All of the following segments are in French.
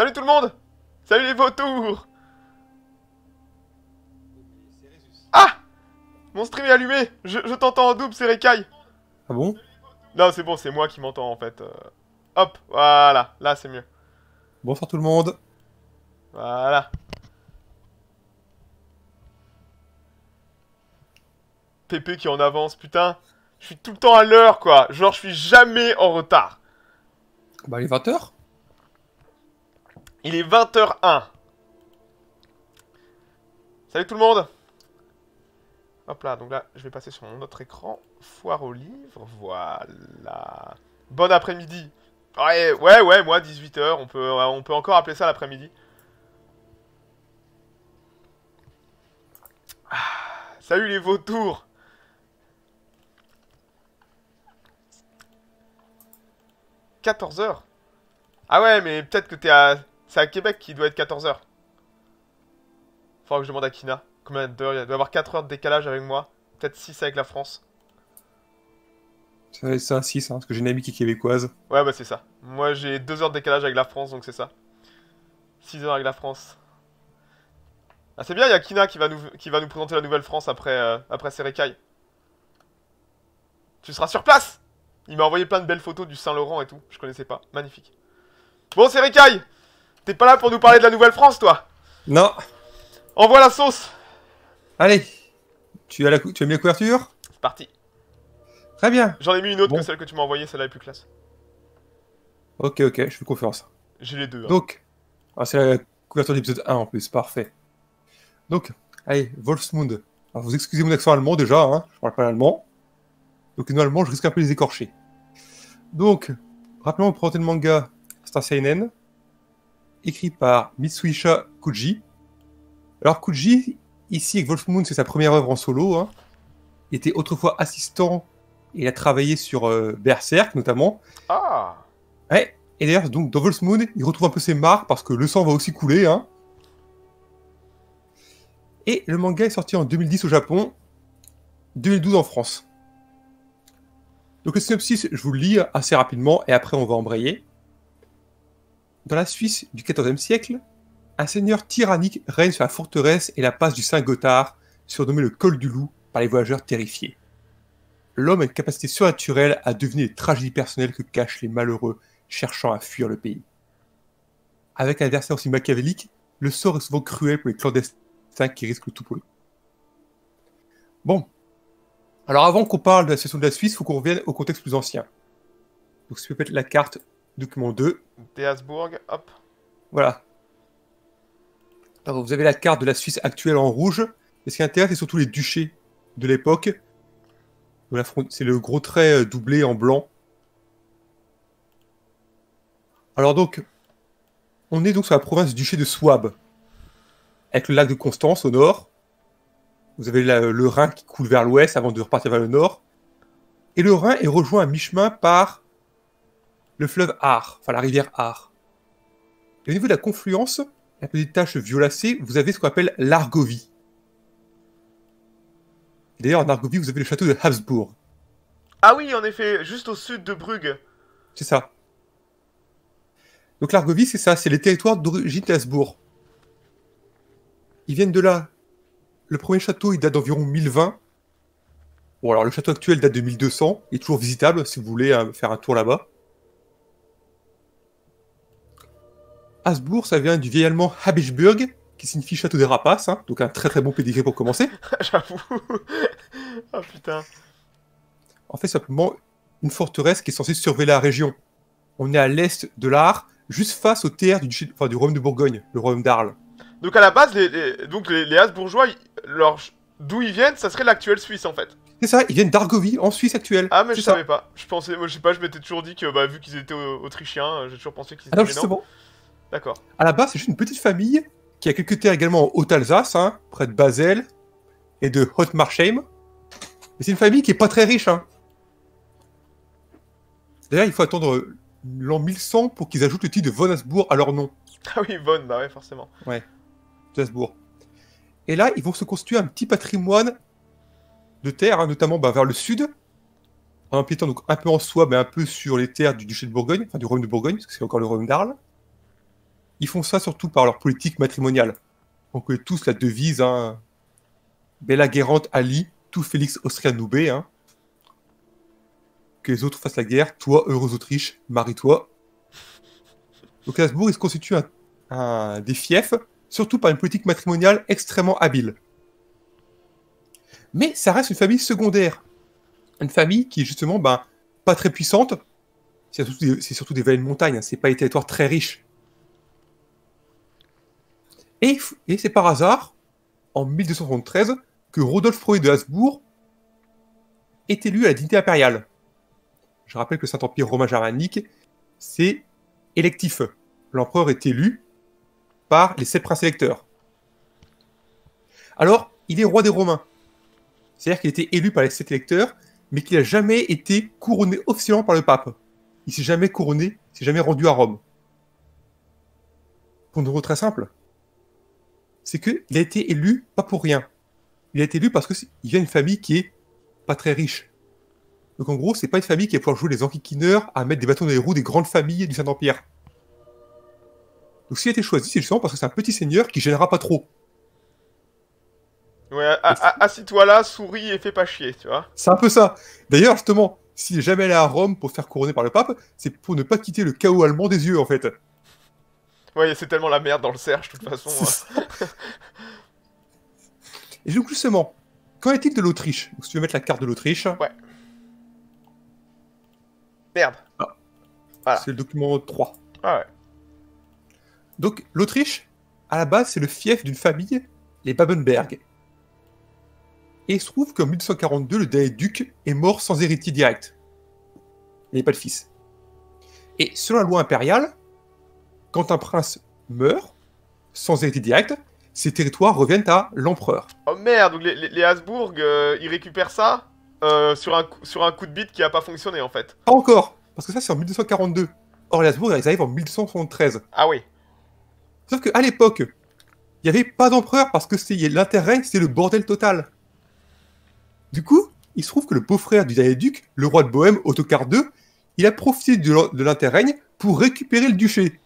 Salut tout le monde. Salut les vautours. Ah, mon stream est allumé. Je t'entends en double, c'est Récaille. Ah bon? Non, c'est bon, c'est moi qui m'entends en fait. Hop, voilà, là c'est mieux. Bonsoir tout le monde. Voilà. Pépé qui est en avance, putain. Je suis tout le temps à l'heure, quoi. Genre, je suis jamais en retard. Bah il est 20h. Il est 20h01. Salut tout le monde. Hop là, donc là, je vais passer sur mon autre écran. Foire aux livres, voilà. Bon après-midi. Ouais, moi, 18h, on peut encore appeler ça l'après-midi. Ah, salut les vautours. « 14h. Ah ouais, mais peut-être que t'es à... C'est à Québec qui doit être 14h. Faudra que je demande à Kina. Combien d'heures? Il doit y avoir 4 heures de décalage avec moi. Peut-être 6 avec la France. C'est ça, 6, hein, parce que j'ai une amie qui est québécoise. Ouais, bah c'est ça. Moi, j'ai 2 heures de décalage avec la France, donc c'est ça. 6 heures avec la France. Ah, c'est bien, il y a Kina qui va nous présenter la Nouvelle-France après ses récailles. Tu seras sur place. Il m'a envoyé plein de belles photos du Saint-Laurent et tout. Je connaissais pas. Magnifique. Bon, c'est récailles. T'es pas là pour nous parler de la Nouvelle-France, toi? Non. Envoie la sauce. Allez. Tu as mis la couverture? C'est parti. Très bien. J'en ai mis une autre Bon. que celle que tu m'as envoyée, celle-là est plus classe. Ok, je fais confiance. J'ai les deux. Hein. Donc, c'est la couverture d'épisode 1 en plus, parfait. Donc, allez, Wolfsmund. Alors, vous excusez mon accent allemand déjà, hein, je parle pas l'allemand. Donc, nous allemand, je risque un peu de les écorcher. Donc, rappelons, présenter le manga Star Seinen, écrit par Mitsuisha Kuji. Alors, Kuji, ici, avec Wolfsmund, c'est sa première œuvre en solo. Hein. Il était autrefois assistant et il a travaillé sur Berserk, notamment. Ah. Ouais, et d'ailleurs, donc, dans Wolfsmund, il retrouve un peu ses marques parce que le sang va aussi couler. Hein. Et le manga est sorti en 2010 au Japon, 2012 en France. Donc le synopsis, je vous le lis assez rapidement et après on va embrayer. Dans la Suisse du XIVe siècle, un seigneur tyrannique règne sur la forteresse et la passe du Saint-Gothard, surnommé le col du loup par les voyageurs terrifiés. L'homme a une capacité surnaturelle à deviner les tragédies personnelles que cachent les malheureux cherchant à fuir le pays. Avec un adversaire aussi machiavélique, le sort est souvent cruel pour les clandestins qui risquent tout pour lui. Bon. Alors avant qu'on parle de la situation de la Suisse, il faut qu'on revienne au contexte plus ancien. Donc si tu peux mettre la carte document 2. Des Habsbourg, hop. Voilà. Alors vous avez la carte de la Suisse actuelle en rouge. Et ce qui intéresse, c'est surtout les duchés de l'époque. C'est le gros trait doublé en blanc. Alors donc, on est donc sur la province du duché de Souabe. Avec le lac de Constance au nord. Vous avez le Rhin qui coule vers l'ouest avant de repartir vers le nord. Et le Rhin est rejoint à mi-chemin par le fleuve Aar, enfin la rivière Aar. Et au niveau de la confluence, la petite tache violacée, vous avez ce qu'on appelle l'Argovie. D'ailleurs, en Argovie, vous avez le château de Habsbourg. Ah oui, en effet, juste au sud de Brugge. C'est ça. Donc l'Argovie, c'est ça, c'est les territoires d'origine d'Habsbourg. Ils viennent de là. Le premier château, il date d'environ 1020. Bon, alors le château actuel date de 1200. Il est toujours visitable si vous voulez faire un tour là-bas. Habsbourg, ça vient du vieil allemand Habsburg, qui signifie château des rapaces. Hein, donc un très très bon pédigré pour commencer. J'avoue. Oh putain. En fait, simplement une forteresse qui est censée surveiller la région. On est à l'est de l'Aar, juste face aux terres du royaume de Bourgogne, le royaume d'Arles. Donc à la base, les Habsbourgeois, d'où ils viennent, ça serait l'actuelle Suisse en fait. C'est ça, ils viennent d'Argovie, en Suisse actuelle. Ah mais je ça. savais pas. Je pensais, moi je sais pas, je m'étais toujours dit que vu qu'ils étaient autrichiens, j'ai toujours pensé qu'ils étaient Ah non, justement. D'accord. À la base, c'est juste une petite famille qui a quelques terres également en Haute-Alsace, hein, près de Basel et de Haute-Marsheim. Mais c'est une famille qui est pas très riche. Hein. D'ailleurs, il faut attendre l'an 1100 pour qu'ils ajoutent le titre de von Habsbourg à leur nom. Ah oui, Von, bah ouais, forcément. Ouais, Habsbourg. Et là, ils vont se constituer un petit patrimoine de terres, hein, notamment vers le sud, en empiétant donc un peu en soi, mais un peu sur les terres du duché de Bourgogne, enfin du royaume de Bourgogne, parce que c'est encore le royaume d'Arles. ils font ça surtout par leur politique matrimoniale. On connaît tous la devise, hein. Bella Guerrante Ali, tout Félix Austria Noubé, hein. Que les autres fassent la guerre, toi, heureuse Autriche, marie-toi. Donc les Habsbourg, ils se constituent des fiefs, surtout par une politique matrimoniale extrêmement habile. Mais ça reste une famille secondaire. Une famille qui est justement pas très puissante. C'est surtout des vallées de montagne, hein. C'est pas des territoires très riches. Et c'est par hasard, en 1273, que Rodolphe Ier de Habsbourg est élu à la dignité impériale. Je rappelle que le Saint-Empire romain germanique, c'est électif. L'empereur est élu par les 7 princes électeurs. Alors, il est roi des Romains. C'est-à-dire qu'il a été élu par les 7 électeurs, mais qu'il n'a jamais été couronné officiellement par le pape. Il s'est jamais couronné, il s'est jamais rendu à Rome. Pour une raison très simple, c'est qu'il a été élu pas pour rien. Il a été élu parce qu'il vient d'une famille qui est pas très riche. Donc en gros, c'est pas une famille qui va pouvoir jouer les enquiquineurs à mettre des bâtons dans les roues des grandes familles du Saint-Empire. Donc s'il a été choisi, c'est justement parce que c'est un petit seigneur qui gênera pas trop. Ouais, assis-toi là, souris et fais pas chier, tu vois. C'est un peu ça. D'ailleurs, justement, s'il est jamais allé à Rome pour se faire couronner par le pape, c'est pour ne pas quitter le chaos allemand des yeux, en fait. Ouais, c'est tellement la merde dans le Serge, de toute façon. Et donc justement, qu'en est-il de l'Autriche? Si tu veux mettre la carte de l'Autriche... Ouais. Merde. Ah. Voilà. C'est le document 3. Ah ouais. Donc l'Autriche, à la base, c'est le fief d'une famille, les Babenberg. Et il se trouve qu'en 1242, le dernier duc est mort sans héritier direct. Il n'avait pas de fils. Et selon la loi impériale, quand un prince meurt, sans héritier direct, ses territoires reviennent à l'empereur. Oh merde, donc les Habsbourg, ils récupèrent ça sur un coup de bite qui a pas fonctionné en fait. Pas encore, parce que ça c'est en 1242. Or les Habsbourg, ils arrivent en 1273. Ah oui. Sauf qu'à l'époque, il n'y avait pas d'empereur parce que l'intérêt, c'est le bordel total. Du coup, il se trouve que le beau-frère du dernier duc, le roi de Bohême, Ottokar II, il a profité de l'interrègne pour récupérer le duché.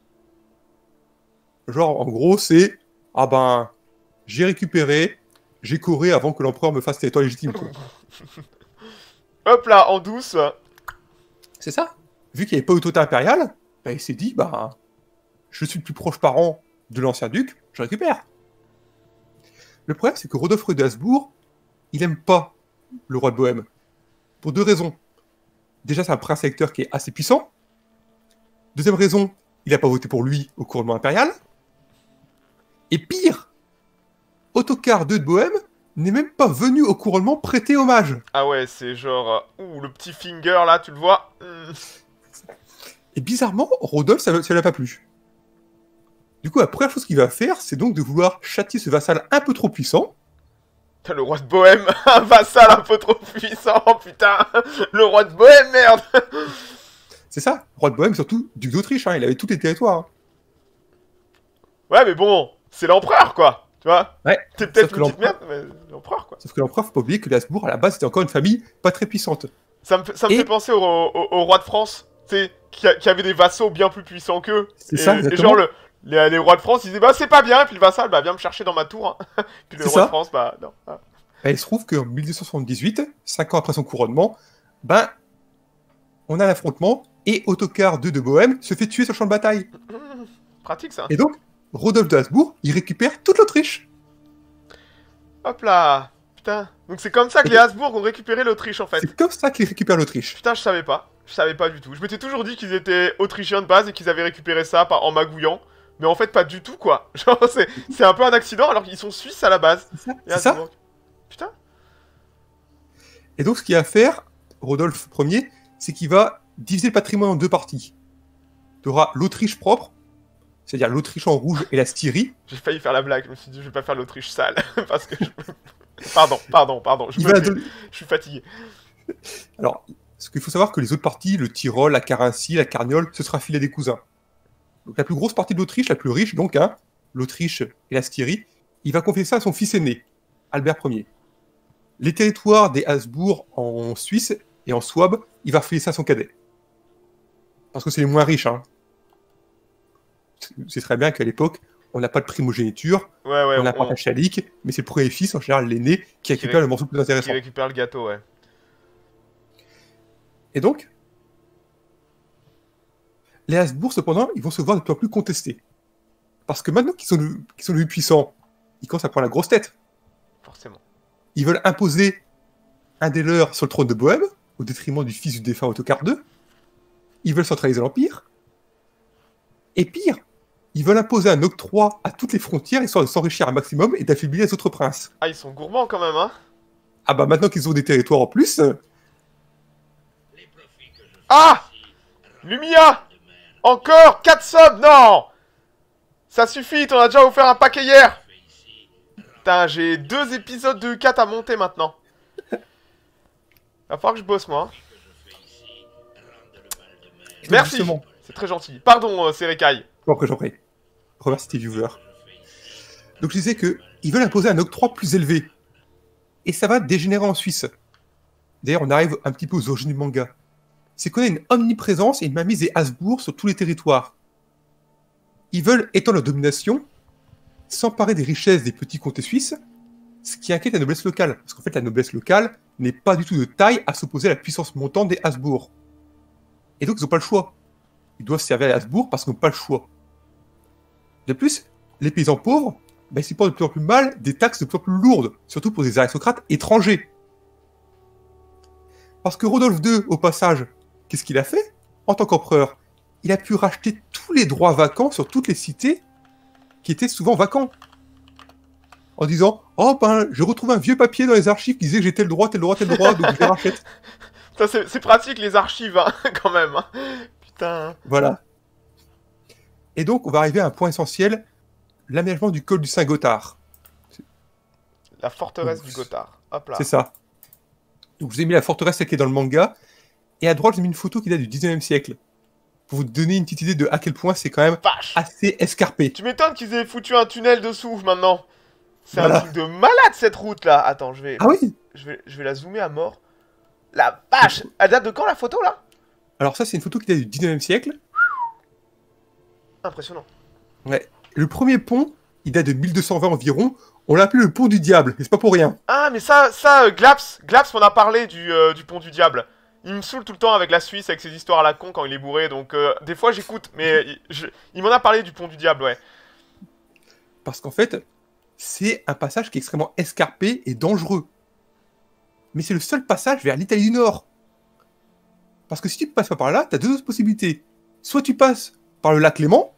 Genre, en gros, c'est... Ah ben, j'ai récupéré, j'ai coré avant que l'empereur me fasse territoire légitime. Quoi. Hop là, en douce. C'est ça. Vu qu'il n'y avait pas d'autorité impériale, il s'est dit, je suis le plus proche parent de l'ancien duc, je récupère. Le problème, c'est que Rodolphe de Habsbourg, il aime pas le roi de Bohême. Pour 2 raisons. Déjà, c'est un prince électeur qui est assez puissant. Deuxième raison, il n'a pas voté pour lui au couronnement impérial. Et pire, Ottokar II de Bohême n'est même pas venu au couronnement prêter hommage. Ah ouais, c'est genre... ouh, le petit finger là, tu le vois. Et bizarrement, Rodolphe, ça ne l'a pas plu. Du coup, la première chose qu'il va faire, c'est donc de vouloir châtier ce vassal un peu trop puissant. Le roi de Bohême, un vassal un peu trop puissant, putain. Le roi de Bohême, merde. C'est ça, roi de Bohême, surtout duc d'Autriche, hein, il avait tous les territoires. Hein. Ouais, mais bon, c'est l'empereur, quoi. Tu vois. Ouais. T'es peut-être une petite merde, mais l'empereur, quoi. Sauf que l'empereur, faut pas oublier que les Habsbourg, à la base, c'était encore une famille pas très puissante. Ça me fait penser au roi de France, tu sais, qui avait des vassaux bien plus puissants qu'eux. C'est ça, exactement. Et genre, les rois de France, ils disaient, c'est pas bien, et puis le vassal, viens me chercher dans ma tour. Hein. Puis le roi de France, non. Ah. Et il se trouve qu'en 1278, 5 ans après son couronnement, on a l'affrontement, et Ottokar II de Bohême se fait tuer sur le champ de bataille. Pratique, ça. Et donc, Rodolphe de Habsbourg, il récupère toute l'Autriche. Hop là. Putain. Donc c'est comme ça que les Habsbourg ont récupéré l'Autriche, en fait. C'est comme ça qu'ils récupèrent l'Autriche. Putain, je savais pas. Je savais pas du tout. Je m'étais toujours dit qu'ils étaient autrichiens de base et qu'ils avaient récupéré ça en magouillant. Mais en fait, pas du tout, quoi. Genre, c'est un peu un accident alors qu'ils sont suisses à la base. C'est ça. Putain. Et donc, ce qu'il va faire, Rodolphe Ier, c'est qu'il va diviser le patrimoine en 2 parties. Tu auras l'Autriche propre, c'est-à-dire l'Autriche en rouge et la Styrie. J'ai failli faire la blague, je me suis dit, je vais pas faire l'Autriche sale. Parce que Pardon. Je suis fatigué. Alors, ce qu'il faut savoir que les autres parties, le Tyrol, la Carinthie, la Carniole, ce sera filé des cousins. Donc la plus grosse partie de l'Autriche, la plus riche, donc, l'Autriche et la Styrie, il va confier ça à son fils aîné, Albert Ier. Les territoires des Habsbourg en Suisse et en Souabe, il va refiler ça à son cadet. Parce que c'est les moins riches, hein. C'est très bien qu'à l'époque, on n'a pas de primogéniture, Ouais, on n'a pas un chalique, mais c'est le premier fils, en général l'aîné, qui récupère le morceau le plus qui intéressant. récupère le gâteau, ouais. Et donc, les Habsbourg, cependant, ils vont se voir de plus en plus contestés. Parce que maintenant qu'ils sont devenus puissants, ils commencent à prendre la grosse tête. Forcément. Ils veulent imposer un des leurs sur le trône de Bohême, au détriment du fils du défunt Ottokar II. Ils veulent centraliser l'Empire. Et pire, ils veulent imposer un octroi à toutes les frontières, histoire de s'enrichir un maximum et d'affaiblir les autres princes. Ah, ils sont gourmands quand même, hein. Ah bah maintenant qu'ils ont des territoires en plus, Ah, Lumia. Encore 4 subs, non. Ça suffit, t'en as déjà offert un paquet hier. Putain, j'ai 2 épisodes de 4 à monter maintenant. Va falloir que je bosse, moi. Merci. justement. C'est très gentil. Pardon, Serekai. Bon, après j'en prie. Remercie tes viewers. Donc je disais que ils veulent imposer un octroi plus élevé. Et ça va dégénérer en Suisse. D'ailleurs, on arrive un petit peu aux origines du manga. C'est qu'on a une omniprésence et une mainmise des Habsbourg sur tous les territoires. Ils veulent étendre leur domination, s'emparer des richesses des petits comtés suisses, ce qui inquiète la noblesse locale. Parce qu'en fait, la noblesse locale n'est pas du tout de taille à s'opposer à la puissance montante des Habsbourg. Et donc, ils n'ont pas le choix. Ils doivent servir les Habsbourg parce qu'ils n'ont pas le choix. De plus, les paysans pauvres, ils supportent de plus en plus mal des taxes de plus en plus lourdes, surtout pour des aristocrates étrangers. Parce que Rodolphe II, au passage, qu'est-ce qu'il a fait en tant qu'empereur? Il a pu racheter tous les droits vacants sur toutes les cités qui étaient souvent vacants. En disant « Oh ben, j'ai retrouvé un vieux papier dans les archives qui disait que j'ai tel droit, donc je les rachète. » C'est pratique les archives, hein, quand même. Hein. Putain. Voilà. Et donc, on va arriver à un point essentiel, l'aménagement du col du Saint-Gothard. La forteresse du Gothard. Hop là. C'est ça. Donc, je vous ai mis la forteresse qui est dans le manga, et à droite, j'ai mis une photo qui date du 19e siècle. Pour vous donner une petite idée de à quel point c'est quand même Vache. assez escarpé. Tu m'étonnes qu'ils aient foutu un tunnel dessous maintenant. C'est Voilà. un truc de malade cette route là. Attends, Ah oui. Je vais la zoomer à mort. La vache. Elle date de quand la photo là? Alors ça, c'est une photo qui date du 19e siècle. Impressionnant. Ouais. Le premier pont, il date de 1220 environ. On l'a appelé le pont du diable, et c'est pas pour rien. Ah mais ça Glaps m'en a parlé du pont du diable. Il me saoule tout le temps avec la Suisse, avec ses histoires à la con quand il est bourré, donc des fois j'écoute, mais il m'en a parlé du pont du diable, ouais. Parce qu'en fait, c'est un passage qui est extrêmement escarpé et dangereux. Mais c'est le seul passage vers l'Italie du Nord. Parce que si tu passes pas par là, t'as deux autres possibilités. Soit tu passes par le lac Léman,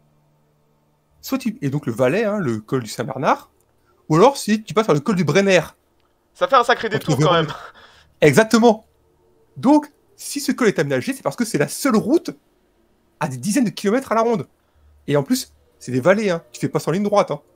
et donc le Valais, hein, le col du Saint-Bernard, ou alors si tu passes par le col du Brenner. Ça fait un sacré détour quand même. Exactement. Donc, si ce col est aménagé, c'est parce que c'est la seule route à des dizaines de kilomètres à la ronde. Et en plus, c'est des vallées, hein. Tu fais pas en ligne droite. Hein.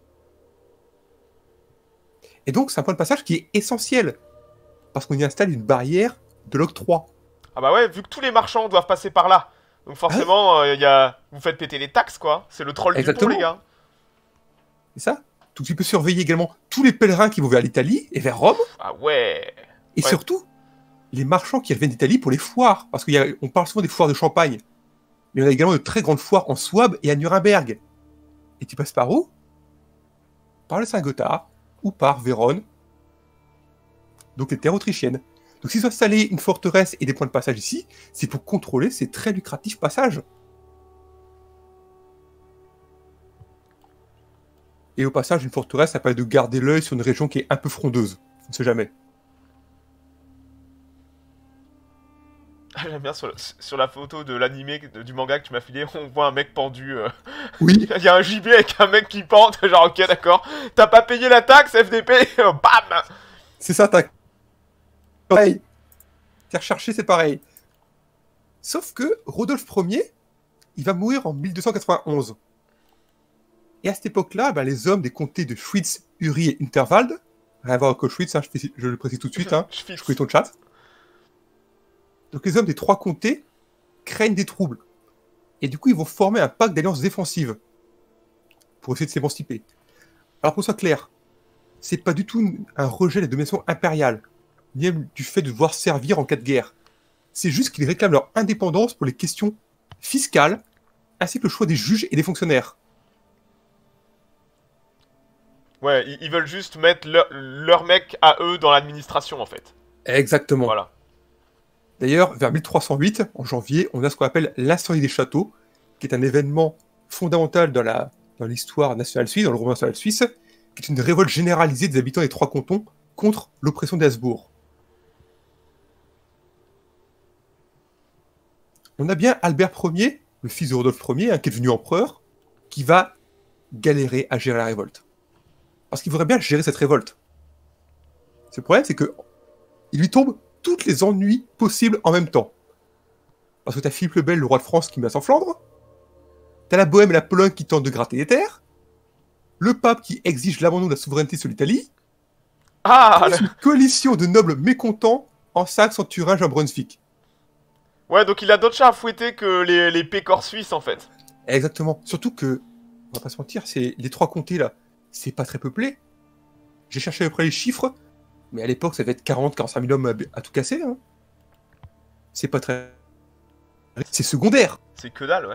Et donc, c'est un point de passage qui est essentiel. Parce qu'on y installe une barrière de l'octroi. Ah bah ouais, vu que tous les marchands doivent passer par là. Donc forcément, vous faites péter les taxes, quoi. C'est le troll Exactement. du pont, les gars. C'est ça. Donc tu peux surveiller également tous les pèlerins qui vont vers l'Italie et vers Rome. Ah ouais. Et surtout, les marchands qui reviennent d'Italie pour les foires. Parce qu'on parle souvent des foires de Champagne. Mais on a également de très grandes foires en Souabe et à Nuremberg. Et tu passes par où? Par le Saint-Gothard ou par Vérone. Donc les terres autrichiennes. Donc s'ils ont installé une forteresse et des points de passage ici, c'est pour contrôler ces très lucratifs passages. Et au passage, une forteresse, ça permet de garder l'œil sur une région qui est un peu frondeuse. On ne sait jamais. J'aime bien sur la photo de l'animé du manga que tu m'as filé, on voit un mec pendu. Oui. Il y a un JB avec un mec qui pend, genre ok d'accord. T'as pas payé la taxe, FDP, bam. C'est ça, t'as... Pareil. T'es recherché, c'est pareil. Sauf que Rodolphe Ier, il va mourir en 1291. Et à cette époque-là, les hommes des comtés de Schwytz, Uri et Unterwald, rien à voir avec Auschwitz, hein, je le précise tout de suite, hein, je connais ton chat. Donc les hommes des trois comtés craignent des troubles. Et du coup, ils vont former un pacte d'alliance défensive pour essayer de s'émanciper. Alors pour que ce soit clair, c'est pas du tout un rejet de la domination impériale, ni même du fait de devoir servir en cas de guerre. C'est juste qu'ils réclament leur indépendance pour les questions fiscales ainsi que le choix des juges et des fonctionnaires. Ouais, ils veulent juste mettre leur mec à eux dans l'administration, en fait. Exactement. Voilà. D'ailleurs, vers 1308, en janvier, on a ce qu'on appelle l'incendie des châteaux, qui est un événement fondamental dans l'histoire nationale suisse, dans le roman national suisse, qui est une révolte généralisée des habitants des trois cantons contre l'oppression des Habsbourg. On a bien Albert Ier, le fils de Rodolphe Ier, qui est devenu empereur, qui va galérer à gérer la révolte. Parce qu'il voudrait bien gérer cette révolte. Le problème, c'est que il lui tombe toutes les ennuis possibles en même temps. Parce que t'as Philippe le Bel, le roi de France, qui menace en Flandre, t'as la Bohème et la Pologne qui tentent de gratter les terres, le pape qui exige l'abandon de la souveraineté sur l'Italie, Ah plus une coalition de nobles mécontents en Saxe, en Thuringe, en Brunswick. Ouais, donc il a d'autres chats à fouetter que les pécores suisses, en fait. Exactement. Surtout que, on va pas se mentir, c'est les trois comtés là, c'est pas très peuplé. J'ai cherché à peu près les chiffres, mais à l'époque ça devait être 40-45 000 hommes à tout casser. Hein. C'est pas très... C'est secondaire. C'est que dalle, ouais.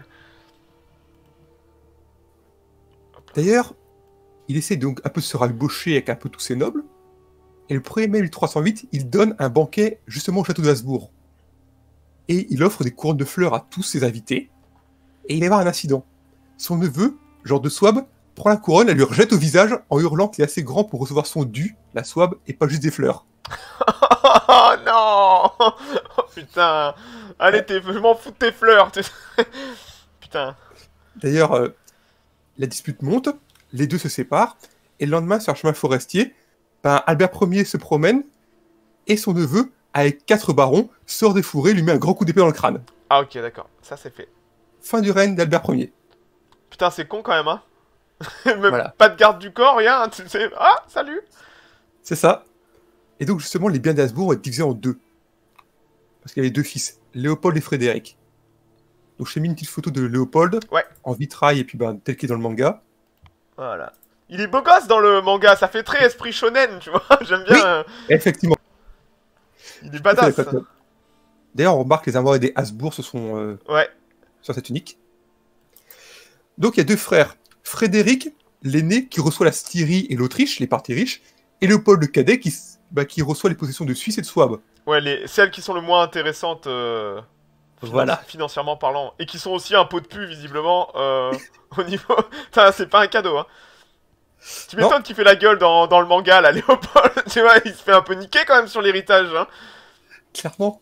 D'ailleurs, il essaie donc un peu de se rabibocher avec un peu tous ses nobles, et le 1er mai 1308, il donne un banquet justement au château de Habsbourg. Et il offre des couronnes de fleurs à tous ses invités, et il va y avoir un incident. Son neveu, Jean de Souabe, prend la couronne et lui rejette au visage en hurlant qu'il est assez grand pour recevoir son dû, la Souabe, et pas juste des fleurs. Oh non. Oh putain. Allez, je m'en fous de tes fleurs. Putain. D'ailleurs, la dispute monte, les deux se séparent, et le lendemain, sur un chemin forestier, Albert Ier se promène, et son neveu, avec 4 barons, sort des fourrés et lui met un grand coup d'épée dans le crâne. Ah ok, d'accord. Ça, c'est fait. Fin du règne d'Albert Ier. Putain, c'est con quand même, hein. Même Voilà. pas de garde du corps, rien. Tu sais... Ah, salut. C'est ça. Et donc, justement, les biens d'Habsbourg vont être divisés en deux. Parce qu'il y avait 2 fils, Léopold et Frédéric. Donc, j'ai mis une petite photo de Léopold, Ouais. en vitrail, et puis tel qu'il est dans le manga. Voilà. Il est beau gosse dans le manga, ça fait très esprit shonen, tu vois. J'aime bien. Oui. Effectivement. Il est badass. D'ailleurs, on remarque que les armoires des Habsbourg, ce sont Ouais. sur cette unique. Donc, il y a 2 frères. Frédéric, l'aîné, qui reçoit la Styrie et l'Autriche, les parties riches, et Léopold le cadet, qui reçoit les possessions de Suisse et de Souabe. Ouais, celles qui sont le moins intéressantes Voilà. financièrement parlant. Et qui sont aussi un pot de pu, visiblement, au niveau... Putain, c'est pas un cadeau, hein. Tu m'étonnes qu'il fait la gueule dans le manga, là, Léopold. Tu vois, il se fait un peu niquer quand même sur l'héritage, hein. Clairement.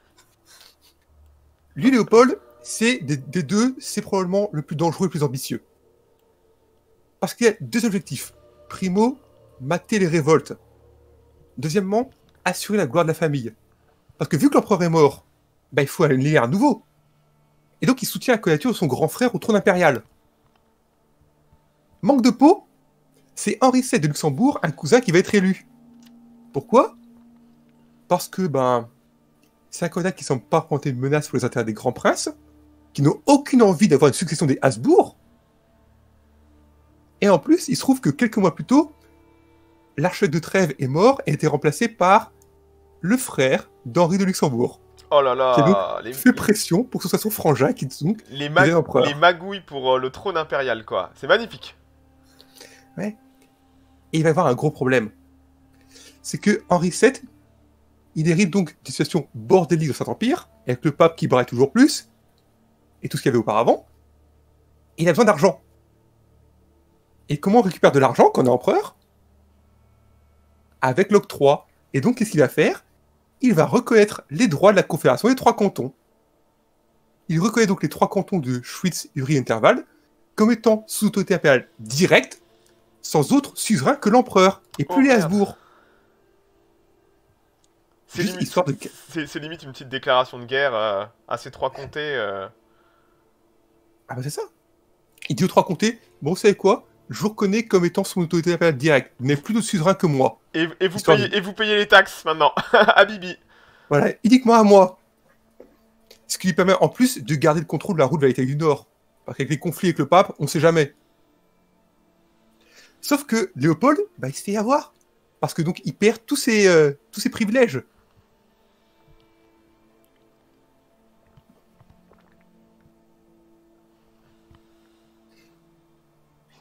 Lui, Léopold, c'est des deux, c'est probablement le plus dangereux et le plus ambitieux. Parce qu'il y a 2 objectifs. Primo, mater les révoltes. Deuxièmement, assurer la gloire de la famille. Parce que vu que l'empereur est mort, il faut élire un nouveau. Et donc il soutient la candidature de son grand frère au trône impérial. Manque de peau, c'est Henri VII de Luxembourg, un cousin qui va être élu. Pourquoi ? Parce que, c'est un candidat qui semble pas représenter une menace pour les intérêts des grands princes, qui n'ont aucune envie d'avoir une succession des Habsbourg. Et en plus, il se trouve que quelques mois plus tôt, l'archevêque de Trèves est mort et a été remplacé par le frère d'Henri de Luxembourg. Oh là là. Qui a donc fait pression pour que ce soit son frangin qui donc les empereur. Les magouilles pour le trône impérial, quoi. C'est magnifique. Ouais. Et il va y avoir un gros problème. C'est que Henri VII, il hérite donc d'une situation bordélique de Saint-Empire, avec le pape qui braille toujours plus, et tout ce qu'il y avait auparavant. Et il a besoin d'argent. Et comment on récupère de l'argent quand on est empereur ? Avec l'octroi. Et donc, qu'est-ce qu'il va faire ? Il va reconnaître les droits de la Confédération des 3 cantons. Il reconnaît donc les 3 cantons de Schwyz, Uri et Interwald comme étant sous autorité impériale directe, sans autre suzerain que l'empereur, et plus les Habsbourg. C'est limite une petite déclaration de guerre à ces 3 comtés. Ah c'est ça. Il dit aux 3 comtés, bon, vous savez quoi ? Je vous reconnais comme étant sous autorité impériale directe. Vous n'êtes plus de suzerain que moi. Et vous payez les taxes maintenant, à Bibi. Voilà, uniquement à moi. Ce qui lui permet en plus de garder le contrôle de la route de l'Italie du Nord. Parce qu'avec les conflits avec le pape, on sait jamais. Sauf que Léopold, il se fait avoir. Parce que donc il perd tous ses privilèges.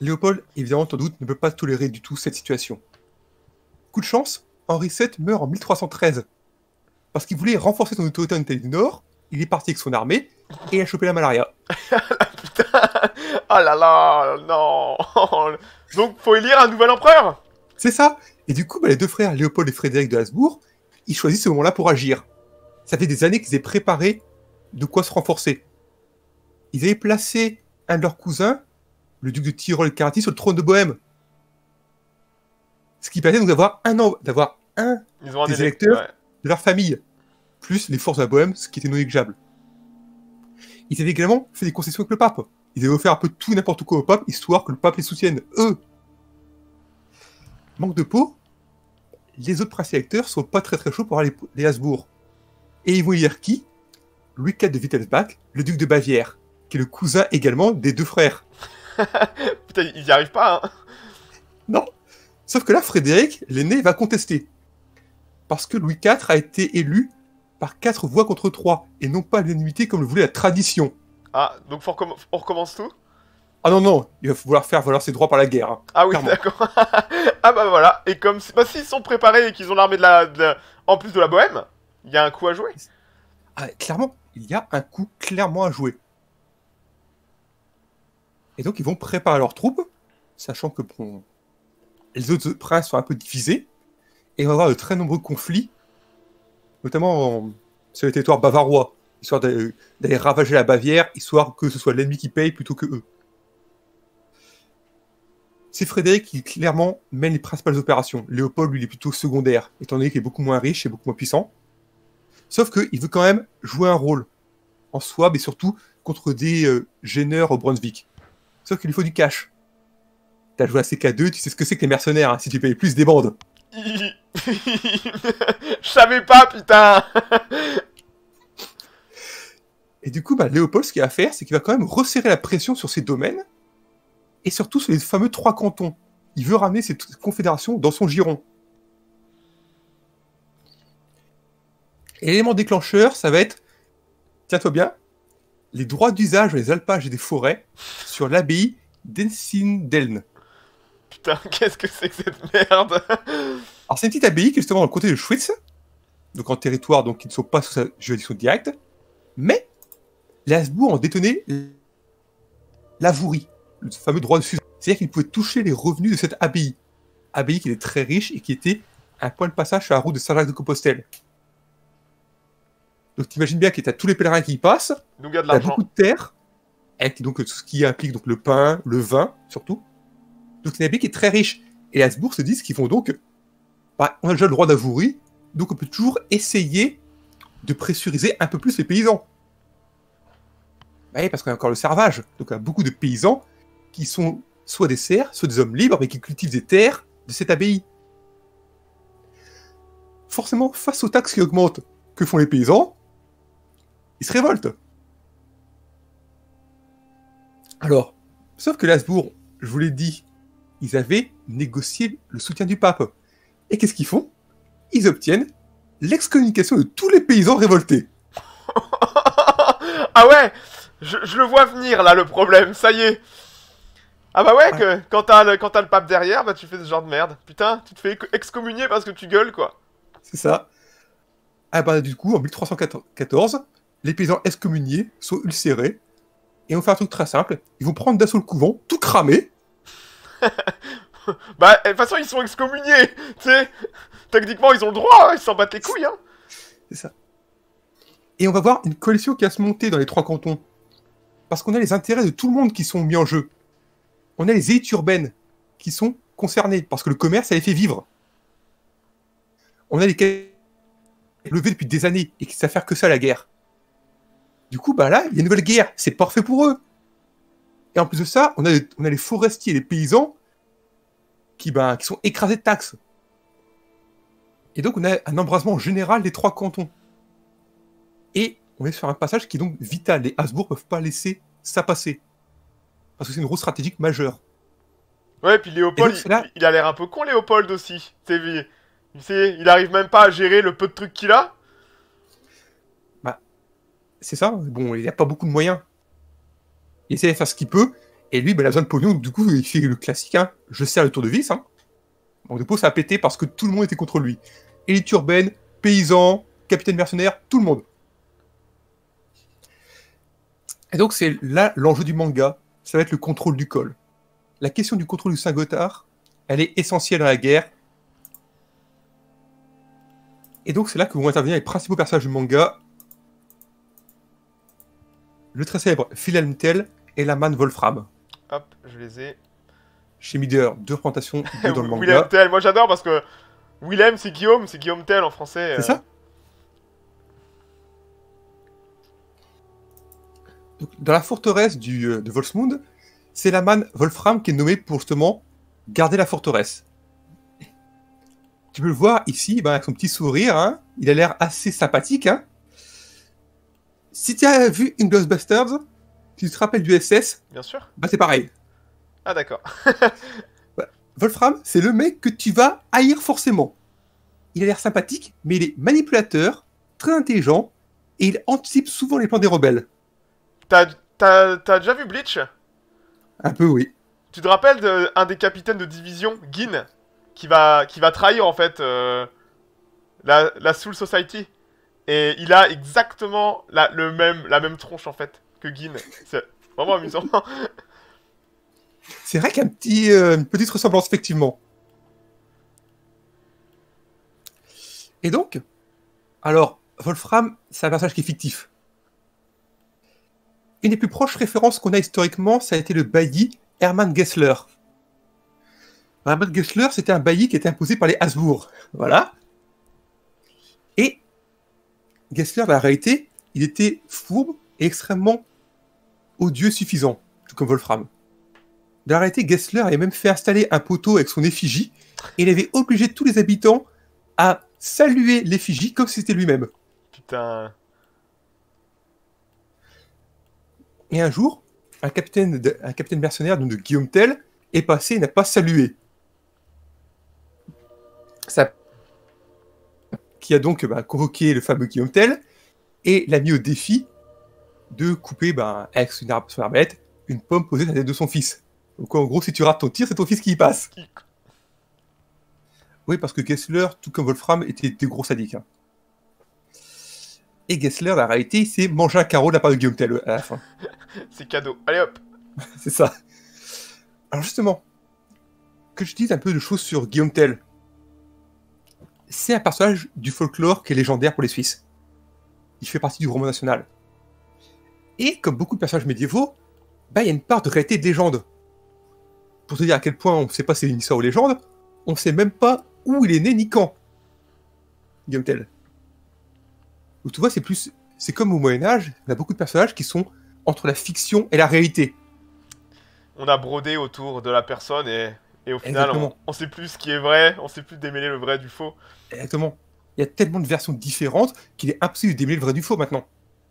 Léopold, évidemment, sans doute, ne peut pas tolérer du tout cette situation. Coup de chance, Henri VII meurt en 1313. Parce qu'il voulait renforcer son autorité en Italie du Nord, il est parti avec son armée et a chopé la malaria. Putain. Oh là là, non. Donc, faut élire un nouvel empereur. C'est ça. Et du coup, les deux frères, Léopold et Frédéric de Habsbourg, ils choisissent ce moment-là pour agir. Ça fait des années qu'ils avaient préparé de quoi se renforcer. Ils avaient placé un de leurs cousins, le duc de Tyrol-Carinthie, sur le trône de Bohême. Ce qui permettait donc d'avoir un Ils ont un des délai, électeurs ouais. de leur famille, plus les forces de la Bohême, ce qui était non négligeable. Ils avaient également fait des concessions avec le pape. Ils avaient offert un peu tout et n'importe quoi au pape, histoire que le pape les soutienne, eux. Manque de peau, les autres princes électeurs sont pas très chauds pour aller les Habsbourg. Et ils vont élire qui? Louis IV de Wittelsbach, le duc de Bavière, qui est le cousin également des deux frères. Putain, ils y arrivent pas, hein. Non. Sauf que là, Frédéric, l'aîné, va contester. Parce que Louis IV a été élu par 4 voix contre 3, et non pas à l'unanimité comme le voulait la tradition. Ah, donc on recommence tout. Ah non, non, il va vouloir faire valoir ses droits par la guerre. Hein, Ah oui, clairement. d'accord. Ah bah voilà. Et comme s'ils sont préparés et qu'ils ont l'armée en plus de la Bohème, il y a un coup à jouer. Ah, clairement, il y a un coup clairement à jouer. Et donc ils vont préparer leurs troupes, sachant que bon, les autres princes sont un peu divisés, et il va y avoir de très nombreux conflits, notamment sur les territoires bavarois, histoire d'aller ravager la Bavière, histoire que ce soit l'ennemi qui paye plutôt que eux. C'est Frédéric qui clairement mène les principales opérations. Léopold, lui, il est plutôt secondaire, étant donné qu'il est beaucoup moins riche et beaucoup moins puissant. Sauf qu'il veut quand même jouer un rôle en soi, mais surtout contre des gêneurs au Brunswick. Sauf qu'il lui faut du cash. T'as joué à CK2, tu sais ce que c'est que les mercenaires, hein, si tu payes plus des bandes. Je savais pas, putain. Et du coup, Léopold, ce qu'il va faire, c'est qu'il va quand même resserrer la pression sur ses domaines, et surtout sur les fameux 3 cantons. Il veut ramener cette confédération dans son giron. Et l'élément déclencheur, ça va être, tiens-toi bien, les droits d'usage des alpages et des forêts sur l'abbaye d'Ensindeln. Putain, qu'est-ce que c'est que cette merde? Alors c'est une petite abbaye qui est justement dans le comté de Schwytz, donc en territoire donc, qui ne sont pas sous sa juridiction directe, mais les Habsbourg ont détenu l'avouerie, le fameux droit de suzerain. C'est-à-dire qu'ils pouvaient toucher les revenus de cette abbaye. Abbaye qui était très riche et qui était un point de passage sur la route de Saint-Jacques-de-Compostelle. Donc t'imagines bien qu'il y a tous les pèlerins qui y passent, Donc il y a de il y a l'argent. beaucoup de terre, avec donc tout ce qui implique donc, le pain, le vin, surtout. Donc c'est une abbaye qui est très riche. Et les Habsbourg se disent qu'ils vont donc, on a déjà le droit d'avouerie, donc on peut toujours essayer de pressuriser un peu plus les paysans. Oui, parce qu'on a encore le servage. Donc il y a beaucoup de paysans qui sont soit des serfs, soit des hommes libres, mais qui cultivent des terres de cette abbaye. Forcément, face aux taxes qui augmentent, que font les paysans? Ils se révoltent. Alors, sauf que les Habsbourg, je vous l'ai dit, ils avaient négocié le soutien du pape. Et qu'est-ce qu'ils font? Ils obtiennent l'excommunication de tous les paysans révoltés. Ah ouais, je le vois venir là, le problème, ça y est. Ah bah ouais, que quand t'as le pape derrière, tu fais ce genre de merde. Putain, tu te fais excommunier parce que tu gueules, quoi. C'est ça. Ah du coup, en 1314, les paysans excommuniés sont ulcérés, et on fait un truc très simple, ils vont prendre d'assaut le couvent, tout cramer. Bah, de toute façon, ils sont excommuniés, tu sais. Techniquement, ils ont le droit, ils s'en battent les couilles, hein. C'est ça. Et on va voir une coalition qui va se monter dans les 3 cantons. Parce qu'on a les intérêts de tout le monde qui sont mis en jeu. On a les élites urbaines qui sont concernées, parce que le commerce, ça les fait vivre. On a les levés depuis des années, et qui savent faire que ça, la guerre. Du coup, là, il y a une nouvelle guerre, c'est parfait pour eux. Et en plus de ça, on a les forestiers et les paysans qui sont écrasés de taxes. Et donc, on a un embrasement général des 3 cantons. Et on est sur un passage qui est donc vital. Les Habsbourg ne peuvent pas laisser ça passer. Parce que c'est une route stratégique majeure. Ouais, puis Léopold, donc, il a l'air un peu con, Léopold aussi. Il arrive même pas à gérer le peu de trucs qu'il a. C'est ça. Bon, il n'y a pas beaucoup de moyens. Il essaie de faire ce qu'il peut. Et lui, il a besoin de pognon, du coup, il fait le classique, hein. Je serre le tour de vis, hein. Donc, du coup, ça a pété parce que tout le monde était contre lui. Élite urbaine, paysans, capitaine mercenaire, tout le monde. Et donc, c'est là l'enjeu du manga. Ça va être le contrôle du col. La question du contrôle du Saint-Gothard, elle est essentielle dans la guerre. Et donc, c'est là que vont intervenir les principaux personnages du manga. Le très célèbre Wilhelm Tell et la manne Wolfram. Hop, je les ai. Chez Mider, deux représentations dans le Willem manga. Tell, moi j'adore parce que Willem c'est Guillaume Tell en français. C'est ça. Donc, dans la forteresse de Volsmund, c'est la manne Wolfram qui est nommée pour justement garder la forteresse. Tu peux le voir ici, avec son petit sourire, hein, il a l'air assez sympathique. Hein. Si tu as vu Ghostbusters, si tu te rappelles du SS, Bien sûr. c'est pareil. Ah d'accord. Wolfram, c'est le mec que tu vas haïr forcément. Il a l'air sympathique, mais il est manipulateur, très intelligent, et il anticipe souvent les plans des rebelles. T'as déjà vu Bleach? Un peu, oui. Tu te rappelles d'un des capitaines de division, Gin, qui va trahir en fait la Soul Society? Et il a exactement la même tronche en fait que Gin. C'est vraiment amusant. C'est vrai qu'il y a une petite ressemblance, effectivement. Et donc, alors, Wolfram, c'est un personnage qui est fictif. Une des plus proches références qu'on a historiquement, ça a été le bailli Hermann Gessler. Hermann Gessler, c'était un bailli qui était imposé par les Habsbourg. Voilà. Et Gessler, en réalité, il était fourbe et extrêmement odieux suffisant, tout comme Wolfram. Dans la réalité, Gessler avait même fait installer un poteau avec son effigie, et il avait obligé tous les habitants à saluer l'effigie comme si c'était lui-même. Putain. Et un jour, un capitaine mercenaire de Guillaume Tell est passé et n'a pas salué. Ça qui a donc convoqué le fameux Guillaume Tell et l'a mis au défi de couper avec son arbalète une pomme posée à la tête de son fils. Donc en gros, si tu rates ton tir, c'est ton fils qui y passe. Oui, parce que Gessler, tout comme Wolfram, était des gros sadiques. Hein. Et Gessler, la réalité, il s'est mangé un carreau de la part de Guillaume Tell à la fin. C'est cadeau. Allez hop. C'est ça. Alors justement, que je dise un peu de choses sur Guillaume Tell. C'est un personnage du folklore qui est légendaire pour les Suisses. Il fait partie du roman national. Et comme beaucoup de personnages médiévaux, il y a une part de réalité de légende. Pour te dire à quel point on ne sait pas si c'est une histoire ou légende, on ne sait même pas où il est né ni quand. Guillaume Tell. Donc tu vois, c'est comme au Moyen-Âge, on a beaucoup de personnages qui sont entre la fiction et la réalité. On a brodé autour de la personne et au final, on sait plus ce qui est vrai, on sait plus démêler le vrai du faux. Exactement. Il y a tellement de versions différentes qu'il est impossible de démêler le vrai du faux maintenant.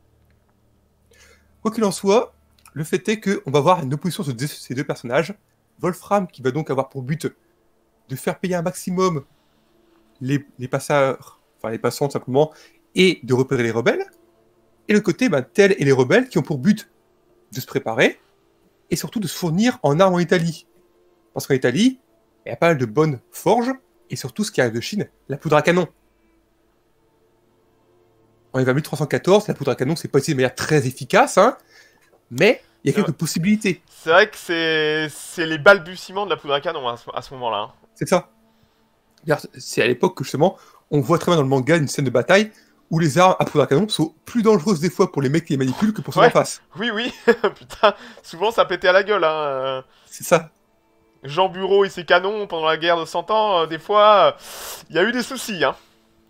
Quoi qu'il en soit, le fait est qu'on va voir une opposition de ces deux personnages. Wolfram qui va donc avoir pour but de faire payer un maximum les passeurs, enfin les passants tout simplement, et de repérer les rebelles. Et le côté, Tell et les rebelles qui ont pour but de se préparer et surtout de se fournir en armes en Italie. Parce qu'en Italie, il y a pas mal de bonnes forges et surtout ce qui arrive de Chine, la poudre à canon. On est vers 1314, la poudre à canon c'est pas utilisé de manière très efficace, hein, mais il y a quelques possibilités. C'est vrai que c'est les balbutiements de la poudre à canon à ce moment-là. Hein. C'est ça. C'est à l'époque que justement, on voit très bien dans le manga une scène de bataille où les armes à poudre à canon sont plus dangereuses des fois pour les mecs qui les manipulent que pour ceux en face. Oui, putain, souvent ça pétait à la gueule. Hein. C'est ça. Jean Bureau et ses canons pendant la guerre de 100 ans, des fois, il y a eu des soucis. Hein.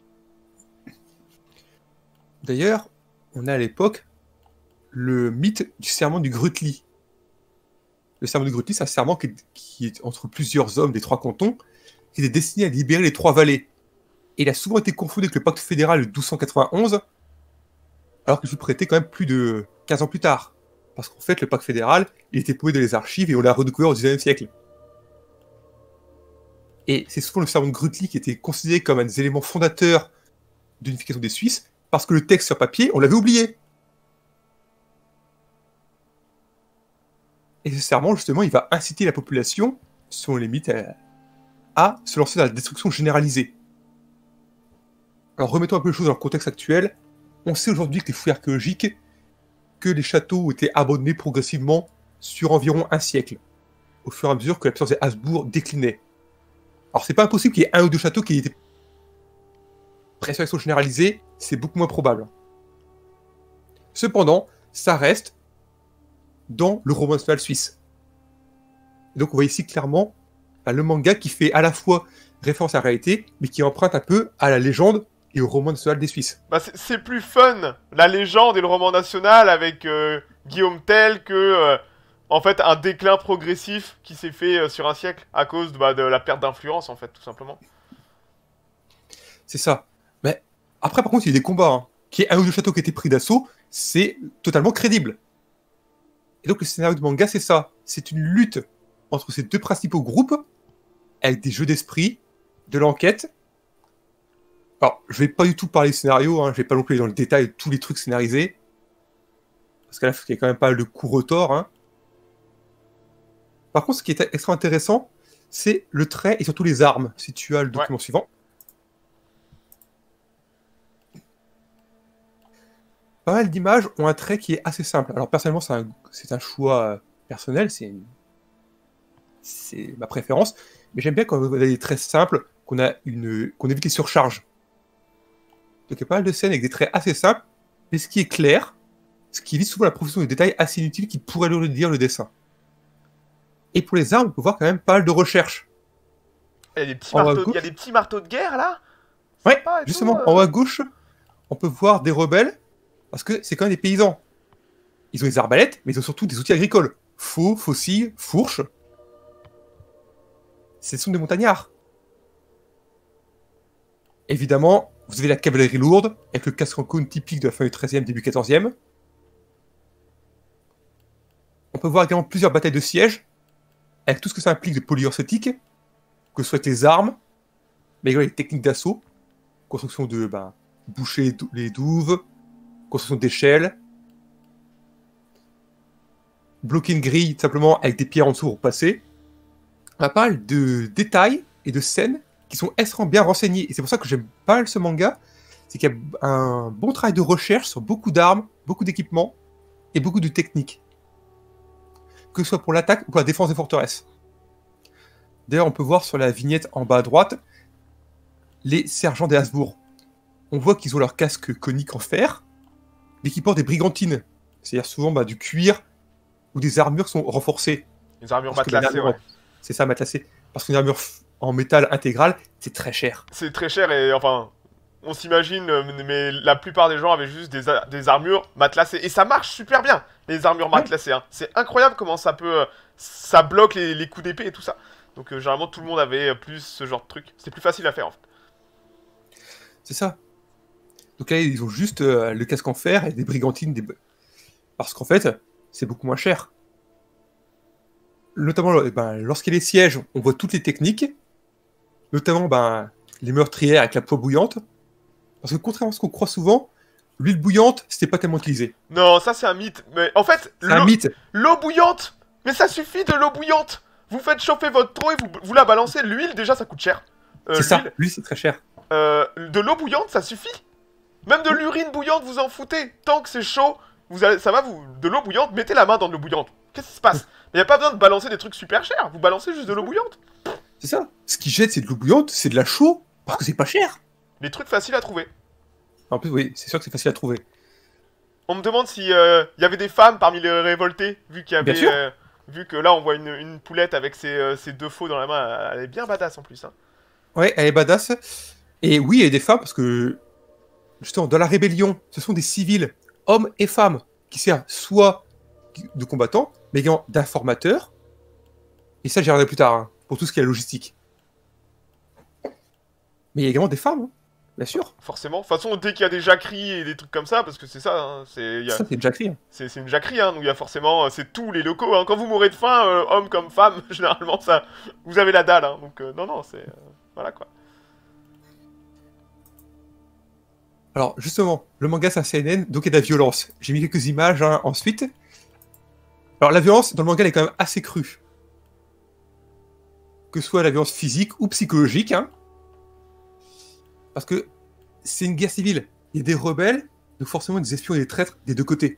D'ailleurs, on a à l'époque le mythe du serment du Grutli. Le serment du Grutli, c'est un serment qui est entre plusieurs hommes des trois cantons, qui est destiné à libérer les trois vallées. Et il a souvent été confondu avec le pacte fédéral de 1291, alors qu'il fut prêté quand même plus de 15 ans plus tard. Parce qu'en fait, le pacte fédéral, il était paumé dans les archives et on l'a redécouvert au XIXe siècle. Et c'est souvent le serment de Grutli qui était considéré comme un des éléments fondateurs de l'unification des Suisses, parce que le texte sur papier, on l'avait oublié. Et nécessairement, justement, il va inciter la population, selon les mythes, à se lancer dans la destruction généralisée. Alors remettons un peu les choses dans le contexte actuel. On sait aujourd'hui que les fouilles archéologiques, que les châteaux ont été abandonnés progressivement sur environ un siècle, au fur et à mesure que la puissance des Habsbourg déclinait. Alors c'est pas impossible qu'il y ait un ou deux châteaux qui aient été préservation généralisée, c'est beaucoup moins probable. Cependant, ça reste dans le roman national suisse. Et donc on voit ici clairement le manga qui fait à la fois référence à la réalité, mais qui emprunte un peu à la légende et au roman national des Suisses. Bah, c'est plus fun, la légende et le roman national avec Guillaume Tell que, en fait, un déclin progressif qui s'est fait sur un siècle à cause de la perte d'influence, en fait, tout simplement. C'est ça. Mais après, par contre, il y a des combats. Hein. Qu'il y ait un ou deux châteaux qui étaient pris d'assaut, c'est totalement crédible. Et donc le scénario de manga, c'est ça. C'est une lutte entre ces deux principaux groupes, avec des jeux d'esprit, de l'enquête. Alors, je vais pas du tout parler du scénario, hein, je vais pas non plus aller dans le détail de tous les trucs scénarisés. Parce que là, il y a quand même pas le coup retort. Hein. Par contre, ce qui est extrêmement intéressant, c'est le trait et surtout les armes, si tu as le document suivant. Pas mal d'images ont un trait qui est assez simple. Alors personnellement, c'est un choix personnel, c'est ma préférence, mais j'aime bien quand on a des traits simples, qu'on évite les surcharges. Donc il y a pas mal de scènes avec des traits assez simples, mais ce qui est clair, ce qui évite souvent la profondeur de détails assez inutile qui pourrait le dire le dessin. Et pour les armes, on peut voir quand même pas mal de recherches. Il y a des petits marteaux de guerre là. Ouais, justement, en haut à gauche, on peut voir des rebelles, parce que c'est quand même des paysans. Ils ont des arbalètes, mais ils ont surtout des outils agricoles. Faux, faucilles, fourches. Ce sont des montagnards. Évidemment, vous avez la cavalerie lourde, avec le casque en cône typique de la fin du XIIIe, début XIVe. On peut voir également plusieurs batailles de siège, avec tout ce que ça implique de polyurcétique, que ce soit avec les armes, mais également les techniques d'assaut, construction de boucher les douves, construction d'échelles, bloquer une grille simplement avec des pierres en dessous pour passer. On a pas mal de détails et de scènes qui sont extrêmement bien renseignés. Et c'est pour ça que j'aime pas mal ce manga. C'est qu'il y a un bon travail de recherche sur beaucoup d'armes, beaucoup d'équipements et beaucoup de techniques. Que ce soit pour l'attaque ou pour la défense des forteresses. D'ailleurs, on peut voir sur la vignette en bas à droite les sergents des Habsbourg. On voit qu'ils ont leur casque conique en fer, mais qu'ils portent des brigantines. C'est-à-dire souvent du cuir ou des armures sont renforcées. Les armures matelassées, ouais. C'est ça, matelassées. Parce qu'une armure en métal intégrale, c'est très cher. C'est très cher et enfin, on s'imagine, mais la plupart des gens avaient juste des armures matelassées. Et ça marche super bien, les armures matelassées. Hein. C'est incroyable comment ça peut... ça bloque les coups d'épée et tout ça. Donc généralement, tout le monde avait plus ce genre de truc. C'était plus facile à faire, en fait. C'est ça. Donc là, ils ont juste le casque en fer et des brigantines. Parce qu'en fait, c'est beaucoup moins cher. Notamment, lorsqu'il y a les sièges, on voit toutes les techniques. Notamment, les meurtrières avec la poix bouillante. Parce que contrairement à ce qu'on croit souvent, l'huile bouillante, c'était pas tellement utilisé. Non, ça c'est un mythe. Mais en fait, un mythe. L'eau bouillante. Mais ça suffit de l'eau bouillante. Vous faites chauffer votre eau et vous la balancez. L'huile, déjà, ça coûte cher. C'est ça, l'huile, c'est très cher. De l'eau bouillante, ça suffit. Même de l'urine bouillante, vous en foutez. Tant que c'est chaud, de l'eau bouillante, mettez la main dans de l'eau bouillante. Qu'est-ce qui se passe? Il n'y a pas besoin de balancer des trucs super chers. Vous balancez juste de l'eau bouillante. C'est ça. Ce qui jette, c'est de l'eau bouillante, c'est de la chaux, parce que c'est pas cher. Les trucs faciles à trouver. En plus, oui, c'est sûr que c'est facile à trouver. On me demande s'il y avait des femmes parmi les révoltés, vu qu'il y avait... Bien sûr. Vu que là, on voit une poulette avec ses deux faux dans la main. Elle est bien badass en plus. Hein. Ouais, elle est badass. Et oui, il y a des femmes, parce que... Justement, dans la rébellion, ce sont des civils, hommes et femmes, qui servent soit de combattants, mais également d'informateurs. Et ça, j'y reviendrai plus tard, hein, pour tout ce qui est la logistique. Mais il y a également des femmes, hein, bien sûr. Forcément. De toute façon, dès qu'il y a des jacqueries et des trucs comme ça, parce que c'est ça, hein, Ça, c'est une jacquerie. Hein. C'est une jacquerie, hein, donc il y a forcément... c'est tous les locaux, hein. Quand vous mourrez de faim, homme comme femme, généralement, ça... Vous avez la dalle, hein, donc non, c'est... voilà, quoi. Alors, justement, le manga, c'est un CNN, donc il y a de la violence. J'ai mis quelques images ensuite. Alors la violence dans le manga elle est quand même assez crue. Que ce soit la violence physique ou psychologique, hein. Parce que c'est une guerre civile. Il y a des rebelles, donc forcément des espions et des traîtres des deux côtés.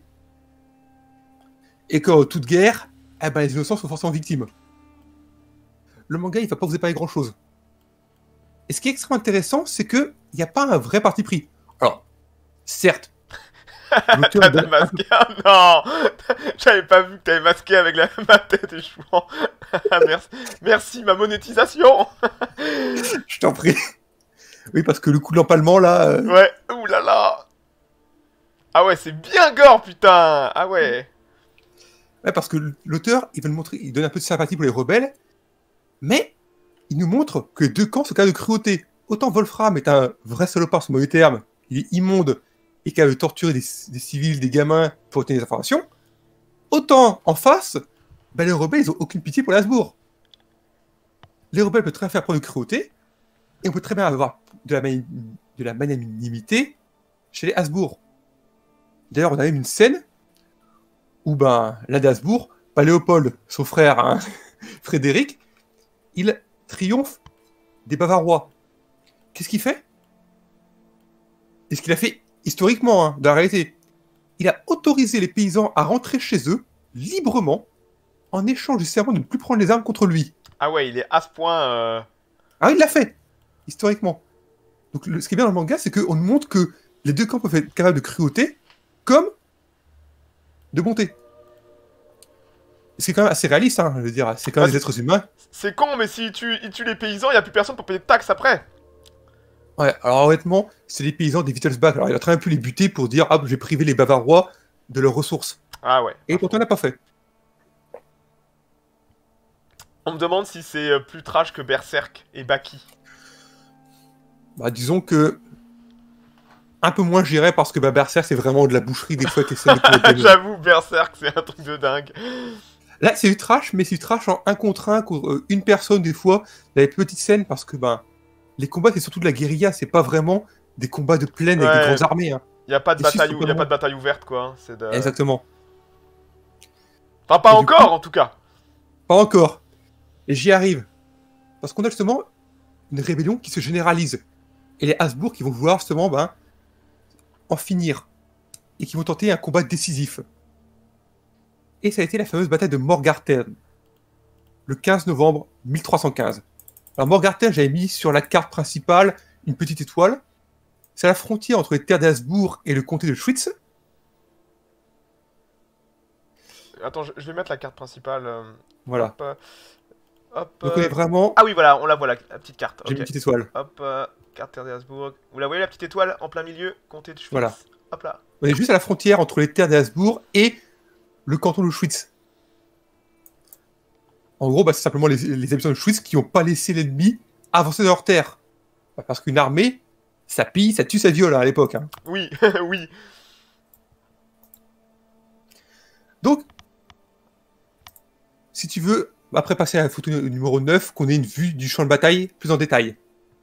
Et qu'en toute guerre, eh ben, les innocents sont forcément victimes. Le manga, il va pas vous épargner grand-chose. Et ce qui est extrêmement intéressant, c'est qu'il n'y a pas un vrai parti pris. Alors, certes, l'auteur T'as masqué? Ah non! J'avais pas vu que t'avais masqué avec ma tête échouant. Merci. Merci, ma monétisation! Je t'en prie. Oui, parce que le coup de l'empalement, là... Ouais, oulala! Ah ouais, c'est bien gore, putain! Ah ouais! Ouais, parce que l'auteur, il veut nous montrer, il donne un peu de sympathie pour les rebelles, mais il nous montre que les deux camps sont cas de cruauté. Autant Wolfram est un vrai salopard, c'est le mauvais terme, il est immonde, et qu'il veut torturer des civils, des gamins pour obtenir des informations, autant en face, ben, les rebelles, ils ont aucune pitié pour les Habsbourg. Les rebelles peuvent très bien faire preuve de cruauté, et on peut très bien avoir de la magnanimité chez les Habsbourg. D'ailleurs, on a même une scène où ben, l'un des Habsbourg, pas Léopold, son frère, hein, Frédéric, il triomphe des Bavarois. Qu'est-ce qu'il fait? Et ce qu'il a fait historiquement, hein, dans la réalité. Il a autorisé les paysans à rentrer chez eux, librement, en échange du serment de ne plus prendre les armes contre lui. Ah ouais, il est à ce point... Ah, il l'a fait, historiquement. Donc ce qui est bien dans le manga, c'est qu'on nous montre que les deux camps peuvent être capables de cruauté, comme de bonté. C'est quand même assez réaliste, hein, je veux dire, c'est quand même des êtres humains. C'est con, mais s'il tue les paysans, il n'y a plus personne pour payer de taxes après. Ouais, alors honnêtement, c'est les paysans des Wittelsbach. Alors il a très bien pu les buter pour dire « Ah, j'ai privé les Bavarois de leurs ressources. Ah ouais. » Et pourtant, il l'a pas fait. On me demande si c'est plus trash que Berserk et Baki. Bah, disons que... Un peu moins, j'irais, parce que bah, Berserk, c'est vraiment de la boucherie des fois qui essaie de... J'avoue, Berserk, c'est un truc de dingue. Là, c'est du trash, mais c'est du trash en un contre un, une personne, des fois. Il y a des petites scènes, parce que, ben... Les combats, c'est surtout de la guérilla, c'est pas vraiment des combats de plaine avec des grandes armées. Hein. Il n'y a pas de bataille ouverte, quoi. Hein. C'est de... Exactement. Enfin, pas encore, en tout cas. Pas encore. Et j'y arrive. Parce qu'on a justement une rébellion qui se généralise. Et les Habsbourg qui vont vouloir justement ben, en finir. Et qui vont tenter un combat décisif. Et ça a été la fameuse bataille de Morgarten. Le 15 novembre 1315. Alors Morgarten, j'avais mis sur la carte principale une petite étoile. C'est la frontière entre les terres d'Habsbourg et le comté de Schwytz. Attends, je vais mettre la carte principale. Voilà. Hop. Donc on est vraiment... Ah oui, voilà, on la voit, la petite carte. J'ai mis une petite étoile. Hop, carte terre d'Habsbourg. Vous la voyez, la petite étoile en plein milieu, comté de Schwytz. Voilà. Hop là. On est juste à la frontière entre les terres d'Habsbourg et le canton de Schwytz. En gros, bah, c'est simplement les habitants de Schwytz qui n'ont pas laissé l'ennemi avancer dans leur terre. Bah, parce qu'une armée, ça pille, ça tue, ça viole hein, à l'époque. Hein. Oui, oui. Donc, si tu veux, après passer à la photo numéro 9, qu'on ait une vue du champ de bataille plus en détail.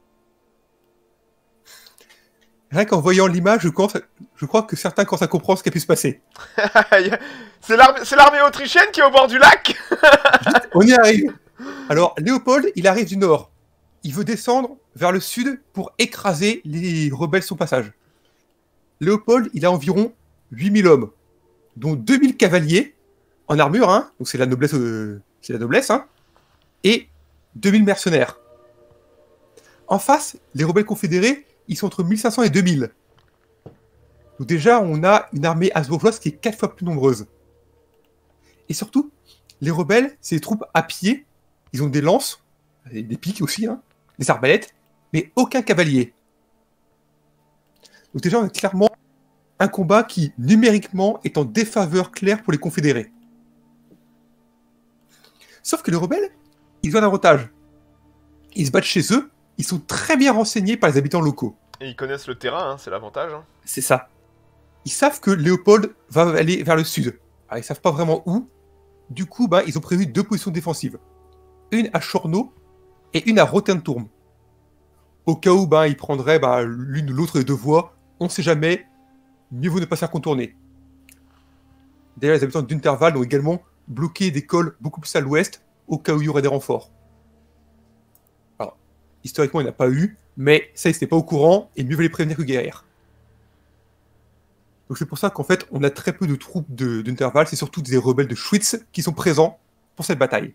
Rien qu'en voyant l'image, je crois que certains commencent à comprendre ce qui a pu se passer. C'est l'armée autrichienne qui est au bord du lac. On y arrive. Alors, Léopold, il arrive du nord. Il veut descendre vers le sud pour écraser les rebelles sur son passage. Léopold, il a environ 8000 hommes, dont 2000 cavaliers en armure, hein, donc c'est la noblesse, hein, et 2000 mercenaires. En face, les rebelles confédérés, ils sont entre 1500 et 2000. Donc déjà, on a une armée habsbourgeoise qui est 4 fois plus nombreuse. Et surtout, les rebelles, c'est des troupes à pied. Ils ont des lances, des piques aussi, hein, des arbalètes, mais aucun cavalier. Donc déjà, on a clairement un combat qui, numériquement, est en défaveur claire pour les confédérés. Sauf que les rebelles, ils ont un avantage. Ils se battent chez eux, ils sont très bien renseignés par les habitants locaux. Et ils connaissent le terrain, hein, c'est l'avantage. Hein. C'est ça. Ils savent que Léopold va aller vers le sud. Alors, ils savent pas vraiment où. Du coup, bah, ils ont prévu 2 positions défensives. Une à Chorno et une à Rotenturm. Au cas où bah, ils prendraient bah, l'une ou l'autre des 2 voies, on ne sait jamais, mieux vaut ne pas se faire contourner. D'ailleurs, les habitants d'Unterwald ont également bloquer des cols beaucoup plus à l'ouest, au cas où il y aurait des renforts. Alors, historiquement, il n'y en a pas eu, mais ça, ils n'étaient pas au courant, et mieux valait prévenir que guérir. Donc c'est pour ça qu'en fait, on a très peu de troupes d'intervalle, c'est surtout des rebelles de Schwytz qui sont présents pour cette bataille.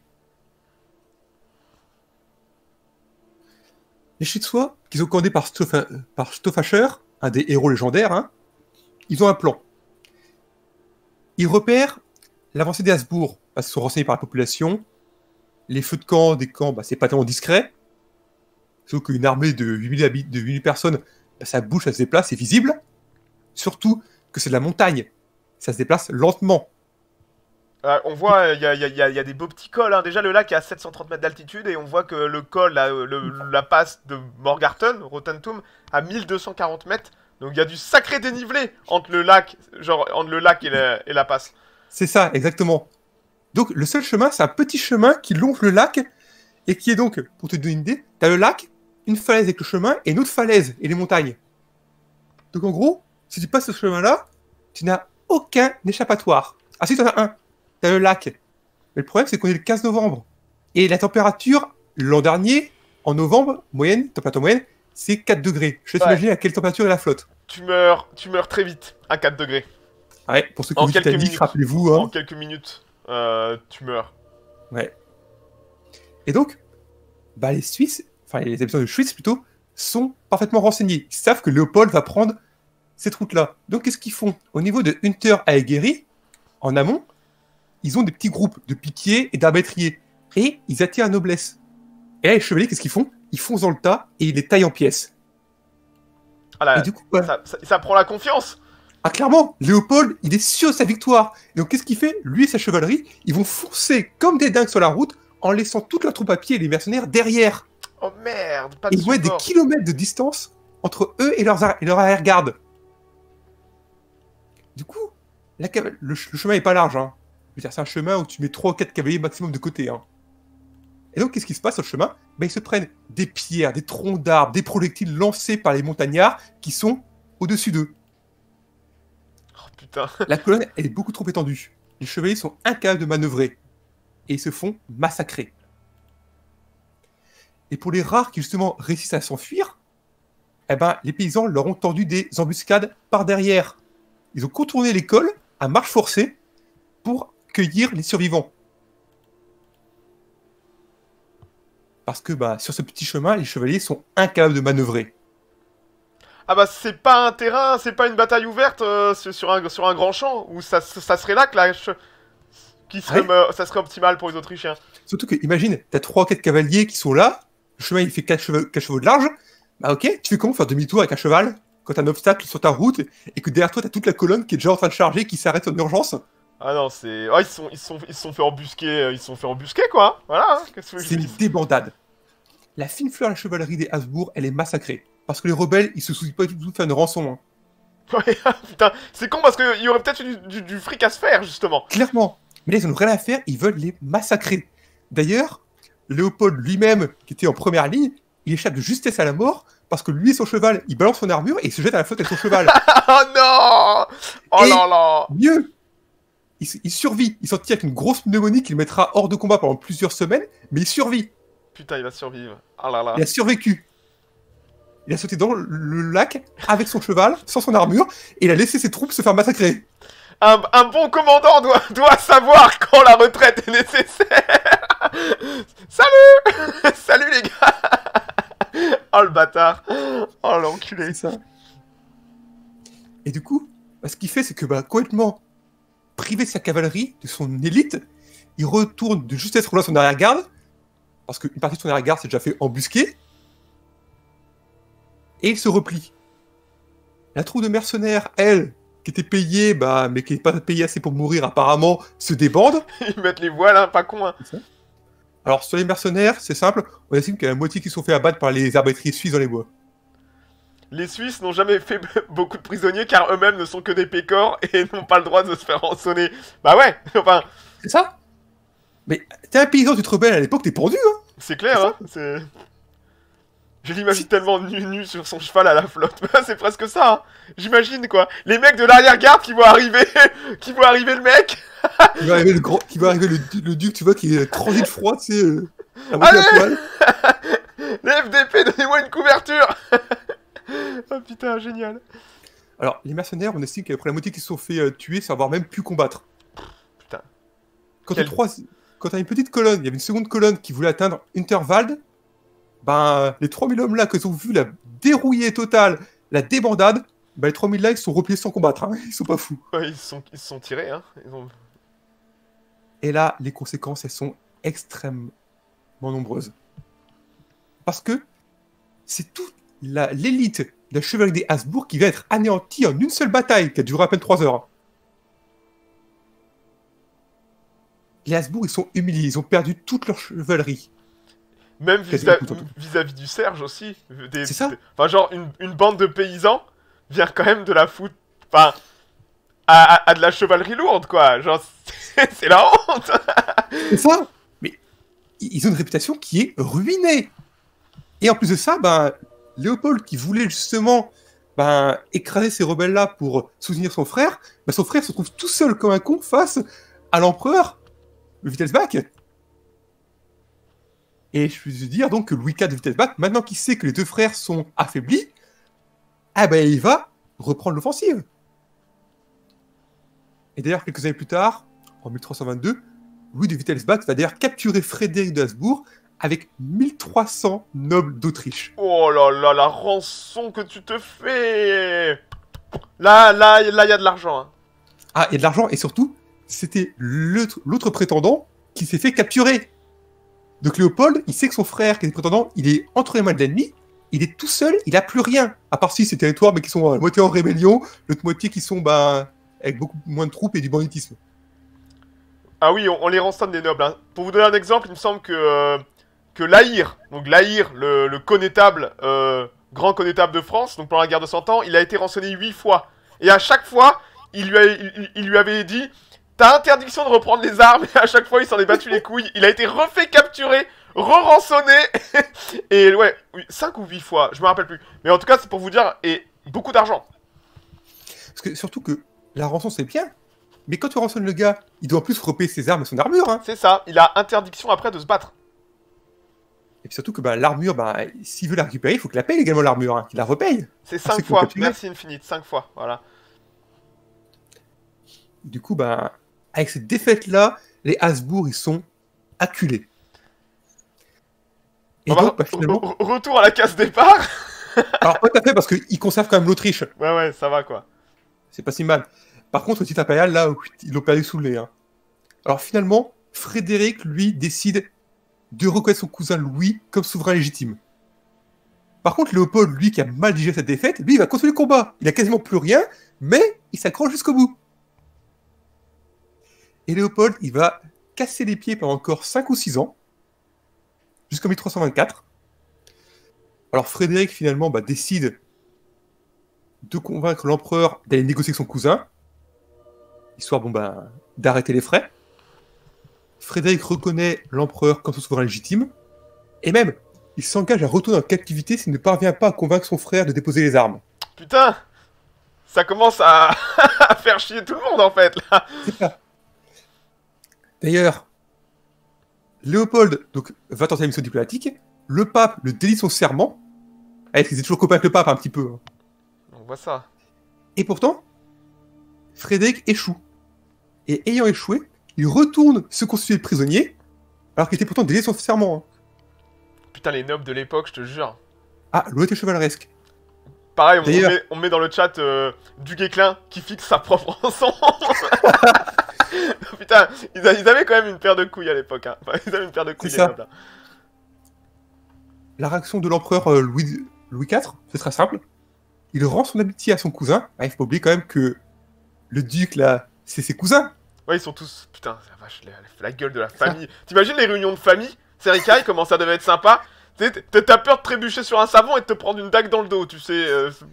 Les Schwytzois, qui sont commandés par Stoffacher, un des héros légendaires, hein, ils ont un plan. Ils repèrent l'avancée des Habsbourg, parce qu'ils sont renseignés par la population. Les feux de camp des camps, bah, c'est pas tellement discret. Sauf qu'une armée de 8000 personnes, bah, ça bouge, ça se déplace, c'est visible. Surtout que c'est de la montagne. Ça se déplace lentement. On voit, il y a des beaux petits cols. Hein. Déjà, le lac est à 730 mètres d'altitude et on voit que le col, la passe de Morgarten, Rotentum, à 1240 mètres. Donc il y a du sacré dénivelé entre le lac, et la passe. C'est ça, exactement. Donc le seul chemin, c'est un petit chemin qui longe le lac et qui est donc, pour te donner une idée, t'as le lac, une falaise avec le chemin et une autre falaise et les montagnes. Donc en gros, si tu passes ce chemin-là, tu n'as aucun échappatoire. Ah si, t'en as un. T'as le lac. Mais le problème, c'est qu'on est le 15 novembre. Et la température, l'an dernier, en novembre, température moyenne, c'est 4 degrés. Je te laisse imaginer à quelle température est la flotte. Tu meurs très vite, à 4 degrés. Ouais, pour ceux qui ont vu Titanic, rappelez-vous. Hein. En quelques minutes, tu meurs. Ouais. Et donc, bah les Suisses, enfin les habitants de Schwytz plutôt, sont parfaitement renseignés. Ils savent que Léopold va prendre cette route-là. Donc qu'est-ce qu'ils font? Au niveau de Hunter à Aiguery, en amont, ils ont des petits groupes de piquiers et d'arbalétriers. Et ils attirent la noblesse. Et là, les chevaliers, qu'est-ce qu'ils font? Ils foncent dans le tas et ils les taillent en pièces. Ah là, et du coup, ouais. ça prend la confiance. Ah clairement, Léopold, il est sûr de sa victoire. Et donc qu'est-ce qu'il fait? Lui et sa chevalerie, ils vont foncer comme des dingues sur la route en laissant toute leur troupe à pied et les mercenaires derrière. Oh merde, pas de Ils vont être des kilomètres de distance entre eux et leur arrière-garde. Du coup, le chemin est pas large. Hein. Je veux dire, c'est un chemin où tu mets 3 ou 4 cavaliers maximum de côté. Hein. Et donc, qu'est-ce qui se passe sur le chemin? Ben, ils se prennent des pierres, des troncs d'arbres, des projectiles lancés par les montagnards qui sont au-dessus d'eux. Oh putain. La colonne, elle est beaucoup trop étendue. Les chevaliers sont incapables de manœuvrer. Et ils se font massacrer. Et pour les rares qui, justement, réussissent à s'enfuir, eh ben, les paysans leur ont tendu des embuscades par derrière. Ils ont contourné l'école à marche forcée pour cueillir les survivants. Parce que bah, sur ce petit chemin, les chevaliers sont incapables de manœuvrer. Ah bah c'est pas un terrain, c'est pas une bataille ouverte sur un grand champ, où ça serait là que ça serait optimal pour les Autrichiens. Surtout que, imagine, t'as 3 ou 4 cavaliers qui sont là, le chemin il fait 4 chevaux de large, bah ok, tu fais comment faire demi-tour avec un cheval quand t'as un obstacle sur ta route et que derrière toi t'as toute la colonne qui est déjà en train de charger, qui s'arrête en urgence? Ah non, c'est... Oh, ils se sont fait embusquer, quoi. Voilà, hein. Qu'est-ce que c'est une débandade. La fine fleur de la chevalerie des Habsbourg, elle est massacrée. Parce que les rebelles, ils se soucient pas du tout de faire une rançon. Hein. Ouais, putain, c'est con parce qu'il y aurait peut-être du fric à se faire, justement. Clairement. Mais là, ils ont rien à faire, ils veulent les massacrer. D'ailleurs, Léopold lui-même, qui était en première ligne, il échappe de justesse à la mort, parce que lui et son cheval, il balance son armure et il se jette à la flotte avec son cheval. Oh non! Oh et là là! Mieux, il survit. Il s'en tire avec une grosse pneumonie qu'il mettra hors de combat pendant plusieurs semaines, mais il survit. Putain, il va survivre. Oh là là. Il a survécu. Il a sauté dans le lac avec son cheval, sans son armure, et il a laissé ses troupes se faire massacrer. Un bon commandant doit savoir quand la retraite est nécessaire. Salut! Salut les gars! Oh le bâtard! Oh l'enculé! C'est ça. Et du coup, ce qu'il fait, c'est que complètement privé de sa cavalerie, de son élite, il retourne de justesse roulant son arrière-garde, parce qu'une partie de son arrière-garde s'est déjà fait embusquer, et il se replie. La troupe de mercenaires, elle, qui était payée, mais qui n'est pas payée assez pour mourir apparemment, se débande. Ils mettent les voiles, hein, pas con, hein. Alors sur les mercenaires, c'est simple, on estime qu'il y a la moitié qui sont fait abattre par les arbalétriers suisses dans les bois. Les Suisses n'ont jamais fait beaucoup de prisonniers car eux-mêmes ne sont que des pécores et n'ont pas le droit de se faire rançonner. Bah ouais, enfin... C'est ça. Mais t'es un paysan, tu te rebelles à l'époque, t'es pendu, hein. C'est clair, hein, c'est... Je l'imagine tellement nu sur son cheval à la flotte. C'est presque ça, hein. J'imagine, quoi. Les mecs de l'arrière-garde qui vont arriver le mec. Qui va arriver le duc, tu vois, qui est transi de froid, tu sais, à moitié à poil. Les FDP, donnez-moi une couverture. Oh putain, génial. Alors, les mercenaires, on estime qu'il y a près la moitié qui se sont fait tuer sans avoir même pu combattre. Putain. Quand t'as une petite colonne, il y avait une seconde colonne qui voulait atteindre Unterwald, ben, les 3000 hommes là, qu'ils ont vu la dérouillée totale, la débandade, ben, les 3000 là, ils se sont repliés sans combattre, hein. Ils sont pas fous. Ouais, ils se sont tirés, hein. Et là, les conséquences, elles sont extrêmement nombreuses. Parce que c'est toute l'élite de la chevalerie des Habsbourg qui va être anéantie en une seule bataille, qui a duré à peine 3 heures. Les Habsbourg, ils sont humiliés, ils ont perdu toute leur chevalerie. Même vis-à-vis du Serge aussi. C'est ça. Enfin, genre, une bande de paysans vient quand même de la foutre... Enfin, à de la chevalerie lourde, quoi. Genre, c'est la honte. C'est ça. Mais ils ont une réputation qui est ruinée. Et en plus de ça, ben, Léopold, qui voulait justement écraser ces rebelles-là pour soutenir son frère se trouve tout seul comme un con face à l'empereur, le Wittelsbach. Et je peux te dire donc que Louis IV de Wittelsbach, maintenant qu'il sait que les deux frères sont affaiblis, il va reprendre l'offensive. Et d'ailleurs, quelques années plus tard, en 1322, Louis de Wittelsbach va d'ailleurs capturer Frédéric de Habsbourg avec 1300 nobles d'Autriche. Oh là là, la rançon que tu te fais. Là, il y a de l'argent. Hein. Ah, il y a de l'argent, et surtout, c'était l'autre prétendant qui s'est fait capturer. Donc Léopold, il sait que son frère, qui est prétendant, il est entre les mains de l'ennemi, il est tout seul, il a plus rien. À part si ces territoires, mais qui sont à moitié en rébellion, l'autre moitié qui sont avec beaucoup moins de troupes et du banditisme. Ah oui, on les rançonne des nobles. Hein. Pour vous donner un exemple, il me semble que Lahir, donc Lahir, le connétable, grand connétable de France, donc pendant la guerre de 100 ans, il a été rançonné 8 fois. Et à chaque fois, il lui avait dit... T'as interdiction de reprendre les armes, et à chaque fois il s'en est battu les couilles. Il a été refait capturer, re-rançonné. Et ouais, 5 ou 8 fois, je me rappelle plus. Mais en tout cas, c'est pour vous dire, et beaucoup d'argent. Parce que surtout que la rançon c'est bien, mais quand tu rançonnes le gars, il doit en plus repayer ses armes et son armure. Hein. C'est ça, il a interdiction après de se battre. Et puis surtout que l'armure, s'il veut la récupérer, il faut qu'il la paye également l'armure, hein, qu'il la repaye. C'est 5 fois, merci Infinite, 5 fois, voilà. Du coup, avec cette défaite-là, les Habsbourg, ils sont acculés. Et donc, finalement... Retour à la case départ. Alors, pas tout à fait, parce qu'ils conservent quand même l'Autriche. Ouais, ça va, quoi. C'est pas si mal. Par contre, le titre impérial, là, ils l'ont perdu sous le nez. Hein. Alors, finalement, Frédéric, lui, décide de reconnaître son cousin Louis comme souverain légitime. Par contre, Léopold, lui, qui a mal digéré cette défaite, lui, il va continuer le combat. Il a quasiment plus rien, mais il s'accroche jusqu'au bout. Et Léopold, il va casser les pieds pendant encore 5 ou 6 ans, jusqu'en 1324. Alors Frédéric, finalement, décide de convaincre l'empereur d'aller négocier avec son cousin, histoire d'arrêter les frais. Frédéric reconnaît l'empereur comme son souverain légitime, et même, il s'engage à retourner en captivité s'il ne parvient pas à convaincre son frère de déposer les armes. Putain, ça commence à faire chier tout le monde, en fait, là. C'est ça. D'ailleurs, Léopold va tenter la mission diplomatique. Le pape le délie son serment. Il est toujours copain avec le pape un petit peu. Hein. On voit ça. Et pourtant, Frédéric échoue. Et ayant échoué, il retourne se constituer prisonnier, alors qu'il était pourtant délié son serment. Hein. Putain, les nobles de l'époque, je te jure. Ah, loyauté chevaleresque. Pareil, on met dans le chat du Guesclin qui fixe sa propre rançon. Putain, ils avaient quand même une paire de couilles à l'époque. Hein. Enfin, ils avaient une paire de couilles. C'est ça. La réaction de l'empereur Louis IV, c'est très simple. Il rend son amitié à son cousin. Il faut pas oublier quand même que le duc, là, c'est ses cousins. Ouais, ils sont tous... Putain, la vache, la gueule de la famille. T'imagines les réunions de famille? Serikai, comment ça devait être sympa. T'as peur de trébucher sur un savon et de te prendre une dague dans le dos, tu sais.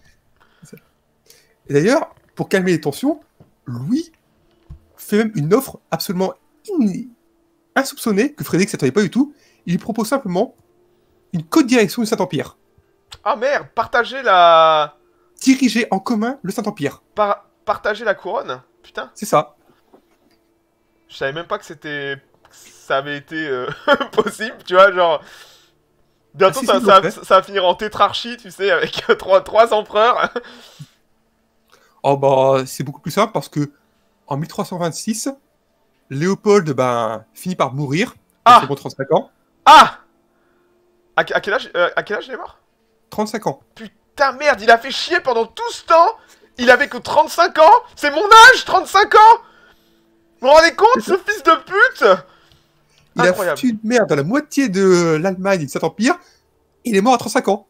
Et d'ailleurs, pour calmer les tensions, Louis fait même une offre absolument insoupçonnée, que Frédéric ne s'attendait pas du tout. Il lui propose simplement une co-direction du Saint-Empire. Ah merde, Diriger en commun le Saint-Empire. Partager la couronne? Putain. C'est ça. Je savais même pas que c'était... que ça avait été possible, tu vois, genre... Bientôt, si, ça, ils l'ont ça, fait. ça va finir en tétrarchie, tu sais, avec trois empereurs. Oh bah, c'est beaucoup plus simple parce que en 1326, Léopold finit par mourir à Ah! seulement 35 ans. Ah! À quel âge il est mort? 35 ans. Putain, merde, il a fait chier pendant tout ce temps. Il avait que 35 ans. C'est mon âge, 35 ans. Vous vous rendez compte, ce fils de pute? Il a Incroyable. foutu une merde dans la moitié de l'Allemagne et de cet empire. Et il est mort à 35 ans.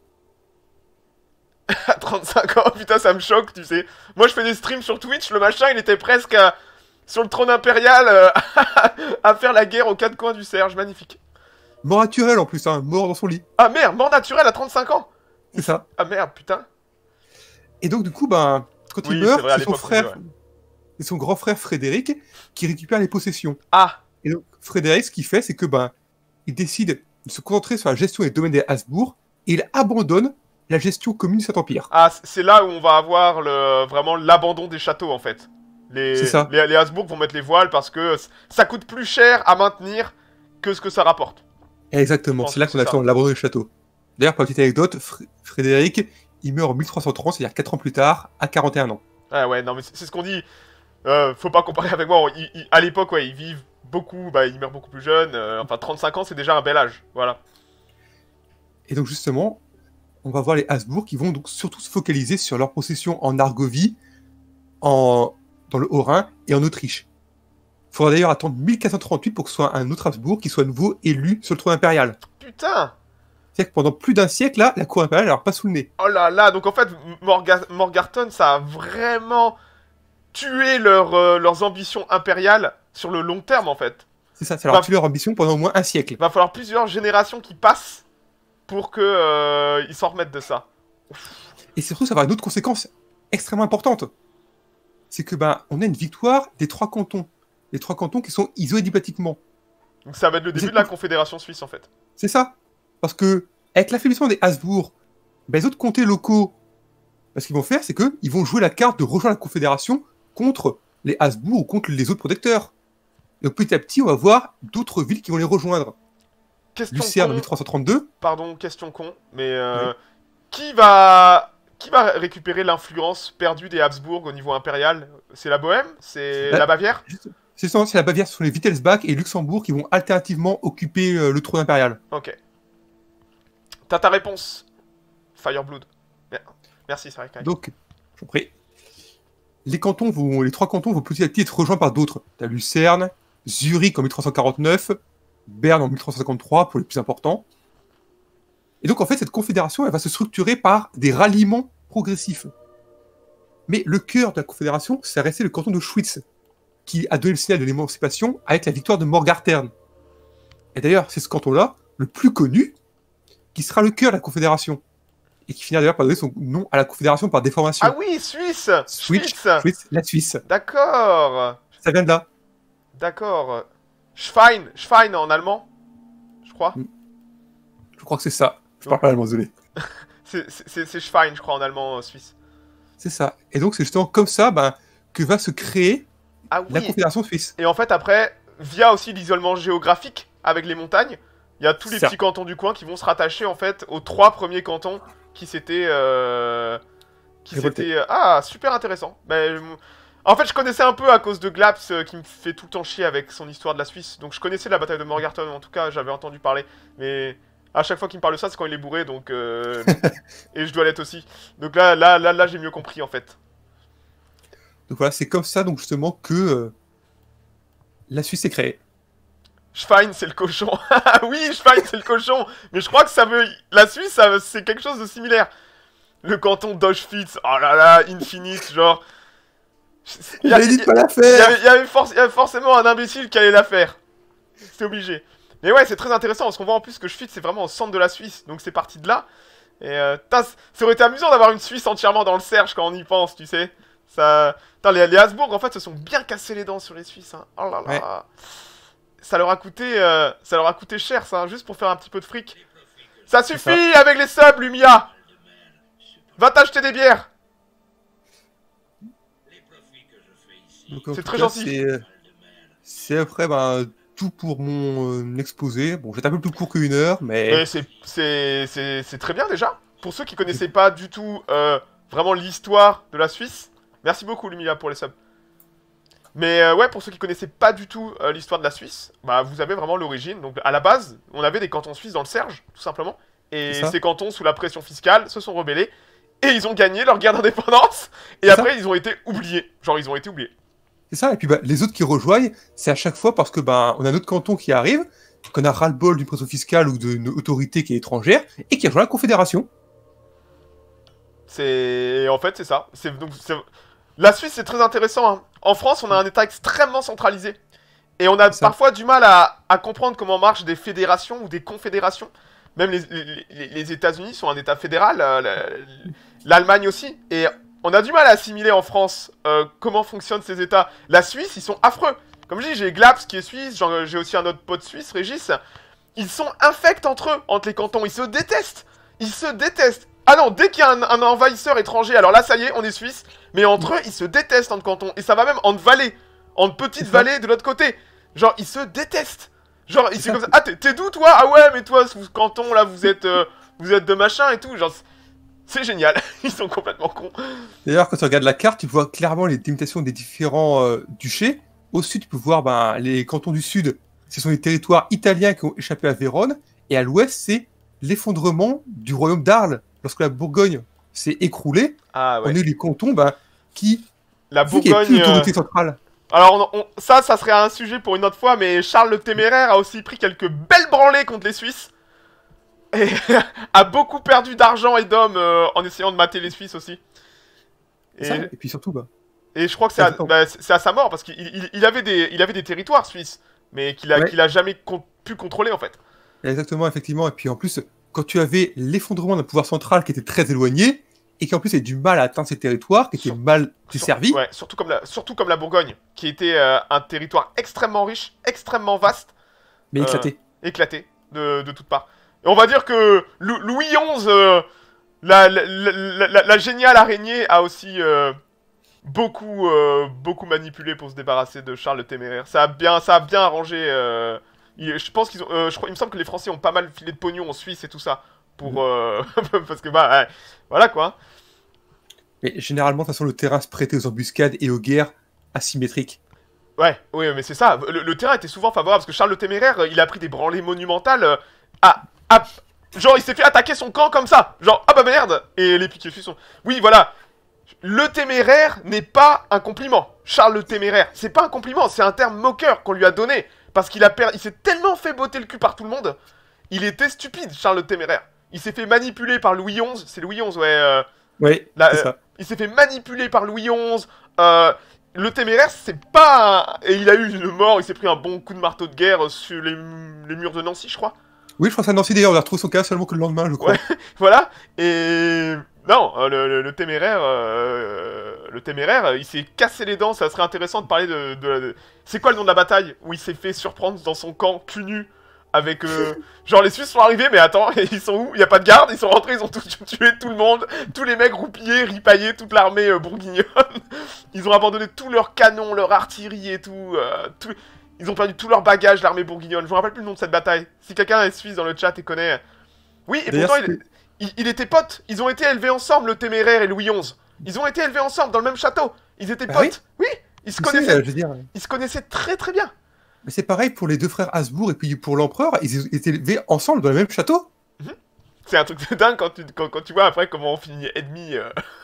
À 35 ans, putain, ça me choque, tu sais. Moi, je fais des streams sur Twitch, le machin, il était presque sur le trône impérial à faire la guerre aux quatre coins du Serge. Magnifique. Mort naturel en plus, hein, mort dans son lit. Ah merde, mort naturel à 35 ans. C'est ça. Ah merde, putain. Et donc, du coup, quand il Oui, c'est meurt, vrai, à c'est son l'époque, frère, oui, ouais. c'est son grand frère Frédéric qui récupère les possessions. Ah, Et donc, Frédéric, ce qu'il fait, c'est que il décide de se concentrer sur la gestion des domaines des Habsbourg et il abandonne la gestion commune de cet empire. ah, c'est là où on va avoir vraiment l'abandon des châteaux, en fait. C'est ça. Les Habsbourg vont mettre les voiles parce que ça coûte plus cher à maintenir que ce que ça rapporte. Exactement, Je pense c'est là que qu'on c'est attend ça. l'abandon du château. D'ailleurs, pour la petite anecdote, Frédéric, il meurt en 1330, c'est-à-dire 4 ans plus tard, à 41 ans. Ah ouais, non, mais c'est ce qu'on dit. Faut pas comparer avec moi. À l'époque, ouais, ils vivent beaucoup, ils meurent beaucoup plus jeunes. Enfin, 35 ans, c'est déjà un bel âge. Voilà. Et donc justement, on va voir les Habsbourg qui vont donc surtout se focaliser sur leur possession en Argovie, dans le Haut-Rhin et en Autriche. Il faudra d'ailleurs attendre 1438 pour que ce soit un autre Habsbourg qui soit à nouveau élu sur le trône impérial. Putain! C'est-à-dire que pendant plus d'un siècle, là, la cour impériale n'a pas sous le nez. Oh là là, donc en fait, Morgarton, ça a vraiment tué leurs ambitions impériales sur le long terme, en fait. C'est ça, ça leur a Va, tué leur ambition pendant au moins un siècle. va falloir plusieurs générations qui passent pour que ils s'en remettent de ça. Et surtout, ça va avoir une autre conséquence extrêmement importante. C'est que on a une victoire des 3 cantons. Les 3 cantons qui sont isolés diplomatiquement. Donc ça va être le début de la Confédération Suisse, en fait. C'est ça. Parce que, avec l'affaiblissement des Habsbourg, les autres comtés locaux, ce qu'ils vont faire, c'est qu'ils vont jouer la carte de rejoindre la Confédération contre les Habsbourg ou contre les autres protecteurs. Et donc petit à petit, on va voir d'autres villes qui vont les rejoindre. Question Lucerne en con, 1332. pardon, question con, mais Oui. qui va récupérer l'influence perdue des Habsbourg au niveau impérial? C'est la Bohème? C'est Là, la Bavière? C'est ça, c'est la Bavière, ce sont les Wittelsbach et Luxembourg qui vont alternativement occuper le trône impérial. Ok. T'as ta réponse. Fireblood. Merci, c'est vrai. Donc, j'en prie. Les 3 cantons vont petit à petit être rejoints par d'autres. T'as Lucerne, Zurich en 1349, Berne en 1353 pour les plus importants. Et donc en fait, cette confédération, elle va se structurer par des ralliements progressifs. Mais le cœur de la confédération, c'est resté le canton de Schwyz, qui a donné le signal de l'émancipation avec la victoire de Morgartern. Et d'ailleurs, c'est ce canton-là, le plus connu, qui sera le cœur de la confédération. Et qui finira d'ailleurs par donner son nom à la confédération par déformation. Ah oui, Suisse. Schwyz, la Suisse. D'accord. Ça vient de là. D'accord. Schwein en allemand, je crois. Je crois que c'est ça. Je parle pas allemand, désolé. C'est Schwein, je crois, en allemand suisse. C'est ça. Et donc, c'est justement comme ça que va se créer Ah oui. la Confédération suisse. Et en fait, après, via aussi l'isolement géographique avec les montagnes, il y a tous les Ça. petits cantons du coin qui vont se rattacher en fait aux 3 premiers cantons qui s'étaient. Ah, super intéressant. En fait, je connaissais un peu à cause de Glaps qui me fait tout le temps chier avec son histoire de la Suisse. Donc, je connaissais la bataille de Morgarton, en tout cas, j'avais entendu parler. Mais à chaque fois qu'il me parle de ça, c'est quand il est bourré, donc. Et je dois l'être aussi. Donc là, j'ai mieux compris en fait. Donc voilà, c'est comme ça, donc justement, que la Suisse est créée. Schwein, c'est le cochon. Oui, Schwein, c'est le cochon. Mais je crois que ça veut. La Suisse, c'est quelque chose de similaire. Le canton d'Auschwitz, oh là là, Infinite, genre. Il a dit de pas la Il faire. y avait forcément un imbécile qui allait la faire. C'est obligé. Mais ouais, c'est très intéressant parce qu'on voit en plus que Schwyz c'est vraiment au centre de la Suisse, donc c'est parti de là. Et ça aurait été amusant d'avoir une Suisse entièrement dans le Serge quand on y pense, tu sais. Ça, les Habsbourg en fait se sont bien cassés les dents sur les Suisses. Hein. Oh là là. Ouais. Ça leur a coûté cher ça, juste pour faire un petit peu de fric. Ça suffit avec les subs, Lumia. Va t'acheter des bières. Donc, en C'est tout très cas, gentil. C'est après, tout pour mon exposé. Bon, j'étais un peu plus court qu'une heure, mais... Mais c'est très bien déjà. Pour ceux qui connaissaient pas du tout vraiment l'histoire de la Suisse, merci beaucoup Lumilia pour les subs. Mais ouais, pour ceux qui connaissaient pas du tout l'histoire de la Suisse, bah vous avez vraiment l'origine. Donc à la base, on avait des cantons suisses dans le Serge, tout simplement. Et C'est ça. ces cantons, sous la pression fiscale, se sont rebellés. Et ils ont gagné leur guerre d'indépendance. Et C'est après, ils ont été oubliés. Genre, ils ont été oubliés. C'est ça, et puis les autres qui rejoignent, c'est à chaque fois parce que on a un autre canton qui arrive, qu'on a ras-le-bol d'une pression fiscale ou d'une autorité qui est étrangère, et qui rejoint la Confédération. C'est... En fait, c'est ça. La Suisse, c'est très intéressant, hein. En France, on a un État extrêmement centralisé. Et on a C'est ça. parfois du mal à comprendre comment marchent des fédérations ou des confédérations. Même les États-Unis sont un État fédéral, l'Allemagne aussi. Et on a du mal à assimiler en France comment fonctionnent ces États. La Suisse, ils sont affreux. Comme je dis, j'ai Glaps qui est suisse, j'ai aussi un autre pote suisse, Régis. Ils sont infects entre eux, entre les cantons. Ils se détestent. Ils se détestent. Ah non, dès qu'il y a un envahisseur étranger, alors là, ça y est, on est suisse. Mais entre eux, ils se détestent entre cantons. Et ça va même entre vallées. Entre petites vallées de l'autre côté. Genre, ils se détestent. Genre, c'est comme ça. Ah, t'es d'où, toi? Ah ouais, mais toi, ce canton, là, vous êtes de machin et tout. Genre, c'est génial. Ils sont complètement cons. D'ailleurs, quand tu regardes la carte, tu vois clairement les délimitations des différents duchés. Au sud, tu peux voir les cantons du sud. Ce sont les territoires italiens qui ont échappé à Vérone. Et à l'ouest, c'est l'effondrement du royaume d'Arles. Lorsque la Bourgogne s'est écroulée, Ah ouais. on a eu les cantons qui... La Vu qu'il n'y a plus Bourgogne. d'autorité centrale. Alors, ça serait un sujet pour une autre fois, mais Charles le Téméraire a aussi pris quelques belles branlées contre les Suisses. Et a beaucoup perdu d'argent et d'hommes en essayant de mater les Suisses aussi. Et puis surtout, et je crois que c'est à sa mort, parce qu'il avait des territoires suisses, mais qu'il a jamais pu contrôler en fait. Exactement, effectivement. Et puis en plus, quand tu avais l'effondrement d'un pouvoir central qui était très éloigné, et qui en plus avait du mal à atteindre ces territoires, qui étaient mal desservis. Ouais, surtout comme la Bourgogne, qui était un territoire extrêmement riche, extrêmement vaste. Mais éclaté. Éclaté, de toutes parts. Et on va dire que Louis XI, la géniale araignée, a aussi beaucoup manipulé pour se débarrasser de Charles le Téméraire. Ça a bien arrangé. Je pense il me semble que les Français ont pas mal filé de pognon en Suisse et tout ça. Pour, parce que voilà quoi. Mais généralement, de toute façon, le terrain se prêtait aux embuscades et aux guerres asymétriques. Ouais, mais c'est ça. Le terrain était souvent favorable parce que Charles le Téméraire, il a pris des branlées monumentales. Genre, il s'est fait attaquer son camp comme ça. Genre, ah bah merde. Et les piquets suisses sont. Oui, voilà. Le Téméraire n'est pas un compliment. Charles le Téméraire, c'est pas un compliment, c'est un terme moqueur qu'on lui a donné parce il s'est tellement fait botter le cul par tout le monde. Il était stupide, Charles le Téméraire. Il s'est fait manipuler par Louis XI. C'est Louis XI, ouais. Oui, c'est ça. Il s'est fait manipuler par Louis XI. Le Téméraire, c'est pas... Et il a eu une mort, il s'est pris un bon coup de marteau de guerre sur les murs de Nancy, je crois. Oui, je crois que c'est à Nancy, d'ailleurs. On a retrouvé son cas seulement que le lendemain, je crois. Ouais, voilà. Et... Non, le Téméraire, il s'est cassé les dents. Ça serait intéressant de parler de... C'est quoi le nom de la bataille où il s'est fait surprendre dans son camp, cul nu? Avec genre les Suisses sont arrivés, mais attends, ils sont où? Il y a pas de garde, ils sont rentrés, ils ont tué tout le monde, tous les mecs roupillés, ripaillés, toute l'armée bourguignonne. Ils ont abandonné tous leurs canons, leur artillerie et tout, ils ont perdu tout leur bagage, l'armée bourguignonne. Je me rappelle plus le nom de cette bataille. Si quelqu'un est suisse dans le chat et connaît. Oui, et pourtant il était potes. Ils ont été élevés ensemble, le Téméraire et Louis XI. Ils ont été élevés ensemble dans le même château. Ils étaient potes. Oui, ils se connaissaient. Ils se connaissaient très très bien. Mais c'est pareil pour les deux frères Habsbourg et puis pour l'empereur, ils étaient élevés ensemble dans le même château. C'est un truc de dingue quand tu vois après comment on finit ennemis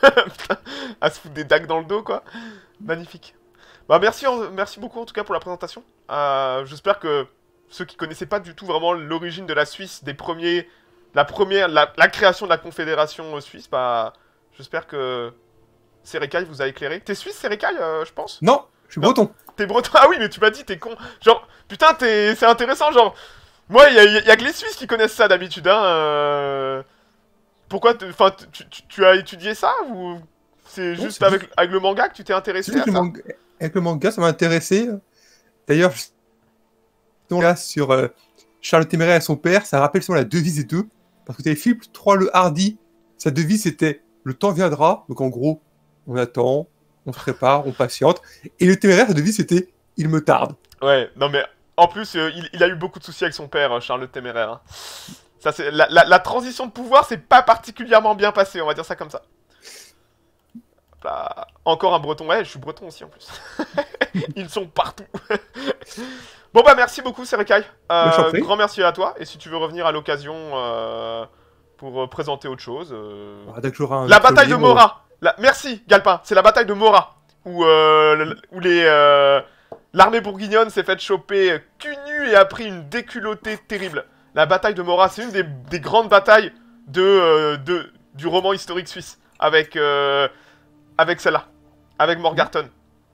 à se foutre des dagues dans le dos, quoi. Magnifique. Bah merci beaucoup en tout cas pour la présentation. J'espère que ceux qui connaissaient pas du tout vraiment l'origine de la Suisse, la création de la Confédération suisse, bah j'espère que Sérécaille vous a éclairé. T'es suisse, Sérécaille, je pense? Non, je suis breton. T'es breton? Ah oui, mais tu m'as dit, t'es con. Genre, putain, c'est intéressant, genre... Moi, y a que les Suisses qui connaissent ça d'habitude, hein. Pourquoi tu as étudié ça ou c'est juste avec le manga que tu t'es intéressé à ça? Avec le manga, ça m'a intéressé. D'ailleurs, sur Charles le Téméraire et son père, ça rappelle souvent la devise des deux. Parce que tu avais Philippe III le Hardi, sa devise c'était « Le temps viendra ». Donc en gros, on attend, on se prépare, on patiente. Et le Téméraire, sa devise c'était il me tarde. Ouais, non mais en plus, il a eu beaucoup de soucis avec son père, Charles le Téméraire. Hein. Ça, c'est la transition de pouvoir, c'est pas particulièrement bien passé, on va dire ça comme ça. Là, encore un breton, ouais, je suis breton aussi en plus. Ils sont partout. Bon bah merci beaucoup Serekai. Je t'en prie. Grand merci à toi. Et si tu veux revenir à l'occasion pour présenter autre chose. Dès que j'aurai un La autre bataille de livre, Mora. Merci Galpin, c'est la bataille de Mora. Où l'armée bourguignonne s'est faite choper cul nu et a pris une déculottée terrible. La bataille de Mora, c'est une des grandes batailles du roman historique suisse. Avec celle-là. Avec Morgarten.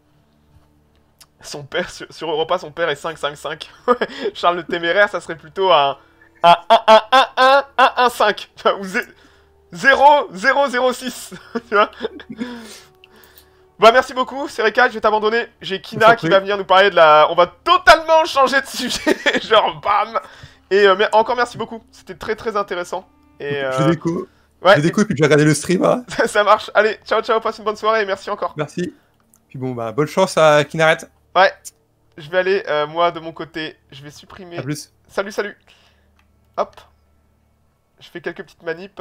Son père, sur Europa, son père est 5-5-5. Charles le Téméraire, ça serait plutôt un 1-1-1-1-1-5. Ou 0-0-0-6. Tu vois. Bah merci beaucoup, Serekai, je vais t'abandonner. J'ai Kina qui va venir nous parler de la... On va totalement changer de sujet. Genre bam. Et encore merci beaucoup. C'était très très intéressant. Et je déco. Ouais, je déco et puis je vais regarder le stream. Hein. Ça marche. Allez, ciao ciao, passe une bonne soirée et merci encore. Merci. Puis bon, bah bonne chance à Kinaret. Ouais, je vais aller, moi de mon côté, je vais supprimer... A plus. Salut, salut. Hop. Je fais quelques petites manips.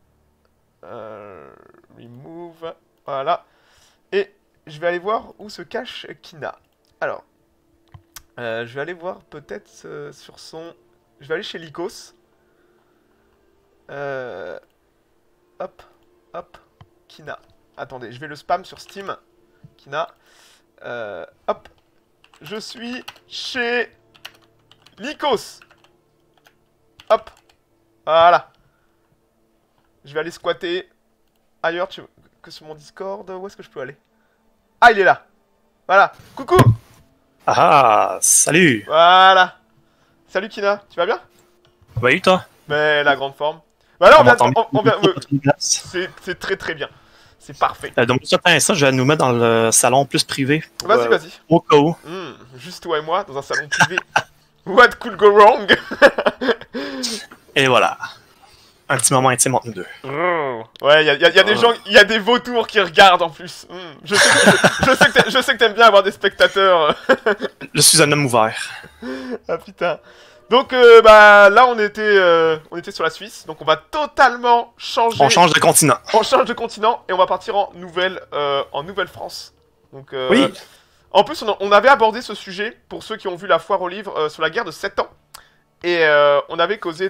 Remove. Voilà. Et je vais aller voir où se cache Kina. Alors. Je vais aller voir peut-être sur son... Je vais aller chez Lycos. Hop. Hop. Kina. Attendez, je vais le spam sur Steam. Kina. Hop. Je suis chez Lycos. Hop. Voilà. Je vais aller squatter ailleurs que sur mon Discord. Où est-ce que je peux aller? Ah, il est là. Voilà. Coucou. Ah, salut. Voilà. Salut Kina, tu vas bien? Oui, toi? Mais la grande forme. Bah là, on vient... C'est très très bien. C'est parfait. Donc, ça, je vais nous mettre dans le salon plus privé. Vas-y, vas-y. Au cas où. Juste toi et moi, dans un salon privé. What could go wrong? Et voilà. Un petit moment intime entre nous deux. Ouais, il y a des gens, il y a des vautours qui regardent en plus. Je sais que t'aimes bien avoir des spectateurs. Je suis un homme ouvert. Ah putain. Donc bah là on était sur la Suisse, donc on va totalement changer. On change de continent. On change de continent et on va partir en Nouvelle-France. Donc oui. En plus on avait abordé ce sujet pour ceux qui ont vu la foire aux livres sur la guerre de 7 ans et on avait causé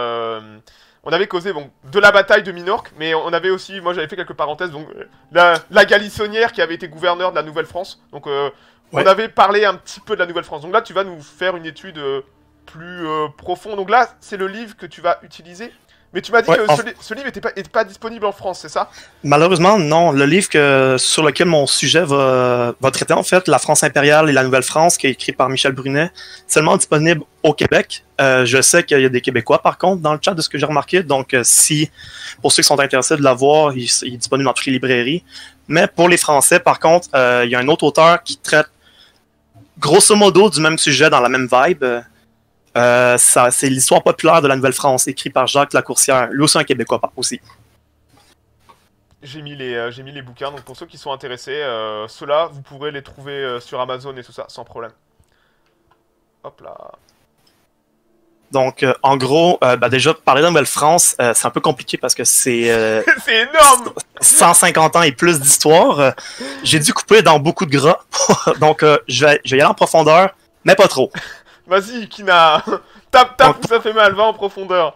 bon, de la bataille de Minorque, mais on avait aussi, moi j'avais fait quelques parenthèses, donc la Galissonnière qui avait été gouverneur de la Nouvelle-France. Donc on avait parlé un petit peu de la Nouvelle-France. Donc là tu vas nous faire une étude plus profonde. Donc là c'est le livre que tu vas utiliser. Mais tu m'as dit que ce livre était pas disponible en France, c'est ça? Malheureusement, non. Le livre sur lequel mon sujet va traiter, en fait, La France impériale et la Nouvelle-France, qui est écrit par Michel Brunet, seulement disponible au Québec. Je sais qu'il y a des Québécois, par contre, dans le chat, de ce que j'ai remarqué. Donc, pour ceux qui sont intéressés de l'avoir, il est disponible dans toutes les librairies. Mais pour les Français, par contre, il y a un autre auteur qui traite grosso modo du même sujet, dans la même vibe. C'est l'histoire populaire de la Nouvelle-France, écrit par Jacques Lacourcière, lui aussi un Québécois aussi. J'ai mis les bouquins, donc pour ceux qui sont intéressés, ceux-là, vous pourrez les trouver sur Amazon et tout ça, sans problème. Hop là. Donc, en gros, déjà, parler de la Nouvelle-France, c'est un peu compliqué parce que c'est... c'est énorme! 150 ans et plus d'histoire. J'ai dû couper dans beaucoup de gras. Donc, je vais y aller en profondeur, mais pas trop. Vas-y, Kina, tape où ça fait mal, va en profondeur.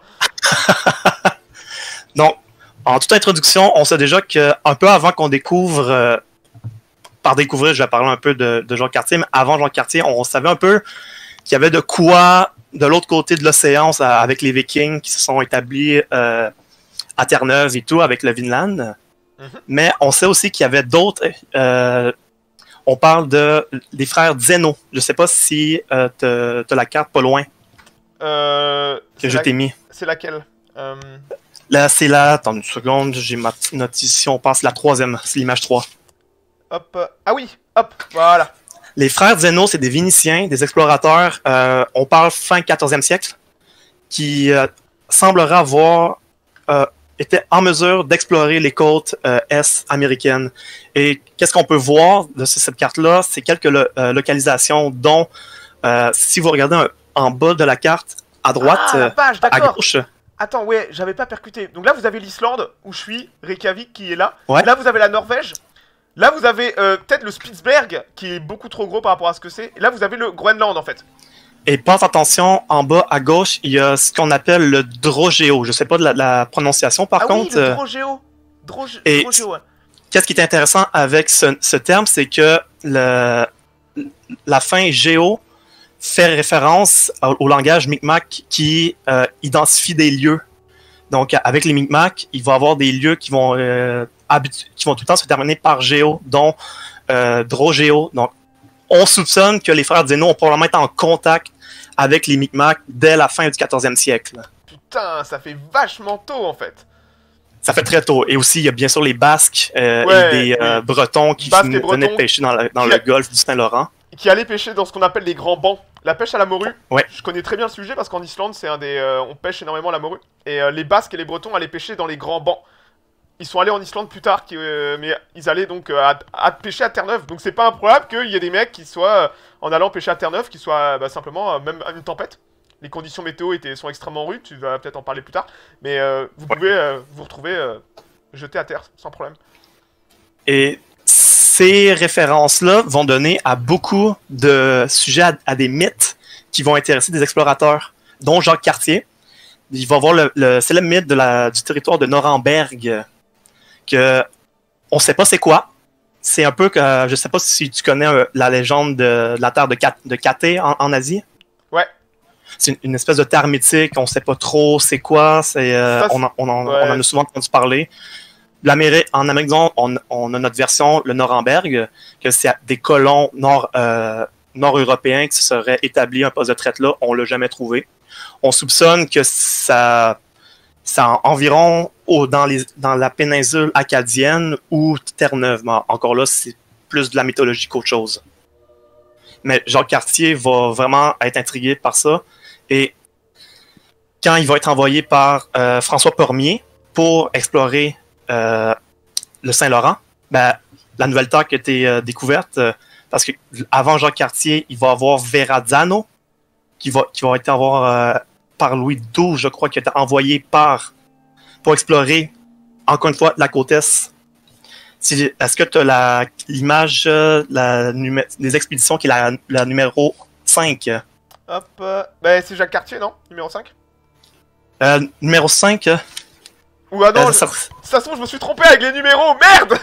Donc, en toute introduction, on sait déjà qu'un peu avant qu'on découvre, par découvrir, je vais parler un peu de Jean Cartier, mais avant Jean Cartier, on savait un peu qu'il y avait de quoi de l'autre côté de l'océan avec les Vikings qui se sont établis à Terre-Neuve et tout, avec le Vinland. Mais on sait aussi qu'il y avait d'autres... on parle des frères Zeno. Je sais pas si t'as la carte pas loin que je t'ai mis. C'est laquelle Là, c'est là. Attends une seconde, j'ai ma note ici. On passe la 3e, c'est l'image 3. Hop. Ah oui, hop, voilà. Les frères Zeno, c'est des Vénitiens, des explorateurs. On parle fin 14e siècle, qui sembleraient avoir étaient en mesure d'explorer les côtes est américaines. Et qu'est-ce qu'on peut voir de cette carte-là? C'est quelques localisations dont, si vous regardez en bas de la carte, à droite, la page, à d'accord. gauche. Attends, ouais, j'avais pas percuté. Donc là, vous avez l'Islande, où je suis, Reykjavik qui est là. Ouais. Là, vous avez la Norvège. Là, vous avez peut-être le Spitsberg, qui est beaucoup trop gros par rapport à ce que c'est. Et là, vous avez le Groenland, en fait. Et pense attention, en bas à gauche, il y a ce qu'on appelle le Drogéo. Je sais pas de la prononciation par contre. Oui, le Drogéo. Drogéo, ouais. Qu'est-ce qui est intéressant avec ce terme, c'est que la fin géo fait référence au langage Micmac qui identifie des lieux. Donc, avec les Micmac, il va y avoir des lieux qui vont tout le temps se terminer par géo, dont Drogéo. Donc, on soupçonne que les frères Zeno ont probablement été en contact avec les Micmacs dès la fin du 14e siècle. Putain, ça fait vachement tôt, en fait. Ça fait très tôt. Et aussi, il y a bien sûr les Basques et des Bretons qui venaient pêcher dans le golfe du Saint-Laurent. Qui allaient pêcher dans ce qu'on appelle les grands bancs. La pêche à la morue. Ouais. Je connais très bien le sujet parce qu'en Islande, c'est un des, on pêche énormément la morue. Et les Basques et les Bretons allaient pêcher dans les grands bancs. Ils sont allés en Islande plus tard, mais ils allaient donc à pêcher à Terre-Neuve. Donc c'est pas improbable qu'il y ait des mecs qui soient, en allant pêcher à Terre-Neuve, qui soient simplement, même à une tempête. Les conditions météo sont extrêmement rudes, tu vas peut-être en parler plus tard. Mais vous pouvez vous retrouver jeté à terre, sans problème. Et ces références-là vont donner à beaucoup de sujets, à des mythes qui vont intéresser des explorateurs, dont Jacques Cartier. Il va avoir le célèbre mythe du territoire de Nuremberg, que on sait pas c'est quoi. C'est un peu que, je sais pas si tu connais la légende de la terre de Cathay en Asie. Ouais. C'est une espèce de terre mythique, on sait pas trop c'est quoi, on en a souvent entendu parler. En Amérique du Nord, on a notre version, le Nuremberg, que c'est des colons nord-européens qui se seraient établis un poste de traite là, on l'a jamais trouvé. On soupçonne que ça environ dans la péninsule acadienne ou Terre-Neuve. Mais encore là, c'est plus de la mythologie qu'autre chose. Mais Jacques Cartier va vraiment être intrigué par ça. Et quand il va être envoyé par François Pormier pour explorer le Saint-Laurent, la nouvelle terre qui a été découverte, parce que avant Jacques Cartier, il va avoir Verrazzano, qui va être par Louis XII, je crois, qui a été envoyé pour explorer, encore une fois, la côte Est. Est-ce que tu as l'image des expéditions qui est la numéro 5? Hop, c'est Jacques Cartier, non? Numéro 5? Numéro 5? Ou non, de toute façon, je me suis trompé avec les numéros, merde.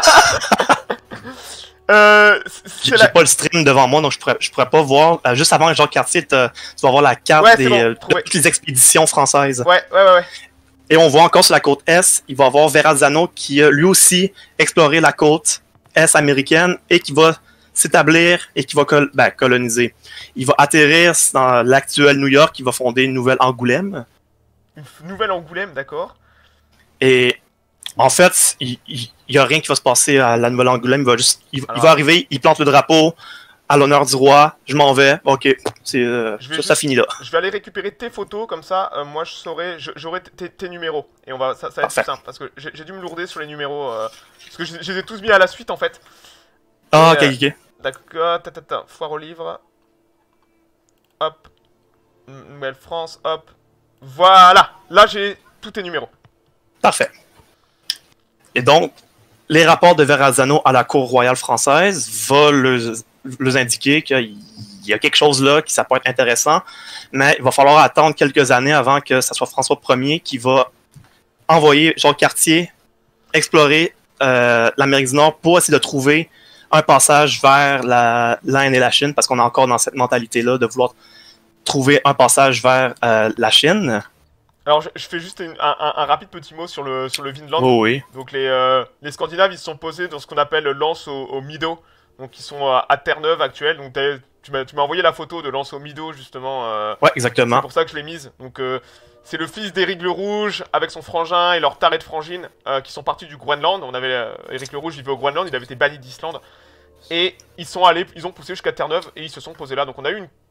J'ai pas le stream devant moi, donc je pourrais pas voir. Juste avant Jacques Cartier, tu vas voir la carte de toutes les expéditions françaises. Ouais. Et on voit encore sur la côte Est, il va y avoir Verrazzano qui a lui aussi exploré la côte Est américaine et qui va s'établir et qui va coloniser. Il va atterrir dans l'actuel New York, il va fonder une nouvelle Angoulême. Une nouvelle Angoulême, d'accord. Et en fait, il y a rien qui va se passer à la nouvelle Angoulême. Il va arriver, il plante le drapeau à l'honneur du roi. Je m'en vais. Ok, ça finit là. Je vais aller récupérer tes photos, comme ça, moi j'aurai tes numéros. Et ça va être plus simple, parce que j'ai dû me lourder sur les numéros. Parce que je les ai tous mis à la suite en fait. Ah, ok. D'accord, foire aux livres. Hop. Nouvelle-France, hop. Voilà, là j'ai tous tes numéros. Parfait. Et donc, les rapports de Verrazzano à la cour royale française vont leur indiquer qu'il y a quelque chose là qui ça peut être intéressant, mais il va falloir attendre quelques années avant que ce soit François Ier qui va envoyer Jacques Cartier explorer l'Amérique du Nord pour essayer de trouver un passage vers l'Inde et la Chine, parce qu'on est encore dans cette mentalité-là de vouloir trouver un passage vers la Chine. Alors je fais juste un rapide petit mot sur le Vinland. Oh oui. Donc les Scandinaves ils se sont posés dans ce qu'on appelle l'anse au Mido. Donc ils sont à Terre-Neuve actuelle. Donc tu m'as envoyé la photo de l'anse au Mido justement. Ouais, exactement. C'est pour ça que je l'ai mise. Donc c'est le fils d'Éric le Rouge avec son frangin et leur taré de frangine qui sont partis du Groenland. On avait Éric le Rouge, il vivait au Groenland, il avait été banni d'Islande. Et ils ont poussé jusqu'à Terre-Neuve et ils se sont posés là. Donc on a eu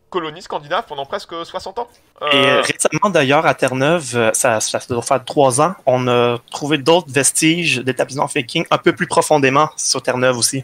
colonie scandinave pendant presque 60 ans. Et récemment, d'ailleurs, à Terre-Neuve, ça doit faire 3 ans, on a trouvé d'autres vestiges d'établissements vikings un peu plus profondément sur Terre-Neuve aussi.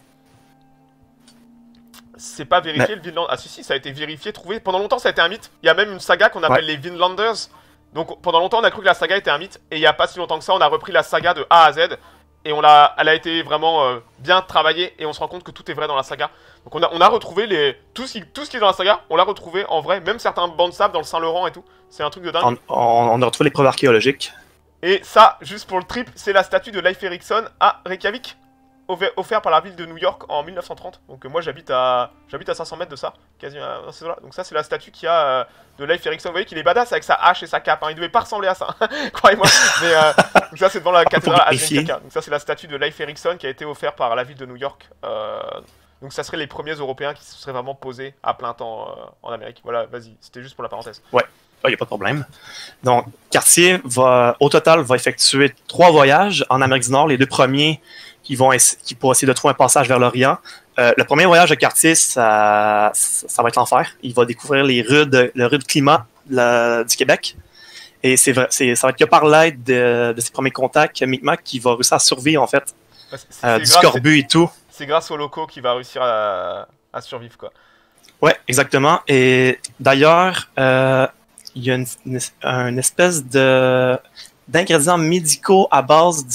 C'est pas vérifié le Vinland. Ah si, ça a été vérifié, trouvé. Pendant longtemps, ça a été un mythe. Il y a même une saga qu'on appelle les Vinlanders. Donc pendant longtemps, on a cru que la saga était un mythe. Et il y a pas si longtemps que ça, on a repris la saga de A à Z. Et elle a été vraiment bien travaillée. Et on se rend compte que tout est vrai dans la saga. Donc on a retrouvé tout ce qui est dans la saga. On l'a retrouvé en vrai. Même certains bancs de sable dans le Saint-Laurent et tout. C'est un truc de dingue. On a retrouvé les preuves archéologiques. Et ça, juste pour le trip, c'est la statue de Leif Erikson à Reykjavik. Offert par la ville de New York en 1930. Donc moi j'habite à 500 mètres de ça, quasiment. Donc ça c'est la statue qu'il y a de Leif Erikson. Vous voyez qu'il est badass avec sa hache et sa cape. Hein. Il devait pas ressembler à ça, croyez-moi. Mais donc ça c'est devant la cathédrale Adriatica. Donc ça c'est la statue de Leif Erikson qui a été offerte par la ville de New York. Donc ça serait les premiers Européens qui se seraient vraiment posés à plein temps en Amérique. Voilà, vas-y, c'était juste pour la parenthèse. Ouais. Il n'y a pas de problème. Donc, Cartier au total, va effectuer 3 voyages en Amérique du Nord. Les 2 premiers qui pourront essayer de trouver un passage vers l'Orient. Le premier voyage de Cartier, ça va être l'enfer. Il va découvrir le rude climat du Québec. Et ça va être que par l'aide de ses premiers contacts, Micmac, qui va réussir à survivre, en fait, du scorbut et tout. C'est grâce aux locaux qu'il va réussir à survivre, quoi. Ouais, exactement. Et d'ailleurs, il y a une espèce d'ingrédients médicaux à base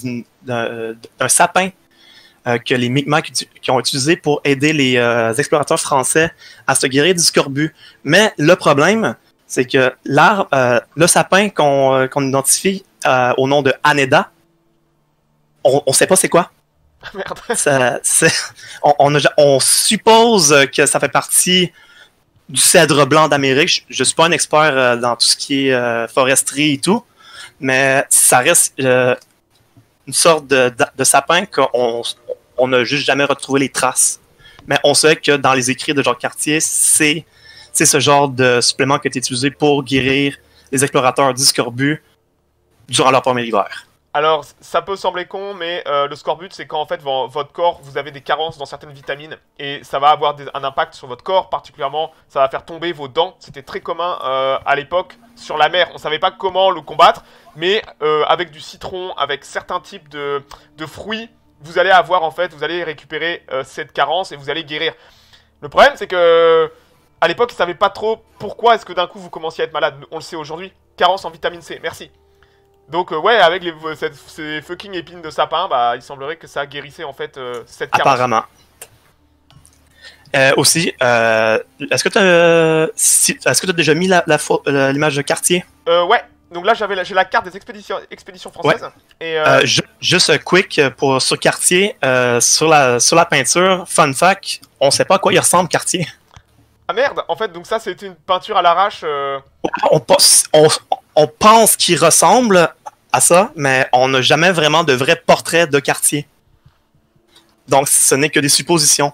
d'un sapin que les Micmacs qui ont utilisé pour aider les explorateurs français à se guérir du scorbut. Mais le problème, c'est que le sapin qu'on identifie au nom de Haneda, on sait pas c'est quoi. Merde. On suppose que ça fait partie du cèdre blanc d'Amérique. Je suis pas un expert dans tout ce qui est foresterie et tout, mais ça reste une sorte de sapin qu'on n'a juste jamais retrouvé les traces. Mais on sait que dans les écrits de Jacques Cartier, c'est ce genre de supplément qui a été utilisé pour guérir les explorateurs du scorbut durant leur premier hiver. Alors, ça peut sembler con, mais le scorbut, c'est quand en fait votre corps, vous avez des carences dans certaines vitamines et ça va avoir un impact sur votre corps, particulièrement, ça va faire tomber vos dents. C'était très commun à l'époque sur la mer. On savait pas comment le combattre, mais avec du citron, avec certains types de fruits, vous allez récupérer cette carence et vous allez guérir. Le problème, c'est que à l'époque, ils savaient pas trop pourquoi est-ce que d'un coup vous commenciez à être malade. On le sait aujourd'hui. Carence en vitamine C. Merci. Donc ouais, avec ces fucking épines de sapin, bah il semblerait que ça guérissait en fait cette carence. Apparemment. Aussi, est-ce que tu as déjà mis l'image de Cartier? Ouais. Donc là j'ai la carte des expéditions françaises. Ouais. Et juste quick sur Cartier, sur la peinture, fun fact, on sait pas à quoi il ressemble Cartier. Ah merde, en fait donc ça c'était une peinture à l'arrache. On pense qu'il ressemble à ça, mais on n'a jamais vraiment de vrai portrait de Cartier. Donc ce n'est que des suppositions.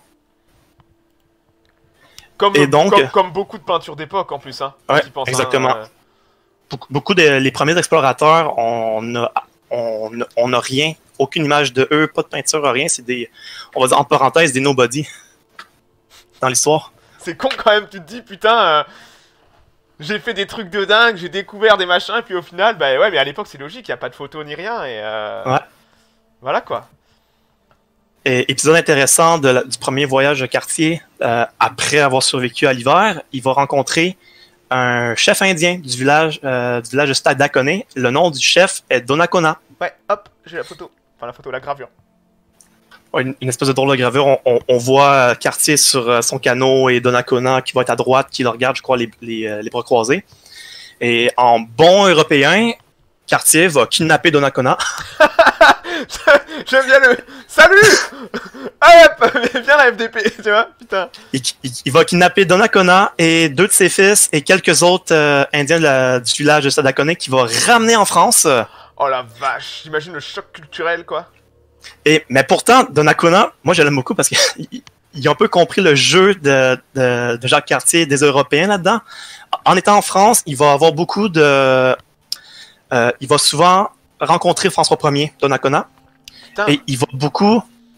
Comme beaucoup de peintures d'époque en plus. Hein, ouais, exactement. Beaucoup les premiers explorateurs, on n'a rien, aucune image de eux, pas de peinture, rien. C'est on va dire en parenthèse, des nobody dans l'histoire. C'est con quand même, tu te dis, putain, j'ai fait des trucs de dingue, j'ai découvert des machins, et puis au final, bah ouais, mais à l'époque c'est logique, il n'y a pas de photos ni rien, et ouais. Voilà quoi. Et épisode intéressant du premier voyage de Cartier, après avoir survécu à l'hiver, il va rencontrer un chef indien du village de Stadacone. Le nom du chef est Donnacona. Ouais, hop, j'ai la photo. Enfin la gravure. Une espèce de drôle de gravure. On voit Cartier sur son canot et Donnacona qui va être à droite, qui le regarde, je crois, les bras croisés. Et en bon européen, Cartier va kidnapper Donnacona. J'aime bien le... Salut. Hop, viens la FDP, tu vois, putain. Il va kidnapper Donnacona et 2 de ses fils et quelques autres Indiens du village de Stadacone qu'il va ramener en France. Oh la vache, j'imagine le choc culturel, quoi. Mais pourtant, Donnacona, moi je l'aime beaucoup parce qu'il a un peu compris le jeu de Jacques Cartier, des Européens là-dedans. En étant en France, il va avoir beaucoup de... il va souvent rencontrer François Ier, Donnacona. Putain. Et il va beaucoup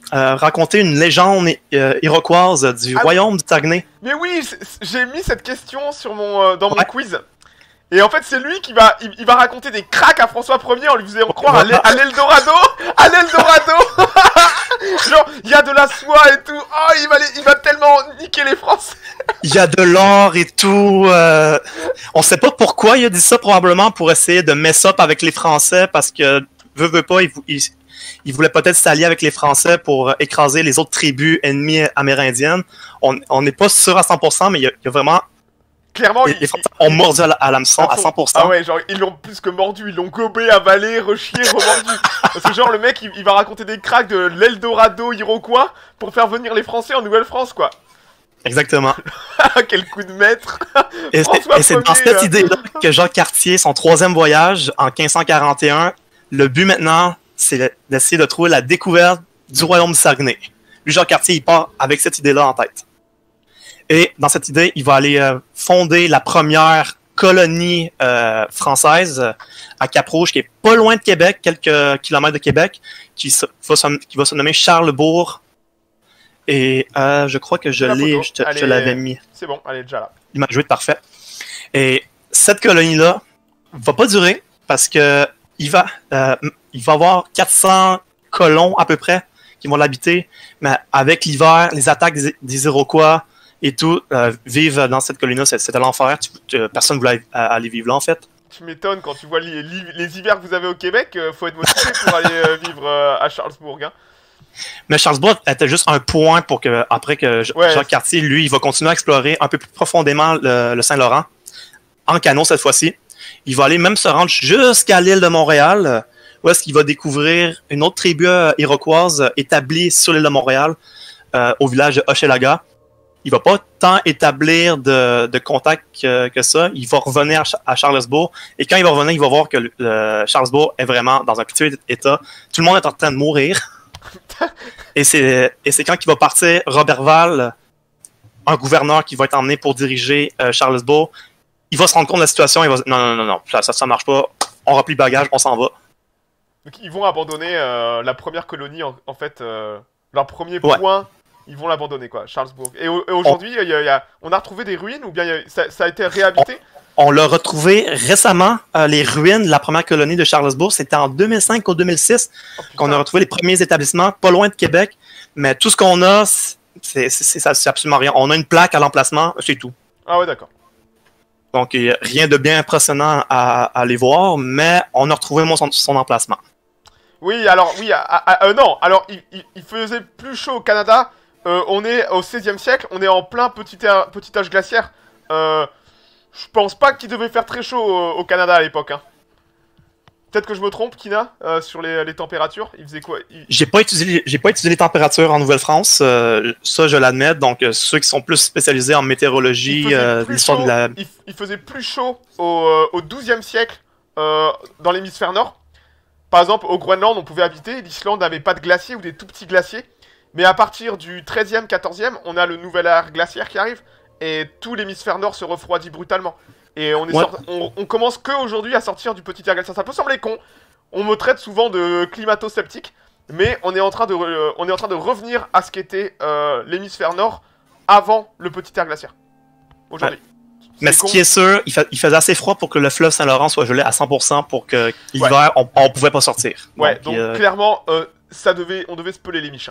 raconter une légende iroquoise du royaume du Saguenay. Mais oui, j'ai mis cette question sur dans mon quiz. Et en fait, c'est lui qui va, il va raconter des cracks à François 1er en lui faisant croire à l'Eldorado, à l'Eldorado. Genre, il y a de la soie et tout. Oh, il va tellement niquer les Français. Il y a de l'or et tout. On sait pas pourquoi il a dit ça, probablement pour essayer de mess up avec les Français, parce que veut pas, il voulait peut-être s'allier avec les Français pour écraser les autres tribus ennemies amérindiennes. On n'est pas sûr à 100%, mais il y a vraiment... Clairement, les Français ont mordu à l'hameçon à 100%. Ah ouais, genre, ils l'ont plus que mordu, ils l'ont gobé, avalé, rechié, remordu. Parce que genre, le mec, il va raconter des cracks de l'Eldorado iroquois pour faire venir les Français en Nouvelle-France, quoi. Exactement. Quel coup de maître. Et c'est dans cette idée-là que Jacques Cartier, son 3e voyage, en 1541, le but maintenant, c'est d'essayer de trouver la découverte du royaume du Saguenay. Lui, Jacques Cartier, il part avec cette idée-là en tête. Et dans cette idée, il va aller fonder la première colonie française à Cap-Rouge, qui est pas loin de Québec, quelques kilomètres de Québec, qui va se nommer Charlesbourg. Et je crois que je l'avais mis. C'est bon, elle est déjà là. Il m'a joué de parfait. Et cette colonie-là va pas durer parce que il va avoir 400 colons à peu près qui vont l'habiter, mais avec l'hiver, les attaques des Iroquois et tout, vivre dans cette colonie-là, c'était l'enfer. Personne ne voulait aller vivre là, en fait. Tu m'étonnes, quand tu vois les hivers que vous avez au Québec, faut être motivé pour aller vivre à Charlesbourg. Hein. Mais Charlesbourg était juste un point pour que, après que Jacques Cartier, lui, il va continuer à explorer un peu plus profondément le Saint-Laurent, en canot cette fois-ci. Il va aller même se rendre jusqu'à l'île de Montréal, où est-ce qu'il va découvrir une autre tribu iroquoise établie sur l'île de Montréal, au village de Hochelaga. Il va pas tant établir de contact que ça. Il va revenir à Charlesbourg. Et quand il va revenir, il va voir que Charlesbourg est vraiment dans un petit état. Tout le monde est en train de mourir. Et c'est quand il va partir, Roberval, un gouverneur qui va être emmené pour diriger Charlesbourg, il va se rendre compte de la situation. Il va dire non, ça marche pas. On replie le bagage, on s'en va. Donc ils vont abandonner la première colonie, en fait, leur premier point. Ils vont l'abandonner, quoi, Charlesbourg. Et aujourd'hui, on a retrouvé des ruines ou bien ça a été réhabité? On l'a retrouvé récemment, les ruines de la première colonie de Charlesbourg. C'était en 2005 ou 2006 qu'on a retrouvé les premiers établissements, pas loin de Québec. Mais tout ce qu'on a, c'est absolument rien. On a une plaque à l'emplacement, c'est tout. Ah ouais, d'accord. Donc, rien de bien impressionnant à aller voir, mais on a retrouvé son emplacement. Oui, alors, non, alors, il faisait plus chaud au Canada. On est au 16e siècle, on est en plein petit âge glaciaire. Je pense pas qu'il devait faire très chaud au Canada à l'époque. Hein. Peut-être que je me trompe, Kina, sur les températures. Il faisait quoi? J'ai pas étudié les températures en Nouvelle-France. Ça, je l'admets. Donc, ceux qui sont plus spécialisés en météorologie, l'histoire de la... Il faisait plus chaud au 12e siècle dans l'hémisphère nord. Par exemple, au Groenland, on pouvait habiter. L'Islande n'avait pas de glaciers ou des tout petits glaciers. Mais à partir du 13e, 14e, on a le nouvel ère glaciaire qui arrive. Et tout l'hémisphère nord se refroidit brutalement. Et on commence qu'aujourd'hui à sortir du petit ère glaciaire. Ça peut sembler con. On me traite souvent de climato-sceptique. Mais on est en train de revenir à ce qu'était l'hémisphère nord avant le petit ère glaciaire. Aujourd'hui. Ouais. Mais ce qui est sûr, il faisait assez froid pour que le fleuve Saint-Laurent soit gelé à 100% pour que l'hiver, on pouvait pas sortir. Ouais, donc clairement, on devait se peler les miches.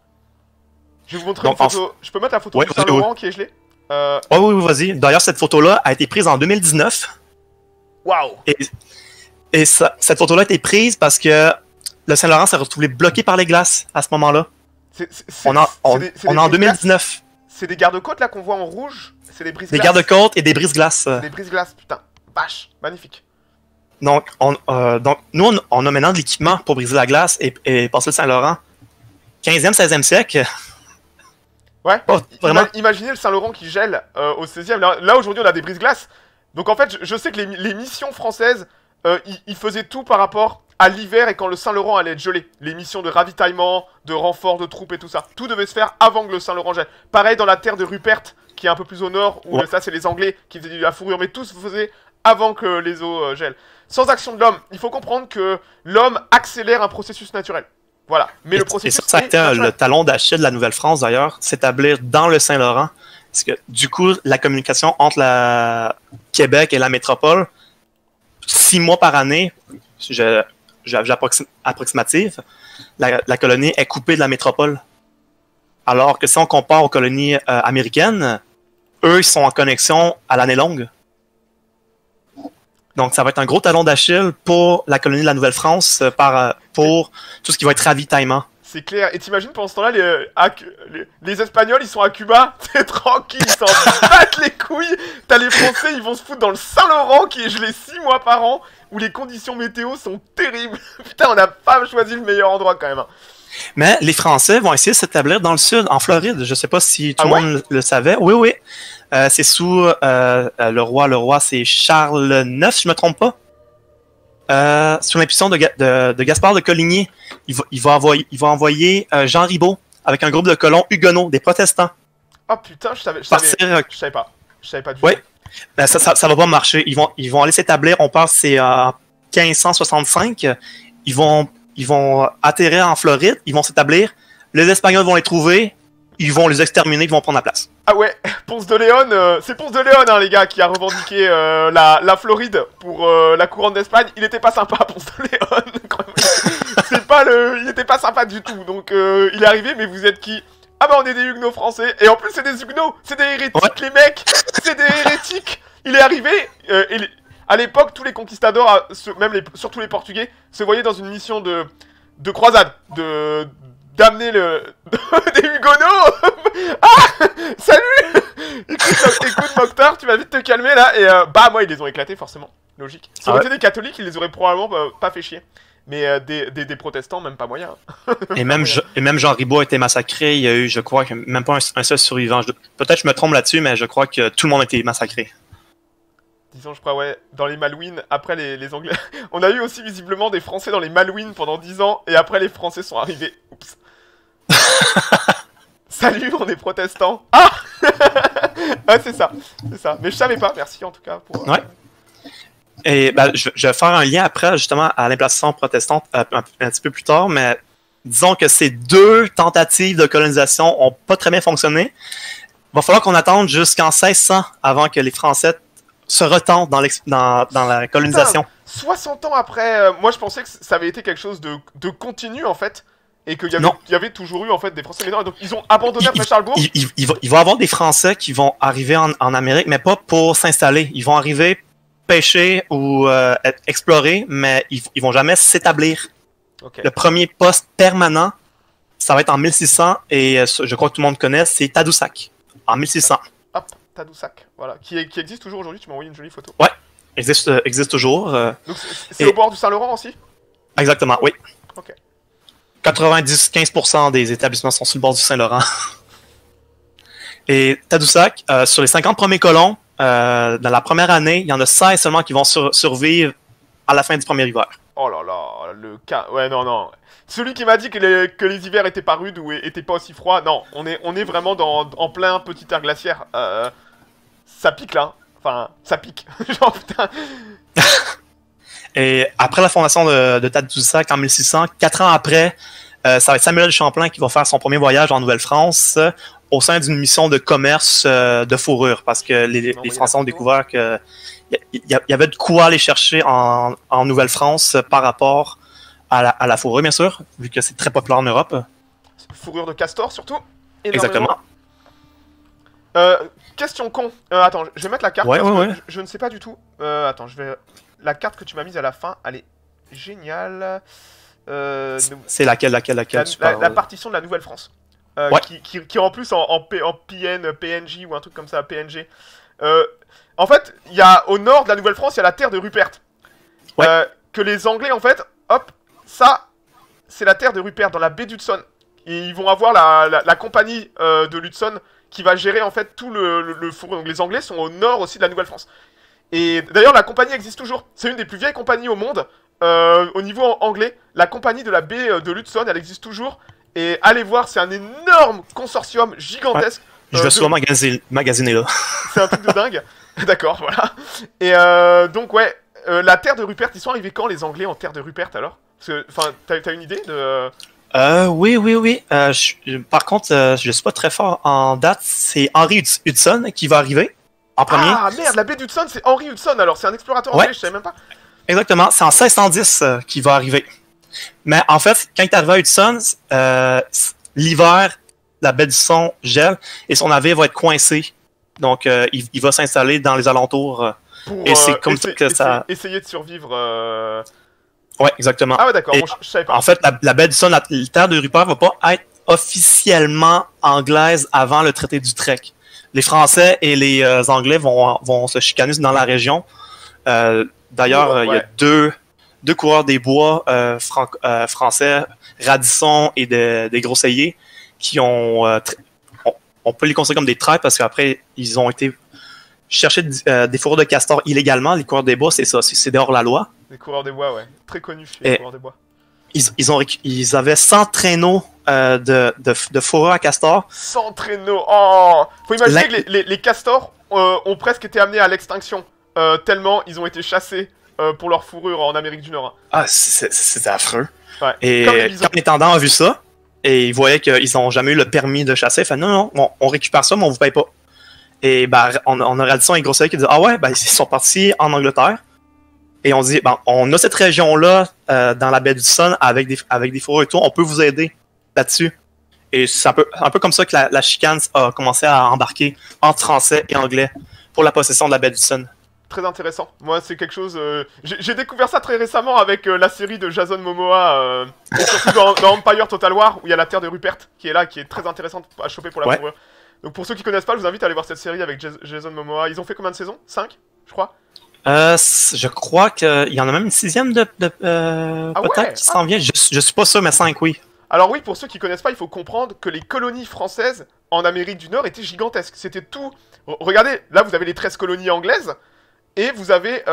Je vais vous montrer une photo. Je peux mettre la photo du Saint-Laurent qui est gelé? Oui, vas-y. D'ailleurs, cette photo-là a été prise en 2019. Waouh! Et cette photo-là a été prise parce que le Saint-Laurent s'est retrouvé bloqué par les glaces à ce moment-là. On est en 2019. C'est des garde-côtes là qu'on voit en rouge? C'est des brise-glaces? Des garde-côtes et des brise-glaces. Des brise-glaces, putain. Vache, magnifique. Donc, nous, on a maintenant de l'équipement pour briser la glace et passer le Saint-Laurent. 15e, 16e siècle. Ouais, imaginez le Saint-Laurent qui gèle au 16e. Là aujourd'hui, on a des brise-glaces. Donc en fait, je sais que les missions françaises, ils faisaient tout par rapport à l'hiver et quand le Saint-Laurent allait être gelé. Les missions de ravitaillement, de renfort de troupes et tout ça. Tout devait se faire avant que le Saint-Laurent gèle. Pareil dans la terre de Rupert, qui est un peu plus au nord, où ça c'est les Anglais qui faisaient de la fourrure. Mais tout se faisait avant que les eaux gèlent. Sans action de l'homme, il faut comprendre que l'homme accélère un processus naturel. Voilà. Mais le Et processus ça, ça a est été le naturel. talon d'Achille de la Nouvelle-France, d'ailleurs, s'établir dans le Saint-Laurent. Parce que, du coup, la communication entre la Québec et la métropole, 6 mois par année, approximative, la colonie est coupée de la métropole. Alors que si on compare aux colonies américaines, eux, ils sont en connexion à l'année longue. Donc, ça va être un gros talon d'Achille pour la colonie de la Nouvelle-France pour tout ce qui va être ravitaillement. C'est clair. Et t'imagines, pendant ce temps-là, les Espagnols, ils sont à Cuba. C'est tranquille, ils s'en battent les couilles. T'as les Français, ils vont se foutre dans le Saint-Laurent, qui est gelé 6 mois par an, où les conditions météo sont terribles. Putain, on n'a pas choisi le meilleur endroit, quand même. Hein. Mais les Français vont essayer de s'établir dans le sud, en Floride. Je sais pas si tout le monde le savait. Oui, oui. C'est sous le roi. Le roi, c'est Charles IX, si je me trompe pas. Sous l'impulsion de Gaspard de Coligny, il va envoyer Jean Ribault avec un groupe de colons huguenots, des protestants. Oh putain, je savais pas. Je savais pas du tout. Ben, ça va pas marcher. Ils vont aller s'établir. On pense que c'est en 1565. Ils vont atterrir en Floride. Ils vont s'établir. Les Espagnols vont les trouver. Ils vont les exterminer. Ils vont prendre la place. Ah ouais, Ponce de Léon, c'est Ponce de Léon, hein, les gars, qui a revendiqué la Floride pour la couronne d'Espagne. Il était pas sympa, Ponce de Léon. Il était pas sympa du tout. Donc il est arrivé, mais vous êtes qui? Ah bah on est des huguenots français. Et en plus c'est des huguenots, c'est des hérétiques, les mecs. C'est des hérétiques. Il est arrivé, à l'époque, tous les conquistadors, surtout les Portugais, se voyaient dans une mission de croisade, d'amener des hugonots. Ah, salut. Écoute Mokhtar, tu vas vite te calmer là. Et bah moi ils les ont éclatés forcément, logique. Si on était des catholiques, ils les auraient probablement pas fait chier. Mais des protestants, même pas moyen. Et même Jean Ribault a été massacré. Il y a eu, je crois, que même pas un seul survivant. Peut-être je me trompe là-dessus, mais je crois que tout le monde a été massacré. Disons, je crois, ouais, dans les Malouines, après les Anglais. On a eu aussi visiblement des Français dans les Malouines pendant 10 ans, et après les Français sont arrivés. Oups. Salut, on est protestants. Ah. Ah, c'est ça. Mais je savais pas, merci en tout cas pour... Ouais. Et ben, je vais faire un lien après, justement, à l'implantation protestante un petit peu plus tard, mais disons que ces 2 tentatives de colonisation ont pas très bien fonctionné. Il va falloir qu'on attende jusqu'en 1600 avant que les Français se retentent dans la colonisation. Putain, 60 ans après, moi je pensais que ça avait été quelque chose de continu en fait, et qu'il y avait toujours eu en fait des Français. Mais non, donc ils ont abandonné après Charlesbourg. Il va y avoir des Français qui vont arriver en Amérique, mais pas pour s'installer. Ils vont arriver pêcher ou explorer, mais ils vont jamais s'établir. Okay. Le premier poste permanent, ça va être en 1600, et je crois que tout le monde connaît, c'est Tadoussac, en 1600. Hop, Tadoussac, voilà, qui existe toujours aujourd'hui, tu m'as envoyé une jolie photo. Ouais, existe toujours. Donc c'est au bord du Saint-Laurent aussi? Exactement, oui. Ok. 90-15% des établissements sont sur le bord du Saint-Laurent. Et Tadoussac, sur les 50 premiers colons, dans la première année, il y en a 16 seulement qui vont survivre à la fin du premier hiver. Oh là là, le cas... Ouais, non. Celui qui m'a dit que les hivers étaient pas rudes ou étaient pas aussi froids, non, on est vraiment en plein petit air glaciaire. Ça pique là, enfin, ça pique. Genre, putain. Et après la fondation de Tadoussac en 1600, 4 ans après, ça va être Samuel de Champlain qui va faire son premier voyage en Nouvelle-France au sein d'une mission de commerce de fourrure, parce que les Français ont découvert qu'il y avait de quoi aller chercher en Nouvelle-France par rapport à la fourrure, bien sûr, vu que c'est très populaire en Europe. Fourrure de castor, surtout. Exactement. Question con. Attends, je vais mettre la carte. Ouais. Je ne sais pas du tout. Attends, la carte que tu m'as mise à la fin, elle est géniale. C'est laquelle la partition de la Nouvelle-France. Ouais. Qui est en plus en PN, PNJ ou un truc comme ça, PNG. En fait, il y a au nord de la Nouvelle-France, il y a la terre de Rupert. Ouais. Que les Anglais, en fait, hop, ça, c'est la terre de Rupert dans la baie d'Hudson. Et ils vont avoir la compagnie de l'Hudson qui va gérer en fait tout le fourrure. Donc les Anglais sont au nord aussi de la Nouvelle-France. Et d'ailleurs, la compagnie existe toujours. C'est une des plus vieilles compagnies au monde. Au niveau anglais, la compagnie de la baie de l'Hudson, elle existe toujours. Et allez voir, c'est un énorme consortium gigantesque. Ouais. Je vais souvent magasiner là. C'est un truc de dingue. D'accord, voilà. Et donc, ouais, la terre de Rupert, ils sont arrivés quand les Anglais en terre de Rupert alors? Enfin, t'as une idée de... Oui, oui, oui. Par contre, je suis pas très fort en date. C'est Henry Hudson qui va arriver en premier. Ah merde, la baie d'Hudson, c'est Henry Hudson, alors c'est un explorateur Ouais. anglais, je savais même pas. Exactement, c'est en 1610 qu'il va arriver. Mais en fait, quand il est arrivé à Hudson, l'hiver, la baie d'Hudson gèle et son navire va être coincé. Donc, il va s'installer dans les alentours. Pour Et c'est comme ça que ça... essayer de survivre. Ouais, exactement. Ah ouais, d'accord, Et bon, je savais pas. En fait, la baie d'Hudson, la terre de Rupert va pas être officiellement anglaise avant le traité d'Utrecht. Les Français et les Anglais vont se chicaner dans la région. D'ailleurs, il y a deux coureurs des bois français, Radisson et des Grosseilliers, qui ont... on peut les considérer comme des traîtres parce qu'après, ils ont été chercher des fourrures de castor illégalement. Les coureurs des bois, c'est ça, c'est dehors la loi. Les coureurs des bois, ouais. Très connus chez les coureurs des bois. Ils avaient 100 traîneaux de fourrures à castor. 100 traîneaux. Oh, faut imaginer que les castors ont presque été amenés à l'extinction. Tellement ils ont été chassés pour leur fourrure en Amérique du Nord. Ah, c'est affreux. Ouais. Et quand l'intendant a vu ça, et il voyait qu'ils n'ont jamais eu le permis de chasser, il fait non, on récupère ça, mais on vous paye pas. Et ben, on a Radisson et Grosseilliers qui disent ah ouais, ben, ils sont partis en Angleterre. Et on dit, ben, on a cette région-là dans la baie d'Hudson avec des fourrures et tout, on peut vous aider là-dessus. Et c'est un peu comme ça que la chicane a commencé à embarquer entre français et anglais pour la possession de la baie d'Hudson. Très intéressant. Moi, c'est quelque chose... J'ai découvert ça très récemment avec la série de Jason Momoa, et surtout dans Empire Total War, où il y a la terre de Rupert qui est là, qui est très intéressante à choper pour la fourrure. Donc pour ceux qui connaissent pas, je vous invite à aller voir cette série avec Jason Momoa. Ils ont fait combien de saisons? 5, je crois. Je crois qu'il y en a même une 6e peut-être qui s'en vient. Je suis pas sûr, mais 5, oui. Alors oui, pour ceux qui connaissent pas, il faut comprendre que les colonies françaises en Amérique du Nord étaient gigantesques. C'était tout... Regardez, là vous avez les 13 colonies anglaises, et vous avez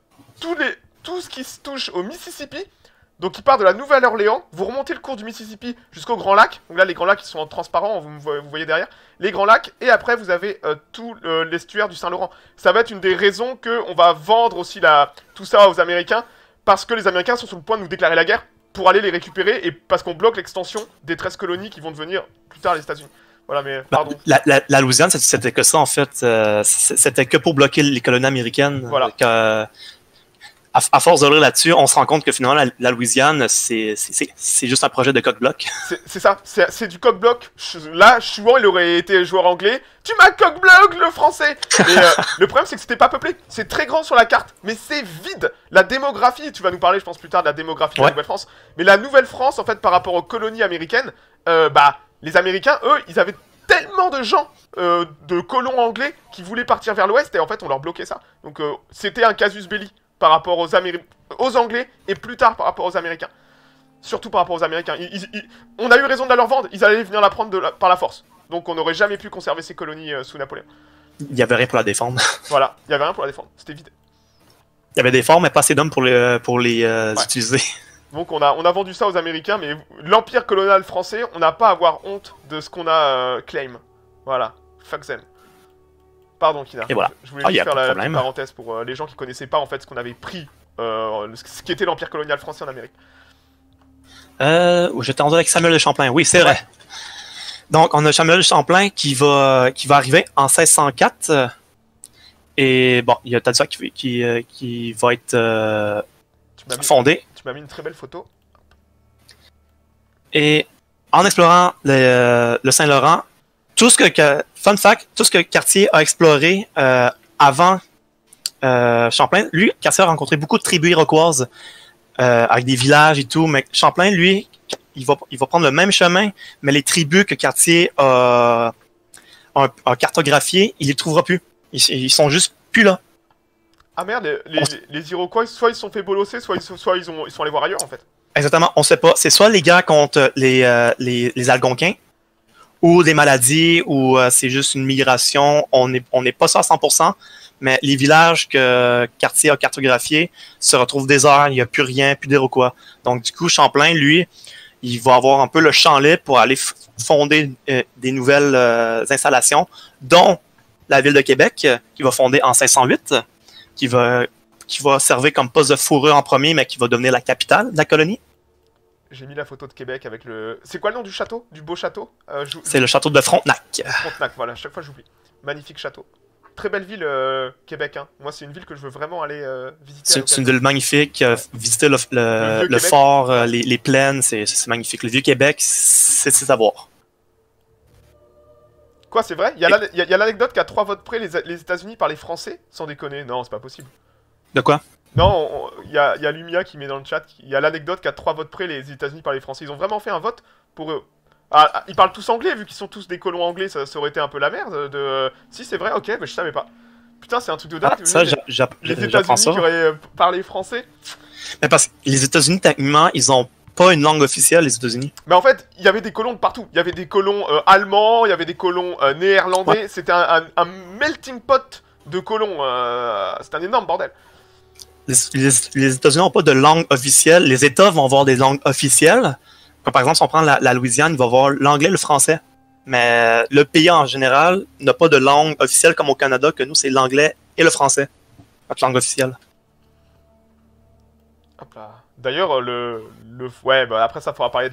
tout ce qui se touche au Mississippi, donc qui part de la Nouvelle-Orléans, vous remontez le cours du Mississippi jusqu'au Grand Lac, donc là les Grands Lacs ils sont en transparent, vous voyez derrière, les Grands Lacs, et après vous avez tout l'estuaire du Saint-Laurent. Ça va être une des raisons qu'on va vendre aussi tout ça aux Américains, parce que les Américains sont sur le point de nous déclarer la guerre, pour aller les récupérer, et parce qu'on bloque l'extension des 13 colonies qui vont devenir plus tard les États-Unis. Voilà, mais pardon. La Louisiane, c'était que ça, en fait. C'était que pour bloquer les colonies américaines. Voilà. À force de lire là-dessus, on se rend compte que finalement, la Louisiane, c'est juste un projet de coq-bloc. C'est ça, c'est du coq-bloc. Là, Chouan, il aurait été joueur anglais. Tu m'as coq-bloc, le français. Et le problème, c'est que c'était pas peuplé. C'est très grand sur la carte, mais c'est vide. La démographie, tu vas nous parler, je pense, plus tard de la démographie de la Nouvelle-France. Mais la Nouvelle-France, en fait, par rapport aux colonies américaines, les Américains, eux, ils avaient tellement de gens, de colons anglais, qui voulaient partir vers l'ouest, et en fait, on leur bloquait ça. Donc, c'était un casus belli par rapport aux Anglais, et plus tard par rapport aux Américains. Surtout par rapport aux Américains. On a eu raison de la leur vendre, ils allaient venir la prendre par la force. Donc, on n'aurait jamais pu conserver ces colonies sous Napoléon. Il y avait rien pour la défendre. Voilà, il y avait rien pour la défendre, c'était vide. Il y avait des forts, mais pas assez d'hommes pour les utiliser. Donc on a vendu ça aux Américains, mais l'empire colonial français, on n'a pas à avoir honte de ce qu'on a claim. Voilà, fuck them. Pardon Kina, et voilà. Je voulais juste faire la petite parenthèse pour les gens qui connaissaient pas en fait ce qu'on avait pris, ce qui était l'empire colonial français en Amérique. J'étais entendu avec Samuel de Champlain, oui c'est vrai. Donc on a Samuel de Champlain qui va arriver en 1604. Et bon, il y a Tadsa qui va être fondé. Tu m'as mis une très belle photo. Et en explorant le Saint-Laurent, fun fact, tout ce que Cartier a exploré avant Champlain, lui, Cartier a rencontré beaucoup de tribus iroquoises avec des villages et tout, mais Champlain, lui, il va prendre le même chemin, mais les tribus que Cartier a cartographiées, il les trouvera plus. Ils sont juste plus là. Ah merde, les Iroquois, soit ils se sont fait bolosser, soit ils sont allés voir ailleurs en fait. Exactement, on sait pas. C'est soit les gars contre les Algonquins, ou des maladies, ou c'est juste une migration. On n'est pas ça à 100%, mais les villages que Cartier a cartographiés se retrouvent déserts, il n'y a plus rien, plus d'Iroquois. Donc du coup, Champlain, lui, il va avoir un peu le champ libre pour aller fonder des nouvelles installations, dont la ville de Québec, qui va fonder en 1608, qui va servir comme poste de fourrure en premier, mais qui va devenir la capitale de la colonie. j'ai mis la photo de Québec avec le... C'est quoi le nom du château? Du beau château? C'est le château de Frontenac. Frontenac, voilà, chaque fois j'oublie. Magnifique château. Très belle ville, Québec. Hein. Moi, c'est une ville que je veux vraiment aller visiter. C'est une ville magnifique. Visiter le fort, les plaines, c'est magnifique. Le Vieux-Québec, c'est à voir. Quoi, c'est vrai? Il y a l'anecdote qu'à 3 votes près, les États-Unis par les Français? Sans déconner, non, c'est pas possible. De quoi? Non, il y a Lumia qui met dans le chat, il y a l'anecdote qu'à 3 votes près, les États-Unis par les Français. Ils ont vraiment fait un vote pour eux. Ah, ils parlent tous anglais, vu qu'ils sont tous des colons anglais, ça aurait été un peu la merde de... Si, c'est vrai, ok, mais je savais pas. Putain, c'est un truc de dingue. Ah, ça, les États-Unis qui auraient parlé français. Mais parce que les États-Unis, techniquement, ils ont pas une langue officielle, les États-Unis. Mais en fait, il y avait des colons de partout. Il y avait des colons allemands, il y avait des colons néerlandais. Ouais. C'était un melting pot de colons. C'était un énorme bordel. Les États-Unis n'ont pas de langue officielle. Les États vont avoir des langues officielles. Comme par exemple, si on prend la Louisiane, il va avoir l'anglais et le français. Mais le pays en général n'a pas de langue officielle comme au Canada, que nous, c'est l'anglais et le français. Notre langue officielle. Hop là. D'ailleurs, ouais, bah après ça, il faudra parler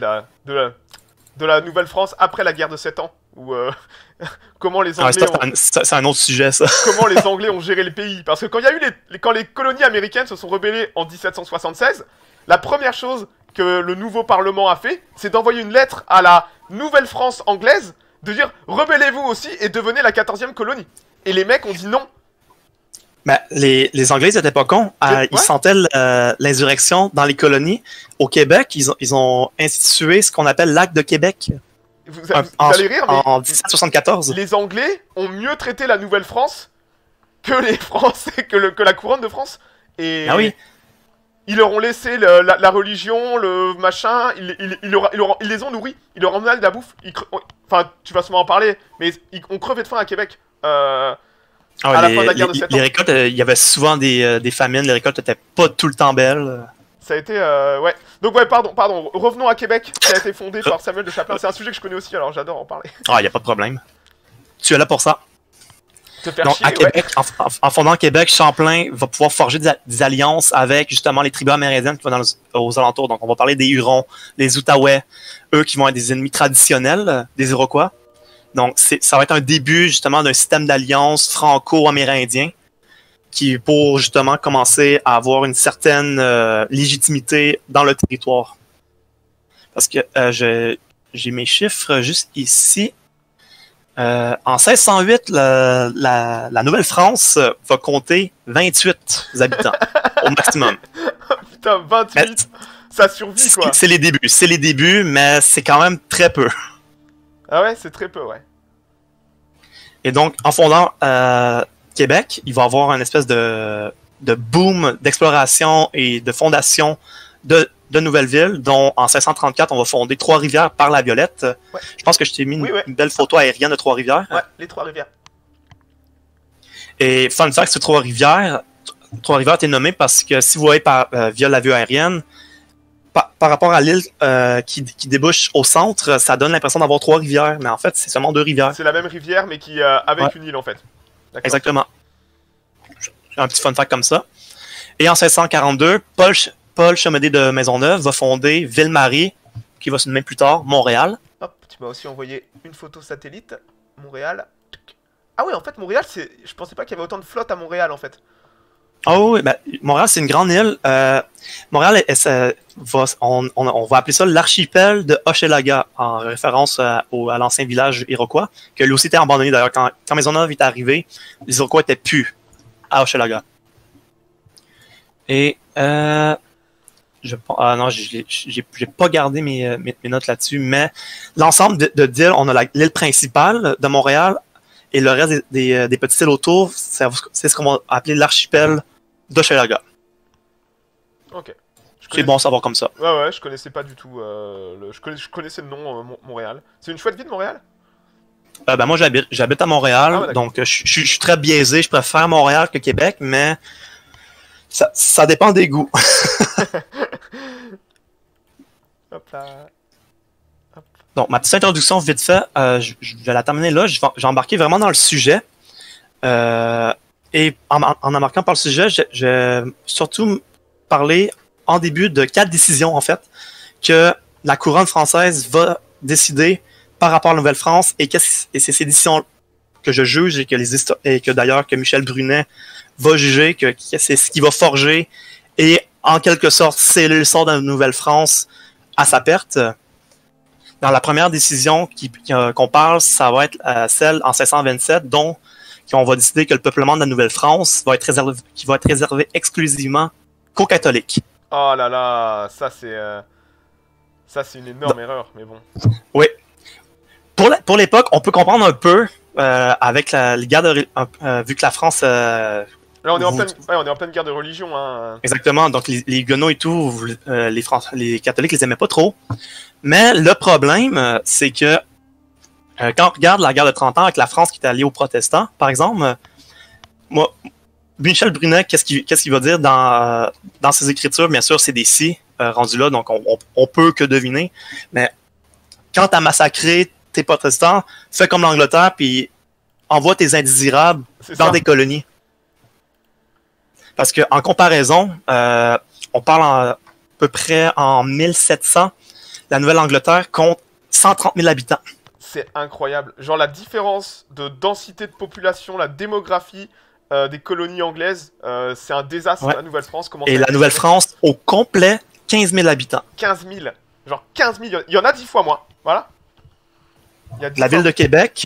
de la Nouvelle-France après la guerre de 7 ans. Où, comment les Anglais c'est un autre sujet, ça. Comment les Anglais ont géré le pays. Parce que quand il y a eu quand les colonies américaines se sont rebellées en 1776, la première chose que le nouveau Parlement a fait, c'est d'envoyer une lettre à la Nouvelle-France anglaise, de dire « Rebellez-vous aussi et devenez la 14e colonie ». Et les mecs ont dit non. Ben, les Anglais, ils étaient pas cons. Ils sentaient l'insurrection dans les colonies. Au Québec, ils ont institué ce qu'on appelle l'acte de Québec. Vous allez rire, mais en 1774. Les Anglais ont mieux traité la Nouvelle-France que les Français, que la couronne de France. Et ah oui. Ils leur ont laissé la religion, le machin, ils les ont nourris, ils leur ont donné de la bouffe. Enfin, tu vas sûrement en parler, mais on crevait de faim à Québec. À la fin de la guerre de 7 ans. Les récoltes, il y avait souvent des famines, les récoltes n'étaient pas tout le temps belles. Ça a été, ouais. Donc ouais, pardon, revenons à Québec, qui a été fondé par Samuel de Champlain. C'est un sujet que je connais aussi, alors j'adore en parler. Ah, il n'y a pas de problème. Tu es là pour ça. Te faire donc, chier, à Québec, ouais. en fondant Québec, Champlain va pouvoir forger des alliances avec justement les tribus amérindiennes qui vont aux alentours. Donc, on va parler des Hurons, les Outaouais, eux qui vont être des ennemis traditionnels des Iroquois. Donc, ça va être un début justement d'un système d'alliance franco-amérindien qui pour justement commencer à avoir une certaine légitimité dans le territoire. Parce que j'ai mes chiffres juste ici. En 1608, la Nouvelle-France va compter 28 habitants au maximum. Putain, 28, mais ça survit quoi. C'est les débuts, mais c'est quand même très peu. Ah ouais, c'est très peu, ouais. Et donc, en fondant Québec, il va y avoir une espèce de boom d'exploration et de fondation de nouvelles villes, dont en 1634, on va fonder Trois-Rivières par la Violette. Ouais. Je pense que je t'ai mis une belle photo aérienne de Trois-Rivières. Ouais, les Trois-Rivières. Et fun fact, c'est Trois-Rivières est nommé parce que si vous voyez via la vue aérienne, par rapport à l'île qui débouche au centre, ça donne l'impression d'avoir 3 rivières, mais en fait, c'est seulement 2 rivières. C'est la même rivière, mais qui avec une île, en fait. Exactement. Un petit fun fact comme ça. Et en 1642, Paul Chamédé de Maisonneuve va fonder Ville-Marie, qui va se nommer plus tard Montréal. Hop, tu m'as aussi envoyé une photo satellite. Montréal. Ah oui, en fait, Montréal, je pensais pas qu'il y avait autant de flotte à Montréal, en fait. Oh oui, ben, Montréal, c'est une grande île. Montréal, on va appeler ça l'archipel de Hochelaga, en référence à l'ancien village iroquois, qui lui aussi été abandonné. D'ailleurs, quand Maisonneuve est arrivé, les Iroquois étaient plus à Hochelaga. Et non, j'ai pas gardé mes notes là-dessus, mais l'ensemble de d'îles, on a l'île principale de Montréal et le reste des petites îles autour, c'est ce qu'on va appeler l'archipel d'Hochelaga. Ok. C'est bon à savoir comme ça. Ouais, je connaissais pas du tout. Je connaissais le nom Montréal. C'est une chouette ville, Montréal? Ben moi, j'habite à Montréal, donc je suis très biaisé. Je préfère Montréal que Québec, mais ça dépend des goûts. Hop là. Hop. Donc, ma petite introduction vite fait, je vais la terminer là. Je vais embarquer vraiment dans le sujet. Et en embarquant par le sujet, je vais surtout parler en début de 4 décisions, en fait, que la couronne française va décider par rapport à la Nouvelle-France, et c'est ces décisions que je juge et que d'ailleurs que Michel Brunet va juger, que c'est ce qui va forger et en quelque sorte sceller le sort de la Nouvelle-France à sa perte. Dans la première décision qu'on parle, ça va être celle en 1627, dont on va décider que le peuplement de la Nouvelle-France va être réservé exclusivement qu'aux catholiques. Oh là là, ça c'est une énorme erreur, mais bon. Oui. Pour l'époque, on peut comprendre un peu avec les guerres vu que la France... Là, on est en pleine guerre de religion. Hein. Exactement. Donc, les Huguenots et tout, les catholiques les aimaient pas trop. Mais le problème, c'est que quand on regarde la guerre de 30 ans avec la France qui est alliée aux protestants, par exemple, moi, Michel Brunet, qu'est-ce qu'il va dire dans ses écritures? Bien sûr, c'est des si rendus là, donc on peut que deviner. Mais quand t'as massacré tes protestants, fais comme l'Angleterre, puis envoie tes indésirables dans des colonies. Parce que en comparaison, on parle à peu près en 1700, la Nouvelle-Angleterre compte 130 000 habitants. C'est incroyable. Genre la différence de densité de population, la démographie des colonies anglaises, c'est un désastre. La Nouvelle-France. Et la Nouvelle-France, au complet, 15 000 habitants. 15 000. Genre 15 000. Il y en a 10 fois moins. Voilà. La ville de Québec,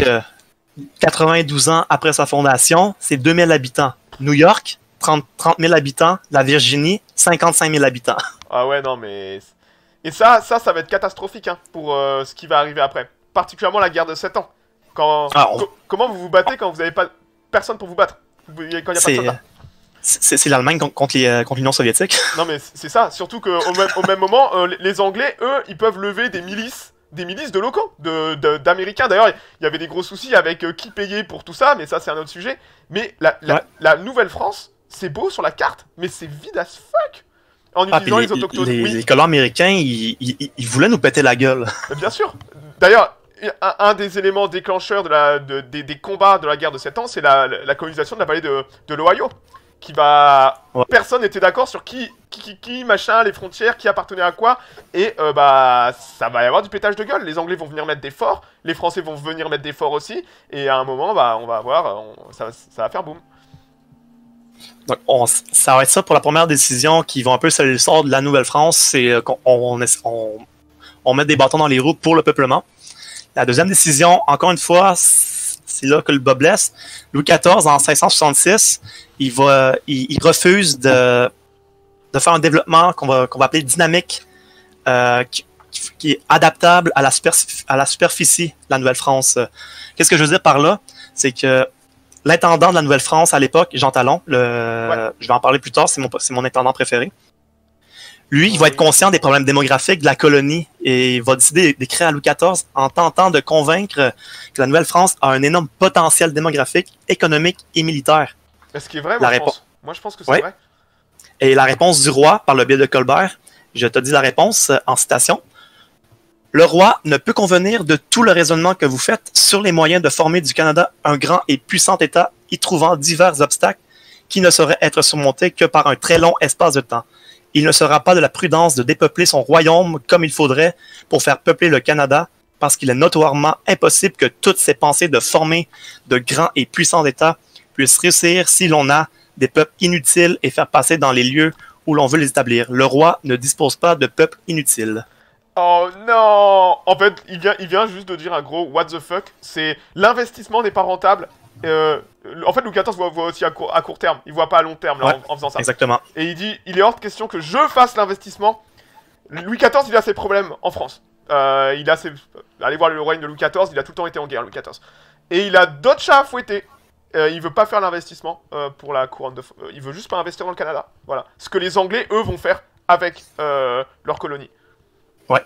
92 ans après sa fondation, c'est 2 000 habitants. New York, 30 000 habitants. La Virginie, 55 000 habitants. Ah ouais, non, mais... Et ça va être catastrophique hein, pour ce qui va arriver après. Particulièrement la guerre de 7 ans. Comment vous vous battez quand vous n'avez pas personne pour vous battre? Quand il n'y a pas de soldats. C'est l'Allemagne contre l'Union soviétique. Non, mais c'est ça. Surtout qu'au même moment, les Anglais, eux, ils peuvent lever des milices de locaux, d'Américains. D'ailleurs, il y avait des gros soucis avec qui payer pour tout ça, mais ça, c'est un autre sujet. Mais la Nouvelle-France, c'est beau sur la carte, mais c'est vide as fuck en utilisant les autochtones. Les colons américains, ils voulaient nous péter la gueule. Bien sûr. D'ailleurs, un des éléments déclencheurs des combats de la guerre de 7 ans, c'est la colonisation de la vallée de l'Ohio. Personne n'était d'accord sur qui, machin, les frontières, qui appartenait à quoi. Et ça va y avoir du pétage de gueule. Les Anglais vont venir mettre des forts, les Français vont venir mettre des forts aussi. Et à un moment, on va avoir, ça va faire boum. Donc, ça va être ça pour la première décision qui va un peu sceller le sort de la Nouvelle-France. C'est qu'on met des bâtons dans les roues pour le peuplement. La deuxième décision, encore une fois, c'est là que le bas blesse. Louis XIV, en 1666, il refuse de faire un développement qu'on va appeler dynamique, qui est adaptable à la superficie de la Nouvelle-France. Qu'est-ce que je veux dire par là? C'est que l'intendant de la Nouvelle-France à l'époque, Jean Talon, je vais en parler plus tard, c'est mon intendant préféré. Lui, il va être conscient des problèmes démographiques de la colonie et il va décider d'écrire à Louis XIV en tentant de convaincre que la Nouvelle-France a un énorme potentiel démographique, économique et militaire. Est-ce qu'il est vrai? Moi, je pense que c'est vrai. Et la réponse du roi, par le biais de Colbert, je te dis la réponse en citation. Le roi ne peut convenir de tout le raisonnement que vous faites sur les moyens de former du Canada un grand et puissant État y trouvant divers obstacles qui ne sauraient être surmontés que par un très long espace de temps. Il ne sera pas de la prudence de dépeupler son royaume comme il faudrait pour faire peupler le Canada, parce qu'il est notoirement impossible que toutes ces pensées de former de grands et puissants États puissent réussir si l'on a des peuples inutiles et faire passer dans les lieux où l'on veut les établir. Le roi ne dispose pas de peuples inutiles. Oh non! En fait, il vient juste de dire un gros what the fuck. C'est l'investissement n'est pas rentable. En fait, Louis XIV voit aussi à court terme. Il voit pas à long terme là, en faisant ça. Exactement. Et il dit, il est hors de question que je fasse l'investissement. Louis XIV, il a ses problèmes en France. Allez voir le royaume de Louis XIV, il a tout le temps été en guerre, Louis XIV. Et il a d'autres chats à fouetter. Il veut pas faire l'investissement pour la couronne de... il veut juste pas investir dans le Canada. Voilà. Ce que les Anglais, eux, vont faire avec leur colonie. Ouais.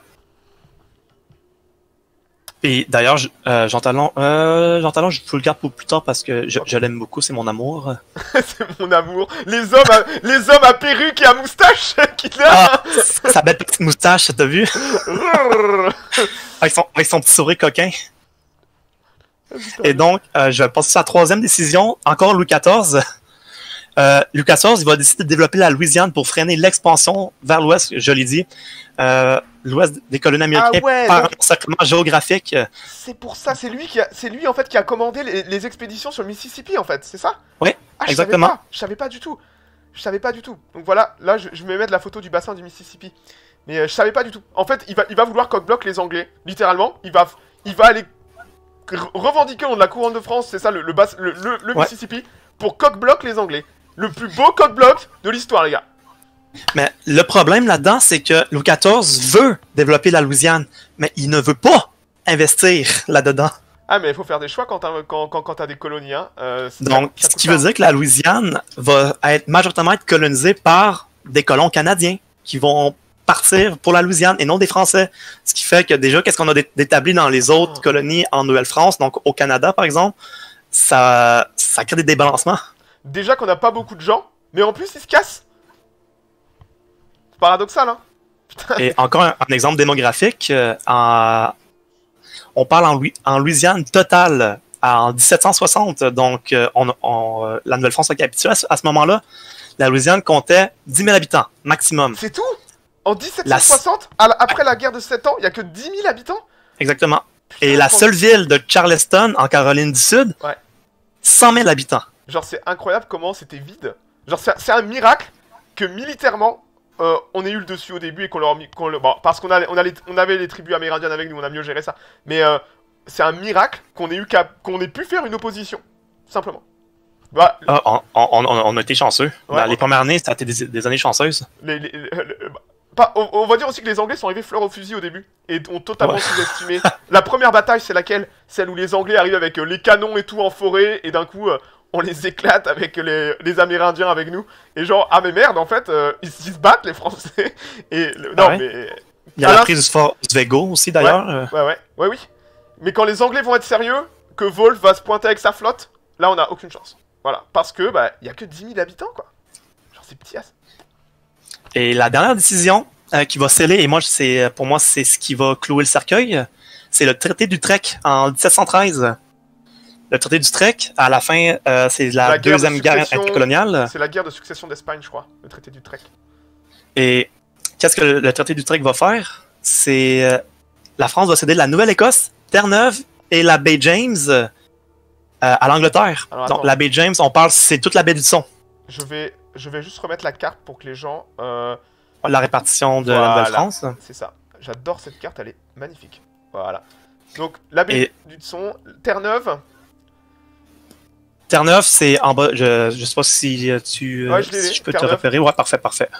Et d'ailleurs, Jean Talon, je vous le garde pour plus tard parce que je l'aime beaucoup, c'est mon amour. C'est mon amour. Les hommes à perruque et à moustache qu'il a. Sa belle petite moustache, t'as vu? avec son petit sourire coquin. Et donc, je vais passer à la troisième décision, encore Louis XIV. Louis XIV, il va décider de développer la Louisiane pour freiner l'expansion vers l'ouest, je l'ai dit. L'ouest des colonies américaines par un sacrement géographique. C'est pour ça, c'est lui en fait qui a commandé les expéditions sur le Mississippi en fait, c'est ça? Oui, exactement. Je savais pas du tout. Je savais pas du tout. Donc voilà, là je vais mettre la photo du bassin du Mississippi. Mais je savais pas du tout. En fait, il va vouloir coq-bloc les Anglais, littéralement. Il va aller revendiquer au nom de la couronne de France, c'est ça, le Mississippi, pour coq-bloc les Anglais. Le plus beau coq-bloc de l'histoire, les gars. Mais le problème là-dedans, c'est que Louis XIV veut développer la Louisiane, mais il ne veut pas investir là-dedans. Ah, mais il faut faire des choix quand t'as des colonies, hein. Donc, ce qui veut dire que la Louisiane va majoritairement être colonisée par des colons canadiens qui vont partir pour la Louisiane et non des Français. Ce qui fait que déjà, qu'est-ce qu'on a d'établi dans les autres colonies en Nouvelle-France, donc au Canada par exemple, ça crée des débalancements. Déjà qu'on n'a pas beaucoup de gens, mais en plus ils se cassent. C'est paradoxal, hein. Putain. Et encore un exemple démographique, on parle en Louisiane totale en 1760, donc la Nouvelle-France a capitulé à ce moment-là. La Louisiane comptait 10 000 habitants, maximum. C'est tout? En 1760, après la guerre de 7 ans, il n'y a que 10 000 habitants? Exactement. Putain, et la seule ville de Charleston, en Caroline du Sud, 100 000 habitants. Genre, c'est incroyable comment c'était vide. Genre, c'est un miracle que militairement, on ait eu le dessus au début et qu'on leur mis... Bon, parce qu'on avait les tribus amérindiennes avec nous, on a mieux géré ça. Mais c'est un miracle qu'on ait pu faire une opposition. Simplement. Bah, on a été chanceux. Ouais, les premières années, ça a été des années chanceuses. On va dire aussi que les Anglais sont arrivés fleur au fusil au début et ont totalement sous-estimé. La première bataille, c'est laquelle? Celle où les Anglais arrivent avec les canons et tout en forêt et d'un coup, on les éclate avec les Amérindiens avec nous. Et genre, ah mais merde, en fait, ils se battent les Français. Et non, mais... Il y a la prise du fort Oswego aussi d'ailleurs. Oui. Mais quand les Anglais vont être sérieux, que Wolfe va se pointer avec sa flotte, là on a aucune chance. Voilà, parce que il y a que 10 000 habitants quoi. Genre c'est petit. Et la dernière décision qui va sceller, et pour moi c'est ce qui va clouer le cercueil, c'est le traité d'Utrecht en 1713. Le traité d'Utrecht, à la fin, c'est la deuxième guerre intercoloniale. C'est la guerre de succession d'Espagne, je crois, le traité d'Utrecht. Et qu'est-ce que le traité d'Utrecht va faire? C'est la France va céder la Nouvelle-Écosse, Terre-Neuve et la baie James à l'Angleterre. Donc la baie James, c'est toute la baie du Son. Je vais juste remettre la carte pour que les gens... La répartition de la Nouvelle-France. C'est ça. J'adore cette carte, elle est magnifique. Voilà. Donc, la baie du Son, Terre-Neuve. Terre-Neuve, c'est en bas. Je sais pas si je peux te repérer. Ouais, parfait.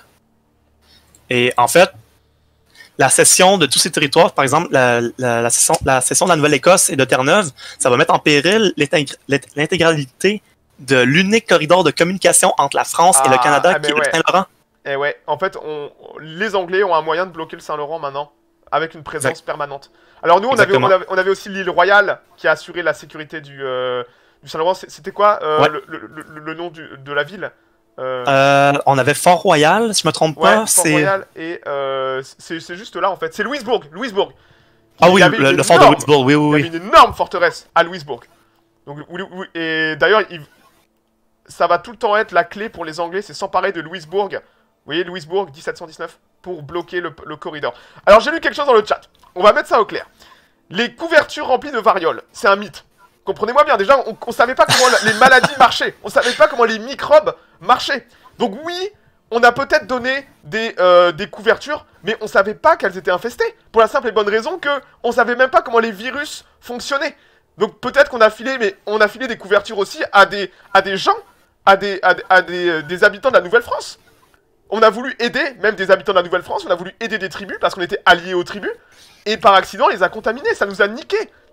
Et en fait, la cession de tous ces territoires, par exemple, la cession de la Nouvelle-Écosse et de Terre-Neuve, ça va mettre en péril l'intégralité de l'unique corridor de communication entre la France et le Canada, qui est le Saint-Laurent. Et ouais, en fait, les Anglais ont un moyen de bloquer le Saint-Laurent maintenant, avec une présence permanente. Alors nous, on avait aussi l'île Royale, qui a assuré la sécurité du Saint-Laurent. C'était quoi le nom de la ville? On avait Fort-Royal, si je me trompe pas. Fort-Royal, et c'est juste là, en fait. C'est Louisbourg. Ah oui, le fort de Louisbourg, oui. Il y avait une énorme forteresse à Louisbourg. Donc, et d'ailleurs, ça va tout le temps être la clé pour les Anglais, c'est s'emparer de Louisbourg. Vous voyez, Louisbourg, 1719, pour bloquer le corridor. Alors, j'ai lu quelque chose dans le chat. On va mettre ça au clair. Les couvertures remplies de variole, c'est un mythe. Comprenez-moi bien, déjà, on savait pas comment les maladies marchaient. On savait pas comment les microbes marchaient. Donc oui, on a peut-être donné des couvertures, mais on savait pas qu'elles étaient infestées. Pour la simple et bonne raison que on savait même pas comment les virus fonctionnaient. Donc peut-être qu'on a filé, mais on a filé des couvertures aussi à des gens, à des habitants de la Nouvelle-France. On a voulu aider, même des habitants de la Nouvelle-France, on a voulu aider des tribus parce qu'on était alliés aux tribus. Et par accident, on les a contaminés, ça nous a niqué.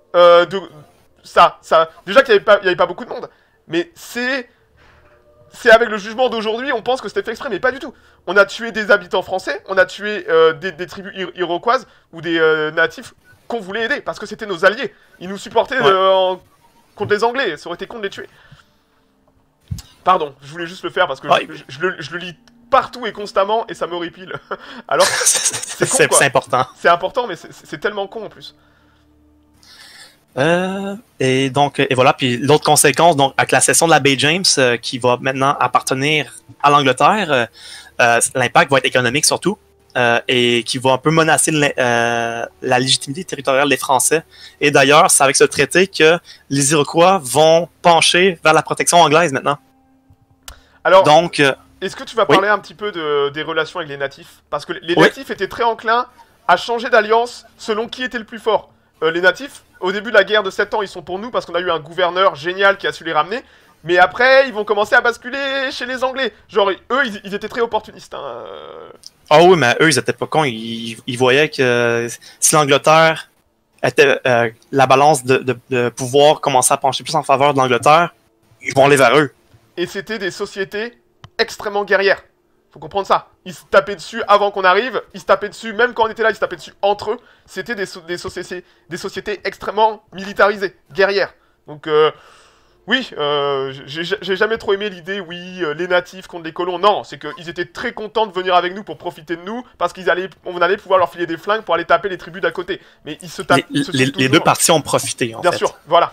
Déjà qu'il n'y avait pas beaucoup de monde. Mais c'est avec le jugement d'aujourd'hui, on pense que c'était fait exprès, mais pas du tout. On a tué des habitants français, on a tué des tribus iroquoises ou des natifs qu'on voulait aider, parce que c'était nos alliés. Ils nous supportaient contre les Anglais, ça aurait été con de les tuer. Pardon, je voulais juste le faire parce que je le lis partout et constamment et ça m'horripile. Alors, c'est important. C'est important, mais c'est tellement con en plus. Et donc, et voilà. Puis l'autre conséquence, donc, avec la cession de la baie James, qui va maintenant appartenir à l'Angleterre, l'impact va être économique surtout, et qui va un peu menacer la légitimité territoriale des Français. Et d'ailleurs, c'est avec ce traité que les Iroquois vont pencher vers la protection anglaise maintenant. Alors, Donc, est-ce que tu vas parler un petit peu des relations avec les natifs? Parce que les natifs étaient très enclins à changer d'alliance selon qui était le plus fort. Les natifs, au début de la guerre de 7 ans, ils sont pour nous parce qu'on a eu un gouverneur génial qui a su les ramener. Mais après, ils vont commencer à basculer chez les Anglais. Genre, eux, ils étaient très opportunistes. Hein. Ah oui, mais eux, ils étaient pas cons. Ils voyaient que si l'Angleterre était... la balance de pouvoir commençait à pencher plus en faveur de l'Angleterre, ils vont aller vers eux. Et c'était des sociétés extrêmement guerrières. Faut comprendre ça. Ils se tapaient dessus avant qu'on arrive, ils se tapaient dessus, même quand on était là, ils se tapaient dessus entre eux. C'était des sociétés extrêmement militarisées, guerrières. Donc, oui, j'ai jamais trop aimé l'idée, les natifs contre les colons. Non, c'est qu'ils étaient très contents de venir avec nous pour profiter de nous, parce qu'on allait pouvoir leur filer des flingues pour aller taper les tribus d'à côté. Mais ils se tapent... Les deux parties ont profité, en fait. Bien sûr, voilà.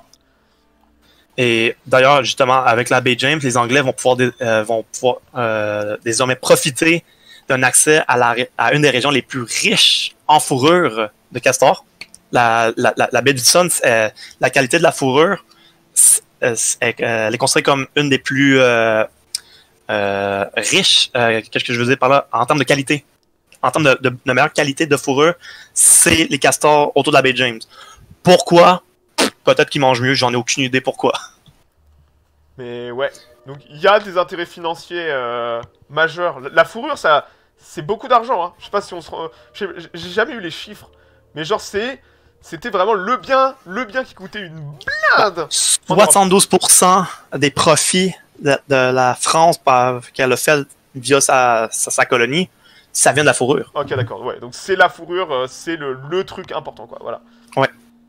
Et d'ailleurs, justement, avec la baie James, les Anglais vont pouvoir désormais profiter d'un accès à une des régions les plus riches en fourrure de castor. La baie d'Hudson, la qualité de la fourrure, elle est considérée comme une des plus riches. Qu'est-ce que je veux dire par là? En termes de qualité. En termes de meilleure qualité de fourrure, c'est les castors autour de la baie James. Pourquoi? Peut-être qu'ils mangent mieux, j'en ai aucune idée pourquoi. Mais ouais, donc il y a des intérêts financiers majeurs. La fourrure, ça, c'est beaucoup d'argent. Hein. Je sais pas si on se... J'ai jamais eu les chiffres, mais genre c'était vraiment le bien qui coûtait une blinde. 72% des profits de la France qu'elle a fait via sa colonie, ça vient de la fourrure. Ok, d'accord, ouais. Donc c'est la fourrure, c'est le truc important, quoi, voilà. Ouais.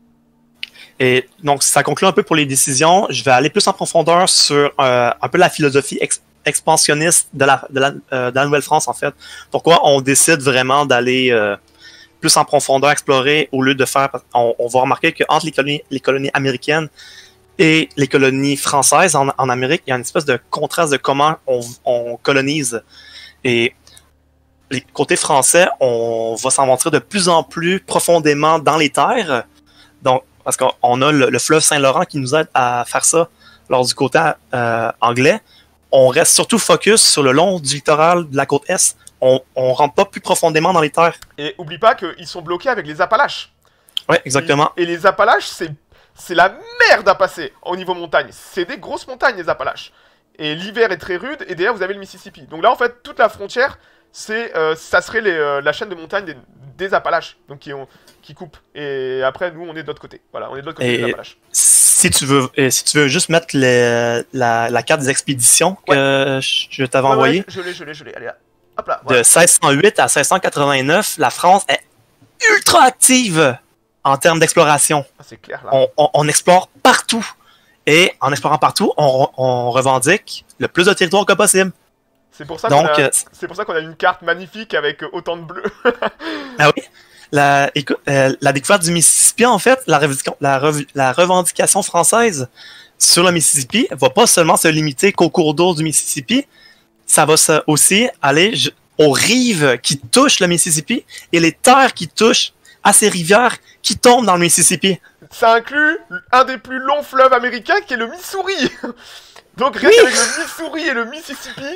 Et donc, ça conclut un peu pour les décisions. Je vais aller plus en profondeur sur un peu la philosophie expansionniste de la Nouvelle-France, en fait. Pourquoi on décide vraiment d'aller plus en profondeur explorer au lieu de faire... On va remarquer qu'entre les colonies américaines et les colonies françaises en Amérique, il y a une espèce de contraste de comment on colonise. Et les côtés français, on va s'aventurer de plus en plus profondément dans les terres. Donc, parce qu'on a le fleuve Saint-Laurent qui nous aide à faire ça lors du côté anglais. On reste surtout focus sur le long du littoral de la côte Est. On rentre pas plus profondément dans les terres. Et oublie pas qu'ils sont bloqués avec les Appalaches. Ouais, exactement. Et les Appalaches, c'est la merde à passer au niveau montagne. C'est des grosses montagnes, les Appalaches. Et l'hiver est très rude, et derrière, vous avez le Mississippi. Donc là, en fait, toute la frontière, ça serait la chaîne de montagne des Appalaches. Donc qui coupe. Et après, nous, on est de l'autre côté. Voilà, on est de l'autre côté des Appalaches. Si tu veux juste mettre la carte des expéditions que je t'avais envoyée. Je l'ai. Allez, là. Hop là. Voilà. De 1608 à 1689, la France est ultra active en termes d'exploration. Ah, c'est clair, là. On explore partout. Et en explorant partout, on revendique le plus de territoire que possible. C'est pour ça qu'on a une carte magnifique avec autant de bleu. Ah oui. La découverte du Mississippi, en fait, la revendication française sur le Mississippi va pas seulement se limiter qu'au cours d'eau du Mississippi, ça va aussi aller aux rives qui touchent le Mississippi et les terres qui touchent à ces rivières qui tombent dans le Mississippi. Ça inclut un des plus longs fleuves américains qui est le Missouri. Donc rien qu'avec le Missouri et le Mississippi,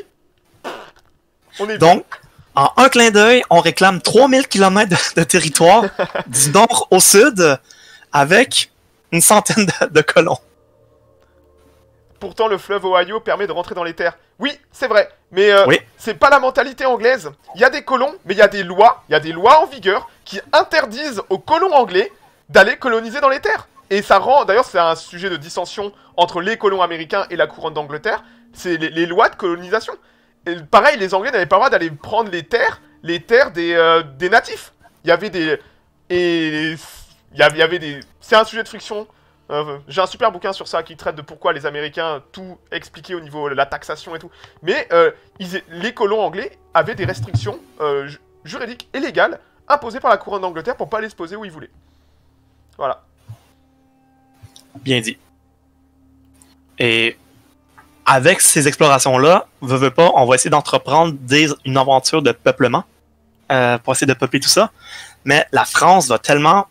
on est donc, en un clin d'œil, on réclame 3000 km de territoire du nord au sud avec une centaine de colons. Pourtant, le fleuve Ohio permet de rentrer dans les terres. Oui, c'est vrai, mais c'est pas la mentalité anglaise. Il y a des colons, mais il y a des lois en vigueur qui interdisent aux colons anglais d'aller coloniser dans les terres. Et ça rend, d'ailleurs, c'est un sujet de dissension entre les colons américains et la couronne d'Angleterre, c'est les lois de colonisation. Et pareil, les Anglais n'avaient pas le droit d'aller prendre les terres des natifs. Il y avait des... C'est un sujet de friction. J'ai un super bouquin sur ça qui traite de pourquoi les Américains tout expliqué au niveau de la taxation et tout. Mais les colons anglais avaient des restrictions juridiques et légales imposées par la couronne d'Angleterre pour pas aller se poser où ils voulaient. Voilà. Bien dit. Et avec ces explorations-là, veut pas, on va essayer d'entreprendre une aventure de peuplement pour essayer de peupler tout ça. Mais la France va tellement...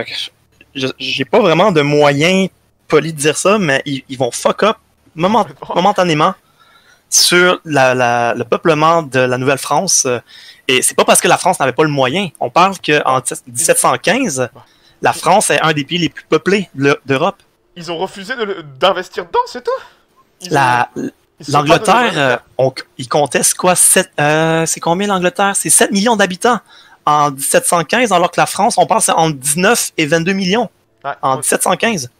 j'ai pas vraiment de moyens polis de dire ça, mais ils vont fuck up momentanément sur le peuplement de la Nouvelle-France. Et c'est pas parce que la France n'avait pas le moyen. On parle qu'en 1715, la France est un des pays les plus peuplés d'Europe. Ils ont refusé d'investir dedans, c'est tout. L'Angleterre, ils comptaient quoi? C'est combien l'Angleterre? C'est 7 millions d'habitants en 1715, alors que la France, on parle, c'est entre 19 et 22 millions en 1715.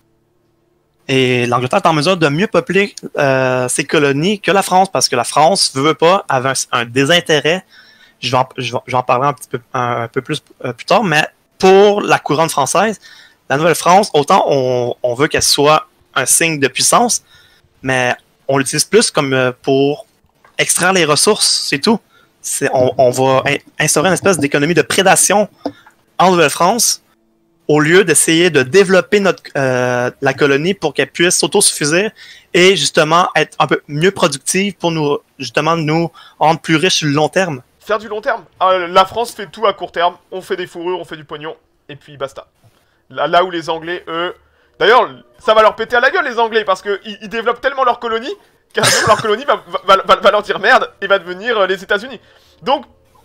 Et l'Angleterre est en mesure de mieux peupler ses colonies que la France, parce que la France veut pas, avait un désintérêt. Je vais en parler un peu plus plus tard, mais pour la couronne française, la Nouvelle-France, autant on veut qu'elle soit un signe de puissance, mais on l'utilise plus comme pour extraire les ressources, c'est tout. On va instaurer une espèce d'économie de prédation en Nouvelle-France au lieu d'essayer de développer la colonie pour qu'elle puisse s'autosuffire et justement être un peu mieux productive pour nous rendre plus riches sur le long terme. Faire du long terme. La France fait tout à court terme. On fait des fourrures, on fait du pognon, et puis basta. Là où les Anglais, eux... D'ailleurs, ça va leur péter à la gueule, les Anglais, parce qu'ils développent tellement leur colonie qu'un jour, leur colonie va leur dire merde et va devenir les États-Unis. Donc,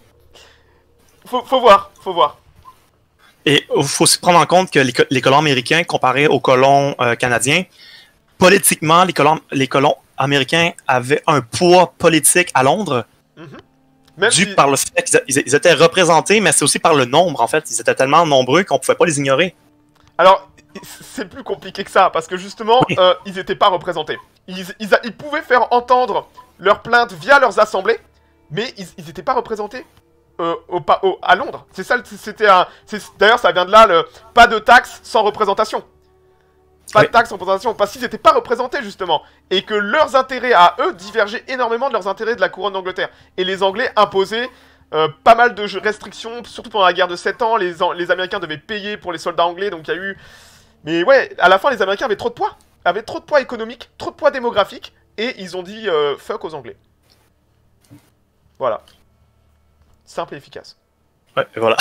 faut voir. Et il faut aussi prendre en compte que les colons américains, comparés aux colons canadiens, politiquement, les colons américains avaient un poids politique à Londres, par le fait qu'ils étaient représentés, mais c'est aussi par le nombre, en fait. Ils étaient tellement nombreux qu'on pouvait pas les ignorer. Alors, c'est plus compliqué que ça, parce que justement, ils étaient pas représentés. Ils pouvaient faire entendre leurs plaintes via leurs assemblées, mais ils étaient pas représentés à Londres. C'est ça, d'ailleurs, ça vient de là, pas de taxes sans représentation. Pas de taxes sans représentation, parce qu'ils n'étaient pas représentés, justement. Et que leurs intérêts à eux divergeaient énormément de leurs intérêts de la couronne d'Angleterre. Et les Anglais imposaient pas mal de restrictions, surtout pendant la guerre de 7 ans. Les Américains devaient payer pour les soldats anglais, donc il y a eu... Mais ouais, à la fin, les Américains avaient trop de poids. Avaient trop de poids économique, trop de poids démographique, et ils ont dit fuck aux Anglais. Voilà. Simple et efficace. Ouais, voilà.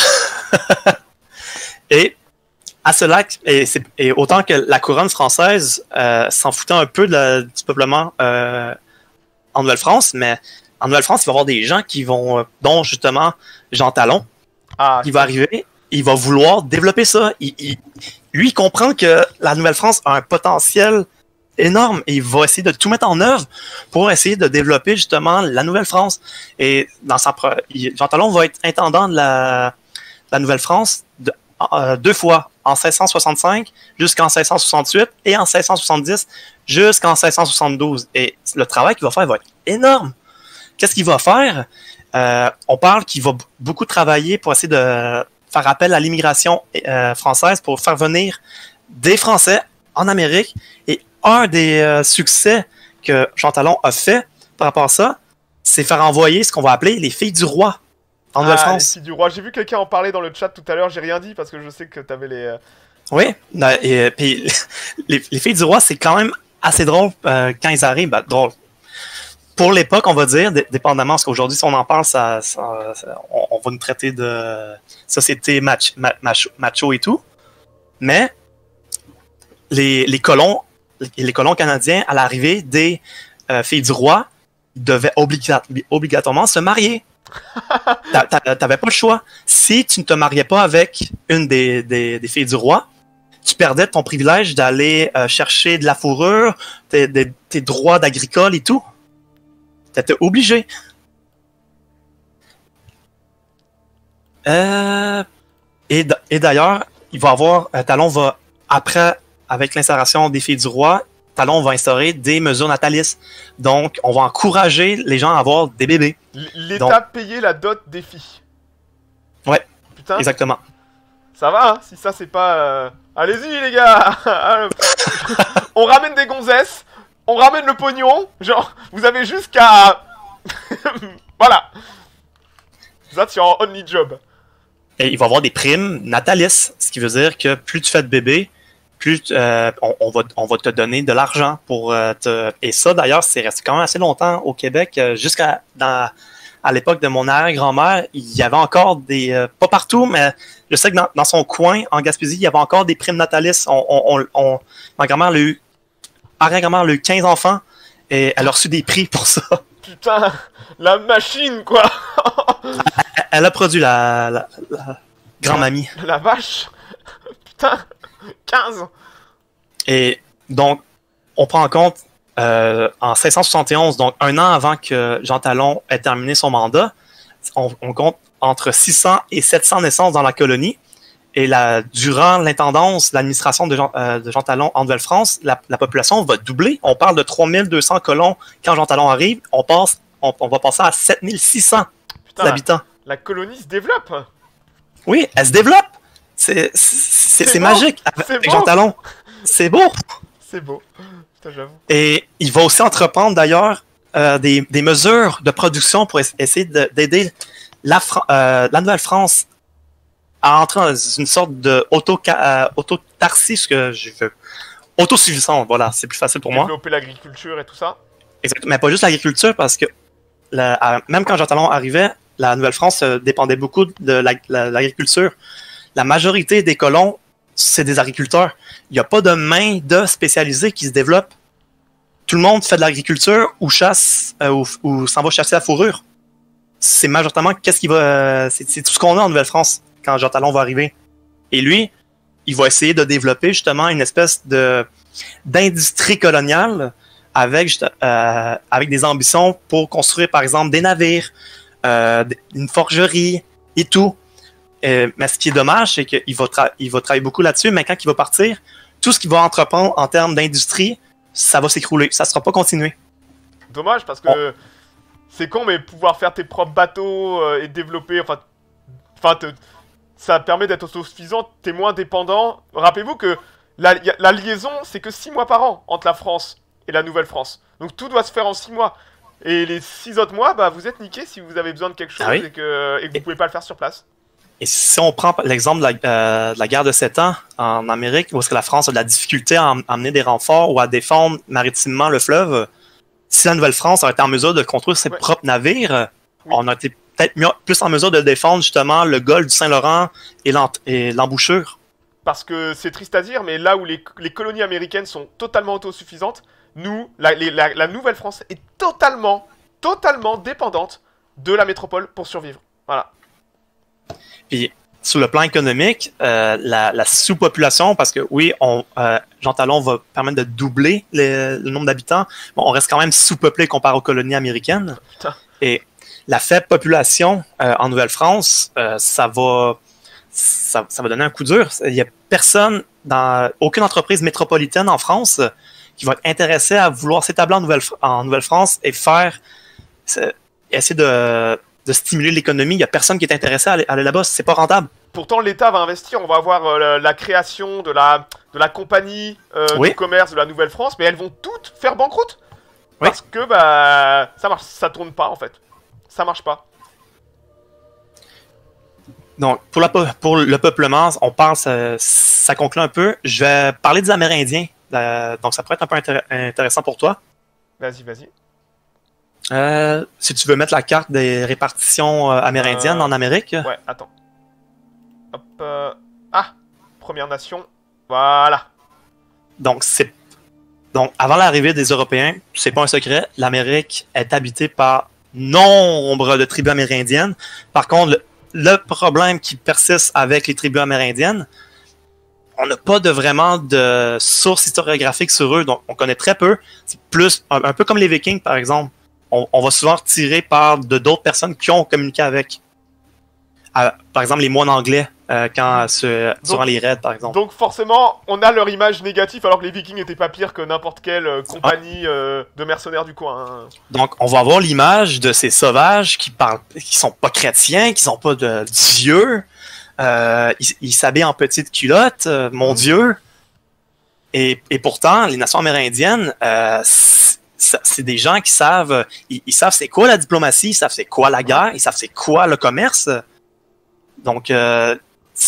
Et à cela, et autant que la couronne française s'en foutait un peu du peuplement en Nouvelle-France, mais en Nouvelle-France, il va y avoir des gens qui vont, dont justement Jean Talon, qui va arriver, il va vouloir développer ça. Lui, il comprend que la Nouvelle-France a un potentiel énorme et il va essayer de tout mettre en œuvre pour essayer de développer justement la Nouvelle-France. Et Jean Talon va être intendant de la Nouvelle-France 2 fois, en 1665 jusqu'en 1668 et en 1670 jusqu'en 1672. Et le travail qu'il va faire va être énorme. Qu'est-ce qu'il va faire? On parle qu'il va beaucoup travailler pour essayer de faire appel à l'immigration française pour faire venir des Français en Amérique. Et un des succès que Jean Talon a fait par rapport à ça, c'est faire envoyer ce qu'on va appeler les filles du roi en Nouvelle-France. Les filles du roi. J'ai vu quelqu'un en parler dans le chat tout à l'heure, j'ai rien dit parce que je sais que t'avais les... Oui, et puis les filles du roi, c'est quand même assez drôle quand ils arrivent. Ben, drôle. Pour l'époque, on va dire, dépendamment, parce qu'aujourd'hui, si on en parle, on va nous traiter de société macho et tout. Mais les colons canadiens, à l'arrivée des filles du roi, devaient obligatoirement se marier. T'avais pas le choix. Si tu ne te mariais pas avec une des filles du roi, tu perdais ton privilège d'aller chercher de la fourrure, tes droits d'agricole et tout. T'étais obligé. Et d'ailleurs, il va avoir... Talon va, après, avec l'instauration des filles du roi, Talon va instaurer des mesures natalistes. Donc, on va encourager les gens à avoir des bébés. L'État payait la dot des filles. Ouais, putain. Exactement. Ça va, hein, si ça c'est pas... Allez-y les gars. On ramène des gonzesses, on ramène le pognon, genre, vous avez juste qu'à... Voilà. That's your only job. Et il va y avoir des primes natalistes, ce qui veut dire que plus tu fais de bébés, on va te donner de l'argent pour Et ça, d'ailleurs, c'est resté quand même assez longtemps au Québec, à l'époque de mon arrière-grand-mère, il y avait encore pas partout, mais je sais que dans son coin, en Gaspésie, il y avait encore des primes natalistes. Ma grand-mère arrière-grand-mère a eu 15 enfants et elle a reçu des prix pour ça. Putain, la machine, quoi. Elle a produit la grand-mamie. La vache. Putain, 15. Et donc, on prend en compte, en 1671, donc un an avant que Jean Talon ait terminé son mandat, on compte entre 600 et 700 naissances dans la colonie. Et durant l'administration de Jean Talon en Nouvelle-France, la population va doubler. On parle de 3200 colons quand Jean Talon arrive. On va passer à 7600 habitants. La colonie se développe. Oui, elle se développe. C'est magique avec Jean Talon. C'est beau. C'est beau. Putain, j'avoue. Et il va aussi entreprendre d'ailleurs des mesures de production pour essayer d'aider la Nouvelle-France à entrer dans une sorte de autarcie, ce que je veux. Autosuffisante, voilà, c'est plus facile pour moi. Développer l'agriculture et tout ça. Exactement, mais pas juste l'agriculture, parce que même quand Jean Talon arrivait, la Nouvelle-France dépendait beaucoup de l'agriculture. La majorité des colons, c'est des agriculteurs. Il n'y a pas de main-d'œuvre spécialisée qui se développe. Tout le monde fait de l'agriculture ou chasse ou s'en va chasser la fourrure. C'est majoritairement c'est tout ce qu'on a en Nouvelle-France quand Jean Talon va arriver. Et lui, il va essayer de développer justement une espèce d'industrie coloniale avec des ambitions pour construire par exemple des navires, une forgerie et tout. Mais ce qui est dommage, c'est qu'il va travailler beaucoup là-dessus, mais quand il va partir, tout ce qu'il va entreprendre en termes d'industrie, ça va s'écrouler, ça ne sera pas continué. Dommage, parce que c'est con, mais pouvoir faire tes propres bateaux et développer, ça permet d'être autosuffisant, t'es moins dépendant. Rappelez-vous que la liaison, c'est que 6 mois par an entre la France et la Nouvelle-France. Donc tout doit se faire en 6 mois. Et les 6 autres mois, bah, vous êtes niqués si vous avez besoin de quelque chose et que vous pouvez pas le faire sur place. Et si on prend l'exemple de la guerre de 7 ans en Amérique, où est-ce que la France a de la difficulté à amener des renforts ou à défendre maritimement le fleuve, si la Nouvelle-France a été en mesure de construire ses propres navires, on a été peut-être plus en mesure de défendre justement le golfe du Saint-Laurent et l'embouchure. Parce que c'est triste à dire, mais là où les colonies américaines sont totalement autosuffisantes, nous, la Nouvelle-France est totalement dépendante de la métropole pour survivre. Voilà. Puis, sur le plan économique, la sous-population, parce que oui, Jean Talon va permettre de doubler le nombre d'habitants, bon, on reste quand même sous-peuplé comparé aux colonies américaines. Putain. Et la faible population en Nouvelle-France, ça va donner un coup dur. Il n'y a personne, aucune entreprise métropolitaine en France qui va être intéressée à vouloir s'établir en Nouvelle-France et essayer de stimuler l'économie. Il n'y a personne qui est intéressé à aller là-bas. C'est pas rentable. Pourtant, l'État va investir. On va avoir la création de la compagnie du commerce de la Nouvelle-France, mais elles vont toutes faire banqueroute. Parce que ça tourne pas en fait. Ça marche pas. Donc, pour le peuplement, on parle, ça conclut un peu. Je vais parler des Amérindiens. Donc, ça pourrait être un peu intéressant pour toi. Vas-y. Si tu veux mettre la carte des répartitions amérindiennes en Amérique. Ouais, attends. Hop. Première Nation. Voilà. Donc, avant l'arrivée des Européens, c'est pas un secret, l'Amérique est habitée par nombre de tribus amérindiennes. Par contre, le problème qui persiste avec les tribus amérindiennes, on n'a pas vraiment de sources historiographiques sur eux, donc on connaît très peu. C'est plus un peu comme les Vikings, par exemple. On va souvent retirer par d'autres personnes qui ont communiqué avec. Par exemple, les moines anglais, durant les raids, par exemple. Donc forcément, on a leur image négative, alors que les Vikings n'étaient pas pires que n'importe quelle compagnie de mercenaires du coin. Hein. Donc, on va avoir l'image de ces sauvages qui sont pas chrétiens, qui sont pas de Dieu. Ils s'habillent en petites culottes, mon Dieu. Et pourtant, les nations amérindiennes, c'est des gens qui savent, ils savent c'est quoi la diplomatie, ils savent c'est quoi la guerre, ils savent c'est quoi le commerce. Donc,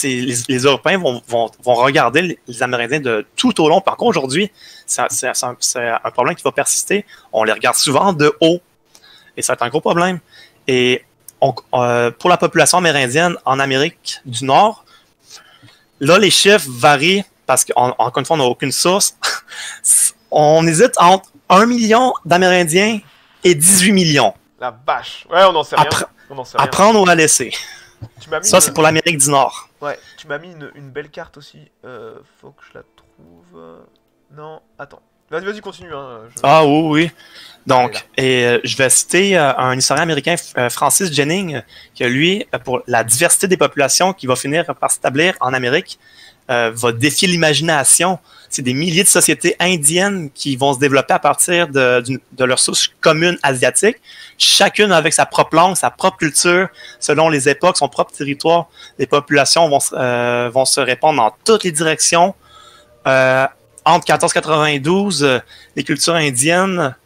les Européens vont regarder les Amérindiens de tout au long. Par contre, aujourd'hui, c'est un problème qui va persister. On les regarde souvent de haut. Et ça va être un gros problème. Et pour la population amérindienne en Amérique du Nord, là, les chiffres varient parce qu'encore une fois, on n'a aucune source. On hésite entre 1 million d'Amérindiens et 18 millions. La vache. Ouais, on n'en sait rien. À prendre ou à laisser. Ça, c'est pour l'Amérique du Nord. Ouais, tu m'as mis une belle carte aussi. Faut que je la trouve. Non, attends. Vas-y, continue. Hein. Ah oui. Donc, je vais citer un historien américain, Francis Jennings, qui, lui, pour la diversité des populations qui va finir par s'établir en Amérique, va défier l'imagination. C'est des milliers de sociétés indiennes qui vont se développer à partir de leur source commune asiatique, chacune avec sa propre langue, sa propre culture, selon les époques, son propre territoire. Les populations vont se répandre dans toutes les directions. Entre 1492, les cultures indiennes,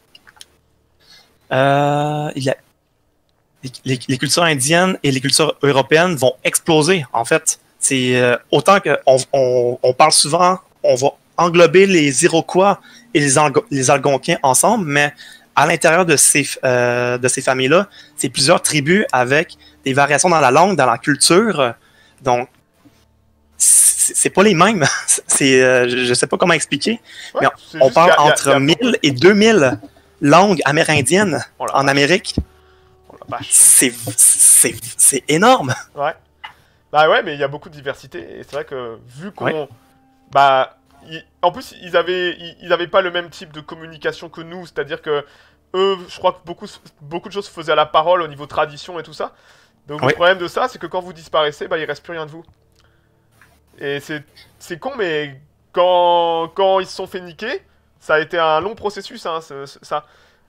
les cultures indiennes et les cultures européennes vont exploser, en fait. C'est autant qu'on parle souvent, on va englober les Iroquois et les Algonquins ensemble, mais à l'intérieur de ces familles-là, c'est plusieurs tribus avec des variations dans la langue, dans la culture. Donc, c'est pas les mêmes. Je sais pas comment expliquer, mais on parle entre 1000 et 2000 langues amérindiennes en Amérique. C'est énorme. Ouais. Bah ouais, mais il y a beaucoup de diversité, et c'est vrai que vu qu'on... en plus, ils avaient pas le même type de communication que nous, c'est-à-dire que eux, je crois que beaucoup de choses se faisaient à la parole au niveau tradition et tout ça. Donc le problème de ça, c'est que quand vous disparaissez, il reste plus rien de vous. Et c'est con, mais quand ils se sont fait niquer, ça a été un long processus, hein, ça.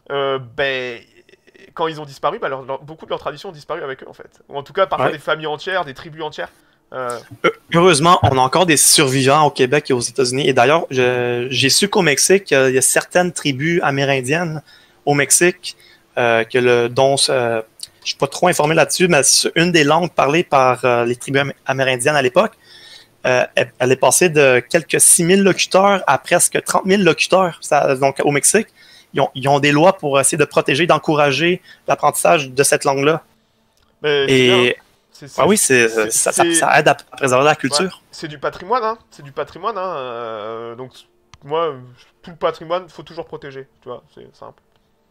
Quand ils ont disparu, beaucoup de leurs traditions ont disparu avec eux, en fait. Ou en tout cas, parfois des familles entières, des tribus entières. Heureusement, on a encore des survivants au Québec et aux États-Unis. Et d'ailleurs, j'ai su qu'au Mexique, il y a certaines tribus amérindiennes au Mexique dont je suis pas trop informé là-dessus, mais c'est une des langues parlées par les tribus amérindiennes à l'époque. Elle est passée de quelques 6000 locuteurs à presque 30 000 locuteurs. Donc, au Mexique, ils ont des lois pour essayer de protéger, d'encourager l'apprentissage de cette langue-là. Et oui, ça aide à préserver la culture. Ouais, c'est du patrimoine, hein. C'est du patrimoine, hein. Donc, moi, tout le patrimoine, faut toujours protéger. Tu vois, c'est simple.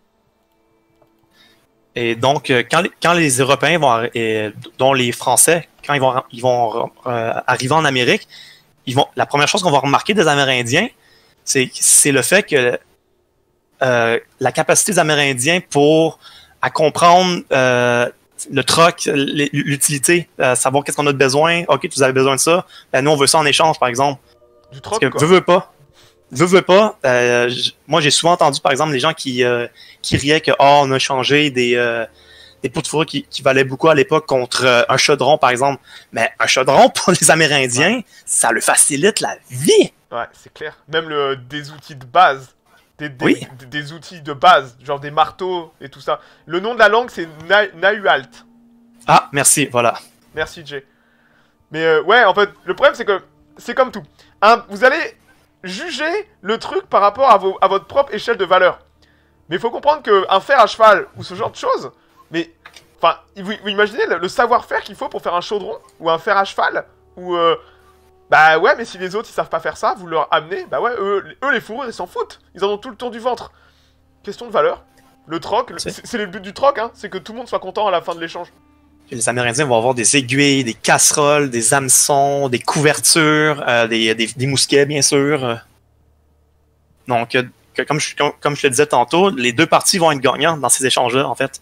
Et donc, quand les Européens dont les Français, quand ils vont arriver en Amérique, la première chose qu'on va remarquer des Amérindiens, c'est le fait que la capacité des Amérindiens à comprendre le troc, l'utilité, savoir qu'est-ce qu'on a de besoin. OK, vous avez besoin de ça. Nous, on veut ça en échange, par exemple. Du troc, parce que veux pas. Moi, j'ai souvent entendu, par exemple, les gens qui riaient que on a changé des pots de fourrure qui valaient beaucoup à l'époque contre un chaudron, par exemple. Mais un chaudron, pour les Amérindiens, ça leur facilite la vie. Ouais, c'est clair. Même des outils de base. Des outils de base, genre des marteaux et tout ça. Le nom de la langue, c'est Nahuatl. Ah, merci, voilà. Merci, Jay. Mais ouais, en fait, le problème, c'est que c'est comme tout. Vous allez juger le truc par rapport à votre propre échelle de valeur. Mais il faut comprendre qu'un fer à cheval ou ce genre de choses, mais enfin, vous imaginez le savoir-faire qu'il faut pour faire un chaudron ou un fer à cheval ou bah ouais, mais si les autres ils savent pas faire ça, vous leur amenez, bah ouais, eux les fourrures ils s'en foutent, ils en ont tout le tour du ventre. Question de valeur. Le troc, c'est le but du troc, hein, c'est que tout le monde soit content à la fin de l'échange. Les Amérindiens vont avoir des aiguilles, des casseroles, des hameçons, des couvertures, des mousquets, bien sûr. Donc, comme je te le disais tantôt, les deux parties vont être gagnants dans ces échanges-là, en fait.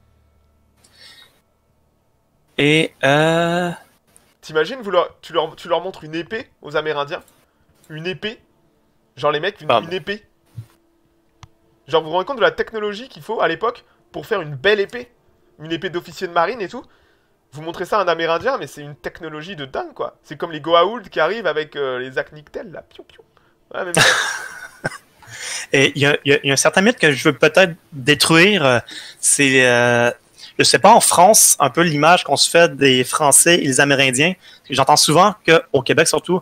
Et, t'imagines, tu leur montres une épée aux Amérindiens? Une épée? Genre les mecs, une épée? Genre vous vous rendez compte de la technologie qu'il faut à l'époque pour faire une belle épée? Une épée d'officier de marine et tout? Vous montrez ça à un Amérindien, mais c'est une technologie de dingue, quoi. C'est comme les Goa'uld qui arrivent avec les Aknictel, là. Piou, piou. Ouais, même... Et il y a un certain mythe que je veux peut-être détruire. C'est je sais pas en France, un peu l'image qu'on se fait des Français et les Amérindiens. J'entends souvent qu'au Québec surtout,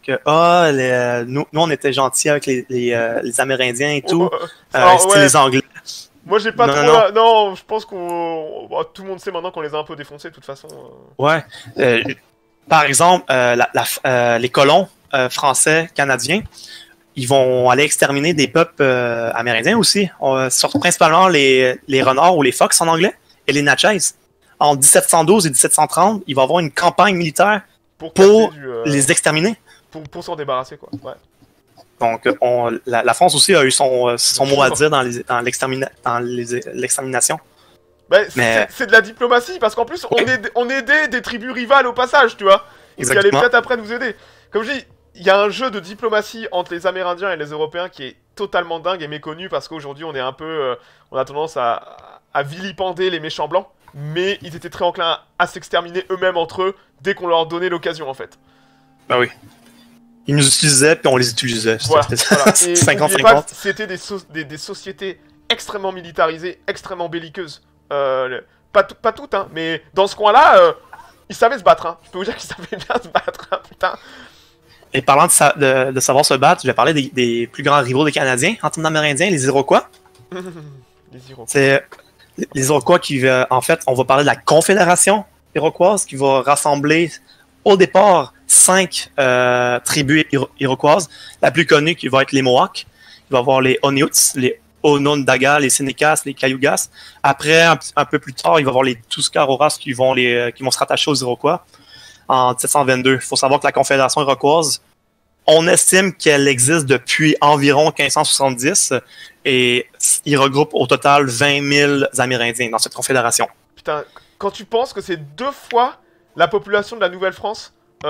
que nous on était gentils avec les Amérindiens et tout, c'était les Anglais. Moi j'ai pas trop. Non, je pense tout le monde sait maintenant qu'on les a un peu défoncés de toute façon. Ouais. Par exemple, les colons français, canadiens, ils vont aller exterminer des peuples amérindiens aussi, principalement les renards ou les phoques en anglais, et les Natchez. En 1712 et 1730, il va y avoir une campagne militaire pour les exterminer. Pour s'en débarrasser, quoi. Ouais. Donc, la France aussi a eu son mot à dire dans l'extermination. Mais c'est de la diplomatie, parce qu'en plus, on aidait des tribus rivales au passage, tu vois. Qui allaient peut-être après nous aider. Comme je dis, il y a un jeu de diplomatie entre les Amérindiens et les Européens qui est totalement dingue et méconnu, parce qu'aujourd'hui, on est un peu... on a tendance à vilipender les méchants blancs, mais ils étaient très enclins à s'exterminer eux-mêmes entre eux, dès qu'on leur donnait l'occasion, en fait. Bah oui. Ils nous utilisaient, puis on les utilisait. Voilà. 50-50. C'était des sociétés extrêmement militarisées, extrêmement belliqueuses. Pas toutes, hein, mais dans ce coin-là, ils savaient se battre. Hein. Je peux vous dire qu'ils savaient bien se battre, hein, putain. Et parlant de savoir se battre, je vais parler des plus grands rivaux des Canadiens en termes d'Amérindiens, les Iroquois. Les Iroquois. C'est les Iroquois qui, en fait, on va parler de la Confédération iroquoise qui va rassembler au départ 5 tribus iroquoises. La plus connue qui va être les Mohawks. Il va y avoir les Oniots, les Onondaga, les Sénécas, les Cayugas. Après, un peu plus tard, il va y avoir les Tuscaroras qui vont se rattacher aux Iroquois en 1722. Il faut savoir que la Confédération iroquoise, on estime qu'elle existe depuis environ 1570 et il regroupe au total 20 000 Amérindiens dans cette confédération. Putain, quand tu penses que c'est 2 fois la population de la Nouvelle-France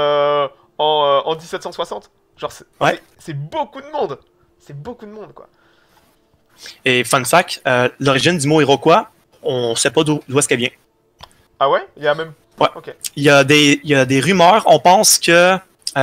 en 1760, genre c'est beaucoup de monde. C'est beaucoup de monde, quoi. Et fun fact, l'origine du mot Iroquois, on ne sait pas d'où est-ce qu'elle vient. Ah ouais? Il y a même... Ouais. Okay. Il y a des rumeurs, on pense que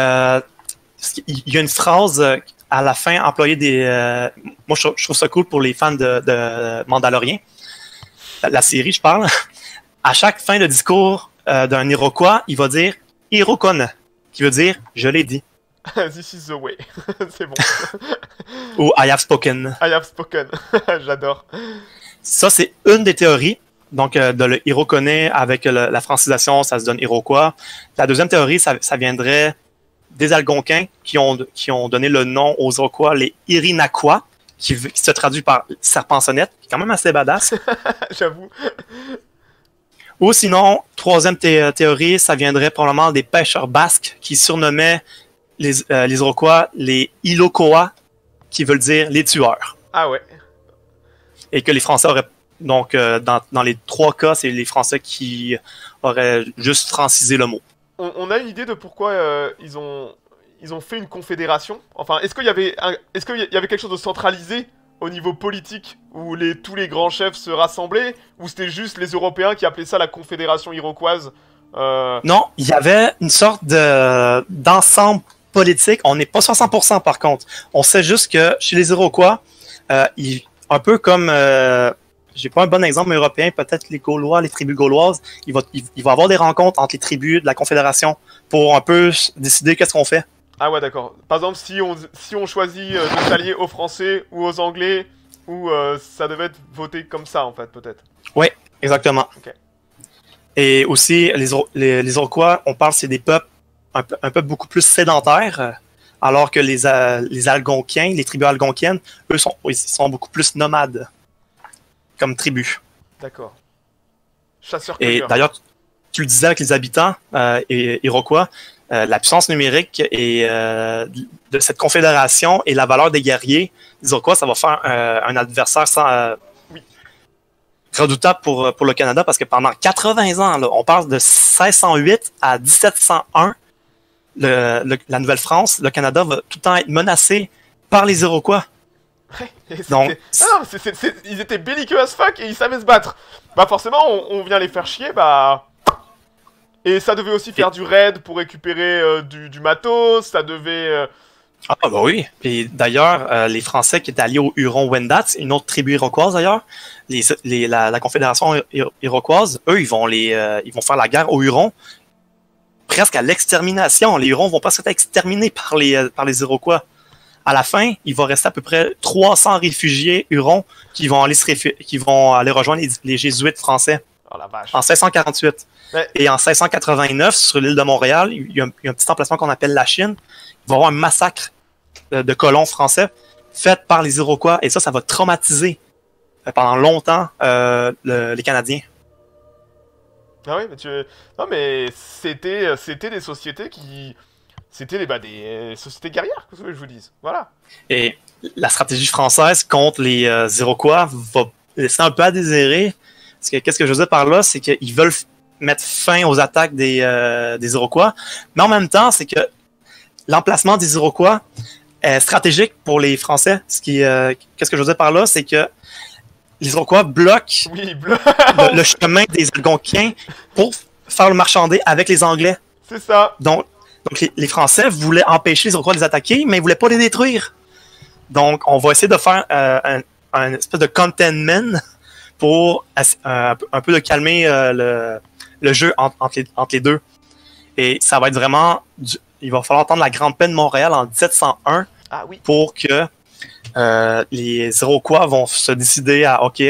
il y a une phrase à la fin employée moi je trouve ça cool pour les fans de Mandalorian. La série, je parle. À chaque fin de discours d'un Iroquois, il va dire Irokone, qui veut dire je l'ai dit. This is the way. C'est bon. Ou I have spoken. I have spoken. J'adore. Ça, c'est une des théories. Donc, de le Irokone avec la francisation, ça se donne Iroquois. La deuxième théorie, ça viendrait des Algonquins qui ont donné le nom aux Iroquois, les Irinaqua, qui se traduit par serpent-sonnette, qui est quand même assez badass. J'avoue. Ou sinon, troisième théorie, ça viendrait probablement des pêcheurs basques qui surnommaient les Iroquois les Ilokoa, qui veulent dire les tueurs. Ah ouais. Et que les Français auraient... Donc, dans les 3 cas, c'est les Français qui auraient juste francisé le mot. On a une idée de pourquoi ils ont fait une confédération. Enfin, est-ce qu'il y avait quelque chose de centralisé au niveau politique où tous les grands chefs se rassemblaient, ou c'était juste les Européens qui appelaient ça la confédération iroquoise? Non, il y avait une sorte d'ensemble politique. On n'est pas sur 100% par contre. On sait juste que chez les Iroquois, un peu comme... j'ai pas un bon exemple européen, peut-être les Gaulois, les tribus gauloises, il va y avoir des rencontres entre les tribus de la Confédération pour un peu décider qu'est-ce qu'on fait. Ah ouais, d'accord. Par exemple, si on choisit de s'allier aux Français ou aux Anglais, ou ça devait être voté comme ça, en fait, peut-être. Oui, exactement. Okay. Et aussi, les Iroquois, on parle, c'est des peuples un peu beaucoup plus sédentaires, alors que les Algonquiens, les tribus algonquiennes, eux, sont beaucoup plus nomades. Comme tribu. D'accord. Chasseurs-cueilleurs. Et d'ailleurs, tu le disais avec les habitants iroquois, la puissance numérique de cette confédération et la valeur des guerriers, les Iroquois, ça va faire un adversaire redoutable pour le Canada, parce que pendant 80 ans, là, on passe de 1608 à 1701, la Nouvelle-France, le Canada va tout le temps être menacé par les Iroquois. Donc, ils étaient belliqueux as fuck et ils savaient se battre. Bah forcément, on vient les faire chier, bah... Et ça devait aussi faire du raid pour récupérer du matos, ça devait Ah bah oui. Et d'ailleurs, les Français qui étaient alliés aux Hurons-Wendat, une autre tribu iroquoise d'ailleurs, la Confédération iroquoise, eux, ils vont faire la guerre aux Hurons presque à l'extermination. Les Hurons vont pas être exterminés par les Iroquois. À la fin, il va rester à peu près 300 réfugiés Hurons qui vont aller rejoindre les Jésuites français Oh la vache. en 1648. Ouais. Et en 1689, sur l'île de Montréal, il y a un petit emplacement qu'on appelle la Chine. Il va y avoir un massacre de colons français fait par les Iroquois. Et ça va traumatiser pendant longtemps les Canadiens. Ah oui, mais non, mais c'était des sociétés qui... C'était des sociétés guerrières, que je vous dise. Voilà. Et la stratégie française contre les Iroquois va laisser un peu à désirer. Parce que qu'est-ce que je veux dire par là, c'est qu'ils veulent mettre fin aux attaques des Iroquois. Mais en même temps, c'est que l'emplacement des Iroquois est stratégique pour les Français. Qu'est-ce que je veux dire par là, c'est que les Iroquois bloquent le chemin des Algonquins pour faire le marchander avec les Anglais. C'est ça. Donc les Français voulaient empêcher les Iroquois de les attaquer, mais ils voulaient pas les détruire. Donc, on va essayer de faire un espèce de containment pour un peu de calmer le jeu entre les deux. Et ça va être vraiment... Il va falloir attendre la Grande Paix de Montréal en 1701 pour que les Iroquois vont se décider à OK,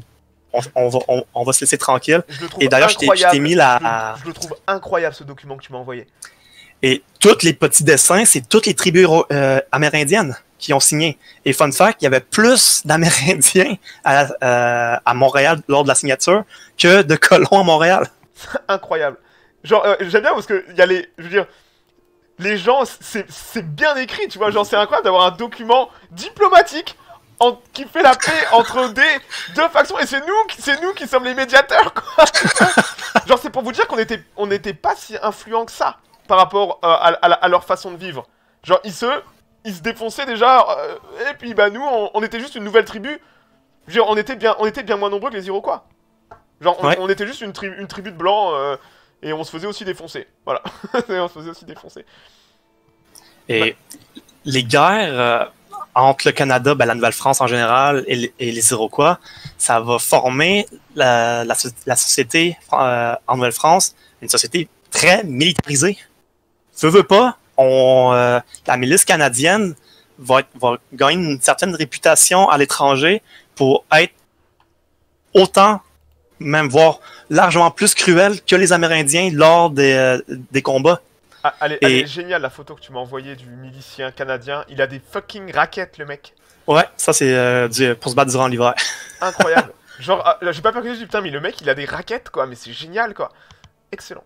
on va se laisser tranquille. Et d'ailleurs, je t'ai mis je le trouve incroyable ce document que tu m'as envoyé. Et tous les petits dessins, c'est toutes les tribus amérindiennes qui ont signé. Et fun fact, il y avait plus d'Amérindiens à Montréal lors de la signature que de colons à Montréal. Incroyable. Genre, j'aime bien parce que il y a je veux dire, les gens, c'est bien écrit, tu vois. Genre, c'est incroyable d'avoir un document diplomatique qui fait la paix entre deux factions. Et c'est nous qui sommes les médiateurs, quoi. Genre, c'est pour vous dire qu'on n'était pas si influents que ça par rapport à leur façon de vivre. Genre, ils se défonçaient déjà, et puis bah nous, on était juste une nouvelle tribu. Genre, on était bien moins nombreux que les Iroquois. Genre, on était juste une tribu de blancs, et on se faisait aussi défoncer. Voilà. On se faisait aussi défoncer. Et les guerres entre le Canada, la Nouvelle-France en général, et les Iroquois, ça va former la société en Nouvelle-France, une société très militarisée. Veux pas, la milice canadienne va gagner une certaine réputation à l'étranger pour être autant, même voire largement plus cruel que les Amérindiens lors des combats. Elle est géniale la photo que tu m'as envoyée du milicien canadien. Il a des fucking raquettes, le mec. Ouais, ça c'est pour se battre durant l'hiver. Incroyable. Genre, j'ai pas percuté, putain, mais le mec il a des raquettes, quoi. Mais c'est génial, quoi. Excellent.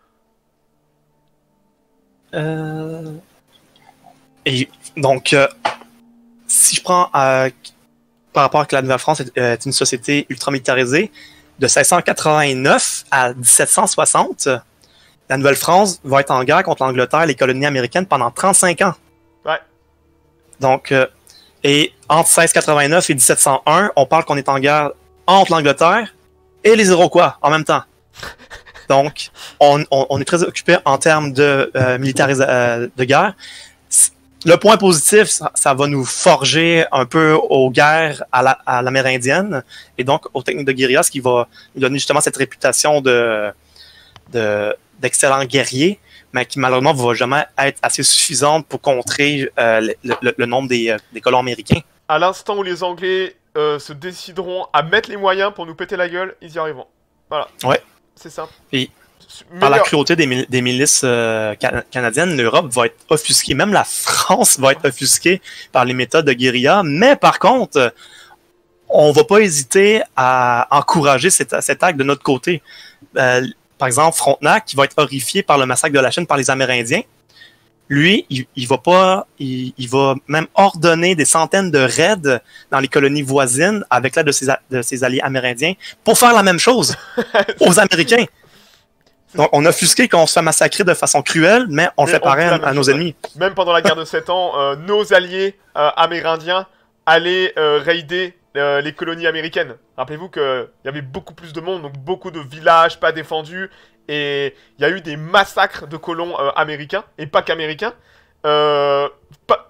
Et donc, si je prends par rapport à que la Nouvelle-France est une société ultra-militarisée, de 1689 à 1760, la Nouvelle-France va être en guerre contre l'Angleterre et les colonies américaines pendant 35 ans. Ouais. Donc, et entre 1689 et 1701, on parle qu'on est en guerre entre l'Angleterre et les Iroquois en même temps. Donc, on est très occupé en termes de de guerre. Le point positif, ça va nous forger un peu aux guerres à l'amérindienne et donc aux techniques de guérilla, ce qui va nous donner justement cette réputation d'excellents guerriers, mais qui malheureusement ne va jamais être assez suffisante pour contrer le nombre des colons américains. À l'instant où les Anglais se décideront à mettre les moyens pour nous péter la gueule, ils y arriveront. Voilà. Ouais. C'est simple. Et par la cruauté des milices canadiennes, l'Europe va être offusquée. Même la France va être offusquée par les méthodes de guérilla. Mais par contre, on va pas hésiter à encourager cet acte de notre côté. Par exemple, Frontenac, qui va être horrifié par le massacre de la Chine par les Amérindiens, lui, il va même ordonner des centaines de raids dans les colonies voisines avec l'aide de ses alliés amérindiens pour faire la même chose aux Américains. Donc, on a offusqué qu'on se fait massacrer de façon cruelle, mais on le fait pareil à nos ennemis. Même pendant la guerre de 7 ans, nos alliés amérindiens allaient raider les colonies américaines. Rappelez-vous qu'il y avait beaucoup plus de monde, donc beaucoup de villages pas défendus, et il y a eu des massacres de colons américains, et pas qu'américains.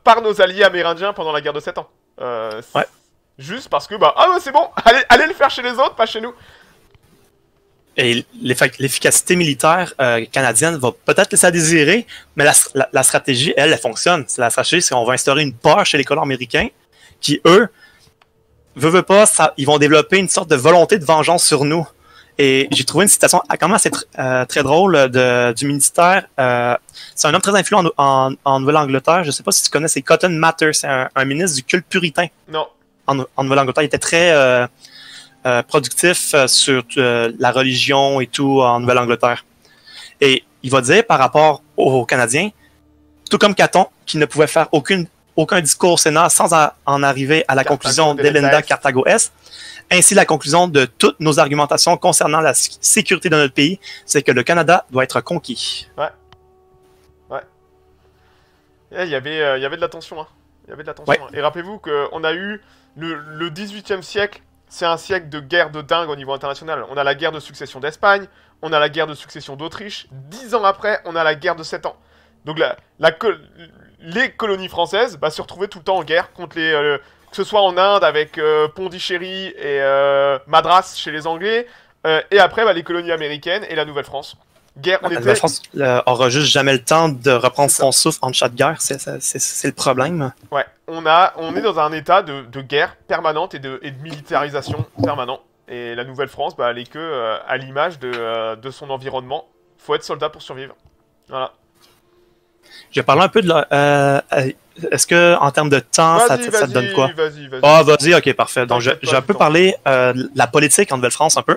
par nos alliés amérindiens pendant la guerre de 7 ans. Ouais. Juste parce que, c'est bon, allez le faire chez les autres, pas chez nous. Et l'efficacité militaire canadienne va peut-être laisser à désirer, mais la stratégie, elle fonctionne. La stratégie, c'est qu'on va instaurer une peur chez les colons américains qui, eux, veut pas, ils vont développer une sorte de volonté de vengeance sur nous. Et j'ai trouvé une citation quand même assez très drôle du ministère. C'est un homme très influent en Nouvelle-Angleterre. Je sais pas si tu connais, c'est Cotton Mather. C'est un ministre du culte puritain. Non. En Nouvelle-Angleterre. Il était très productif sur la religion et tout en Nouvelle-Angleterre. Et il va dire par rapport aux Canadiens, tout comme Caton, qui ne pouvait faire aucun discours au Sénat sans en arriver à la conclusion d'Elenda Carthago Est, ainsi la conclusion de toutes nos argumentations concernant la sécurité de notre pays, c'est que le Canada doit être conquis. Ouais. Il y avait de la tension, hein. Il y avait de la tension. Ouais. Hein. Et rappelez-vous qu'on a eu le 18e siècle, c'est un siècle de guerre de dingue au niveau international. On a la guerre de succession d'Espagne, on a la guerre de succession d'Autriche. 10 ans après, on a la guerre de 7 ans. Donc les colonies françaises se retrouvaient tout le temps en guerre contre que ce soit en Inde avec Pondichéry et Madras chez les Anglais, et après les colonies américaines et la Nouvelle-France. La Nouvelle-France aura juste jamais le temps de reprendre son souffle en chaque guerre, c'est le problème. Ouais, on est dans un état de guerre permanente et de militarisation permanente. Et la Nouvelle-France, elle est que à l'image de son environnement. Faut être soldat pour survivre. Voilà. Je vais parler un peu de est-ce que en termes de temps, ça te donne quoi? Vas-y. Ah, vas-y, ok, parfait. Donc, je vais un peu parler de la politique en Nouvelle-France, un peu.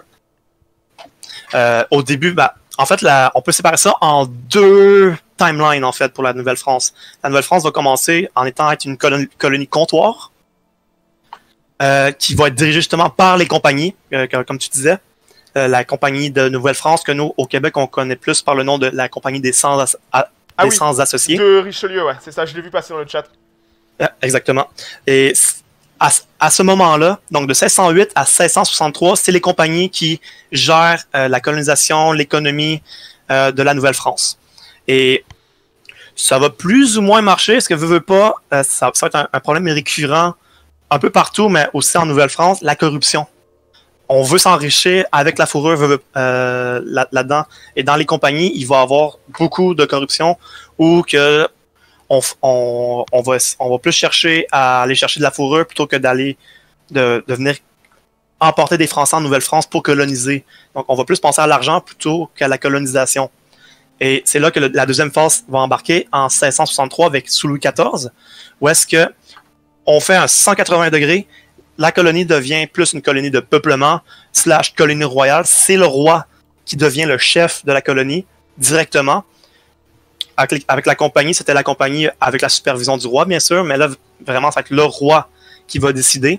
Au début, en fait, on peut séparer ça en deux timelines, en fait, pour la Nouvelle-France. La Nouvelle-France va commencer en étant une colonie comptoir, qui va être dirigée justement par les compagnies, comme tu disais. La compagnie de Nouvelle-France, que nous, au Québec, on connaît plus par le nom de la compagnie des sans associés. De Richelieu, ouais, c'est ça, je l'ai vu passer dans le chat. Exactement. Et à ce moment-là, donc de 1608 à 1663, c'est les compagnies qui gèrent la colonisation, l'économie de la Nouvelle-France. Et ça va plus ou moins marcher, parce que veut pas, ça va être un problème récurrent un peu partout, mais aussi en Nouvelle-France, la corruption. On veut s'enrichir avec la fourrure là-dedans. Et dans les compagnies, il va y avoir beaucoup de corruption ou que on va plus chercher à aller chercher de la fourrure plutôt que de venir emporter des Français en Nouvelle-France pour coloniser. Donc, on va plus penser à l'argent plutôt qu'à la colonisation. Et c'est là que la deuxième phase va embarquer en 1663 sous Louis XIV, où est-ce que on fait un 180 degrés. La colonie devient plus une colonie de peuplement / colonie royale. C'est le roi qui devient le chef de la colonie directement. Avec la compagnie, c'était la compagnie avec la supervision du roi, bien sûr, mais là, vraiment, c'est le roi qui va décider.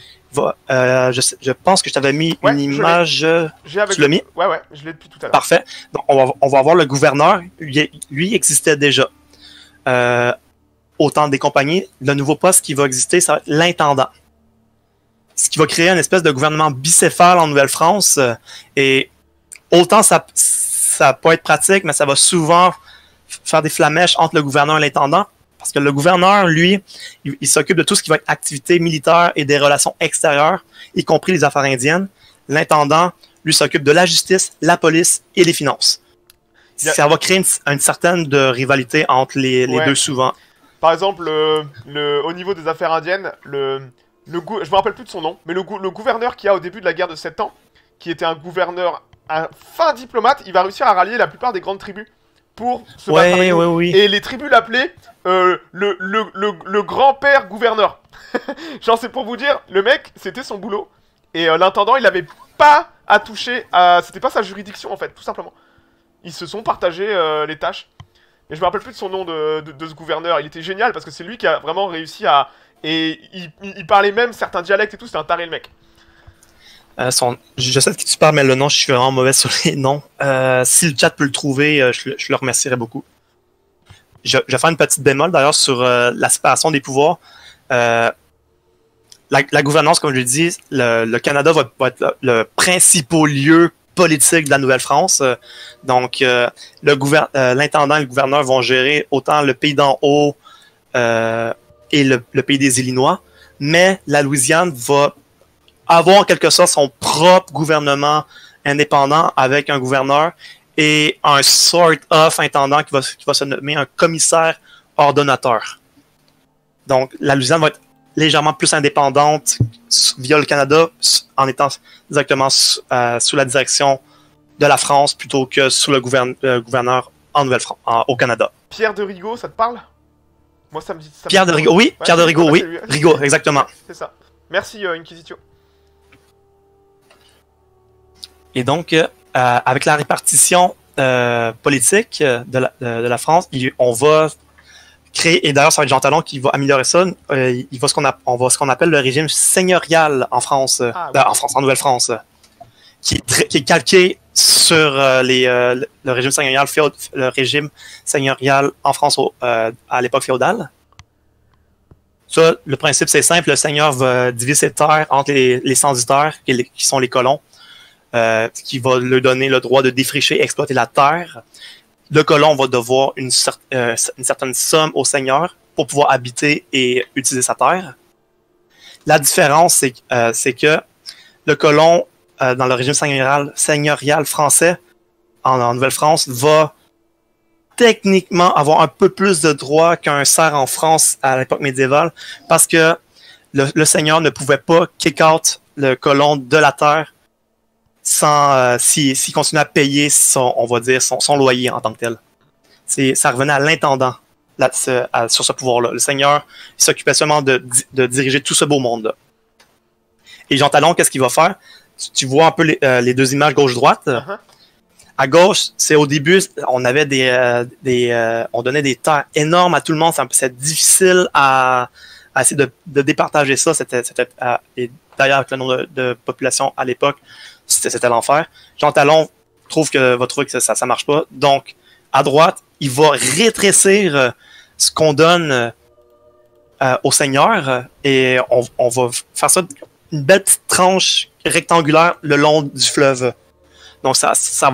Je pense que je t'avais mis une image. Tu l'as mis? Ouais, je l'ai depuis tout à l'heure. Parfait. Donc, on va avoir le gouverneur. Lui existait déjà. Au temps des compagnies, le nouveau poste qui va exister, ça va être l'intendant. Ce qui va créer une espèce de gouvernement bicéphale en Nouvelle-France. Et autant ça peut être pratique, mais ça va souvent faire des flamèches entre le gouverneur et l'intendant. Parce que le gouverneur, lui, il s'occupe de tout ce qui va être activité militaire et des relations extérieures, y compris les affaires indiennes. L'intendant, lui, s'occupe de la justice, la police et les finances. Ça va créer une certaine de rivalité entre les deux souvent. Par exemple, au niveau des affaires indiennes, je me rappelle plus de son nom, mais le gouverneur qu'il y a au début de la guerre de 7 ans, qui était un fin diplomate, il va réussir à rallier la plupart des grandes tribus pour se battre avec nous. Oui. Et les tribus l'appelaient le grand-père gouverneur. Genre, c'est pour vous dire, le mec, c'était son boulot. Et l'intendant, il avait pas à toucher à... C'était pas sa juridiction, en fait, tout simplement. Ils se sont partagés les tâches. Et je me rappelle plus de son nom de ce gouverneur. Il était génial, parce que c'est lui qui a vraiment réussi à... Et il parlait même certains dialectes et tout, c'était un taré le mec. Je sais de qui tu parles, mais le nom, je suis vraiment mauvais sur les noms. Si le chat peut le trouver, je le remercierais beaucoup. Je vais faire une petite bémol d'ailleurs sur la séparation des pouvoirs. La gouvernance, comme je l'ai dit, le Canada va être le principal lieu politique de la Nouvelle-France. Donc, l'intendant et le gouverneur vont gérer autant le pays d'en haut, et le pays des Illinois, mais la Louisiane va avoir en quelque sorte son propre gouvernement indépendant avec un gouverneur et un sort of intendant qui va se nommer un commissaire ordonnateur. Donc, la Louisiane va être légèrement plus indépendante via le Canada en étant directement sous la direction de la France plutôt que sous le gouverneur en Nouvelle-France, au Canada. Pierre de Rigaud, ça te parle? Moi, ça me dit... Pierre de Rigaud, oui, Pierre de Rigaud, oui. Rigaud, exactement. C'est ça. Merci, Inquisitio. Et donc, avec la répartition politique de la France, on va créer, et d'ailleurs, ça va être Jean Talon qui va améliorer ça, il va on va ce qu'on appelle le régime seigneurial en France, en Nouvelle-France, qui est calqué sur le régime seigneurial, en France à l'époque féodale. Ça, le principe, c'est simple, le seigneur va diviser ses terres entre les censitaires, qui sont les colons, qui va leur donner le droit de défricher et exploiter la terre. Le colon va devoir une certaine somme au seigneur pour pouvoir habiter et utiliser sa terre. La différence, c'est que le colon, dans le régime seigneurial français, en Nouvelle-France, va techniquement avoir un peu plus de droits qu'un serf en France à l'époque médiévale, parce que le seigneur ne pouvait pas kick out le colon de la terre sans s'il continuait à payer on va dire son loyer en tant que tel. Ça revenait à l'intendant sur ce pouvoir-là. Le seigneur, il s'occupait seulement de diriger tout ce beau monde-là. Et Jean Talon, qu'est-ce qu'il va faire? Tu vois un peu les deux images gauche-droite. Uh-huh. À gauche, c'est au début, on avait on donnait des terres énormes à tout le monde. C'était difficile à essayer de départager ça. Et d'ailleurs, avec le nombre de population à l'époque, c'était l'enfer. Jean Talon va trouver que ça marche pas. Donc, à droite, il va rétrécir ce qu'on donne au seigneur et on va faire ça une belle petite tranche rectangulaire le long du fleuve. Donc, ça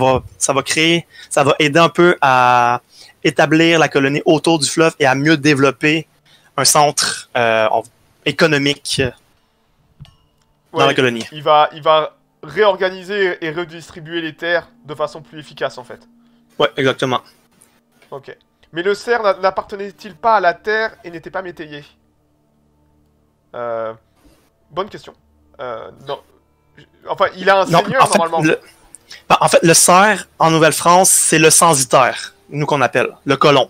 va aider un peu à établir la colonie autour du fleuve et à mieux développer un centre économique dans la colonie. Il va réorganiser et redistribuer les terres de façon plus efficace, en fait. Ouais, exactement. Ok. Mais le cerf n'appartenait-il pas à la terre et n'était pas métayer? Bonne question. Non. Enfin, il a un seigneur, normalement. En fait, le cerf, en Nouvelle-France, c'est le censitaire, nous qu'on appelle, le colon.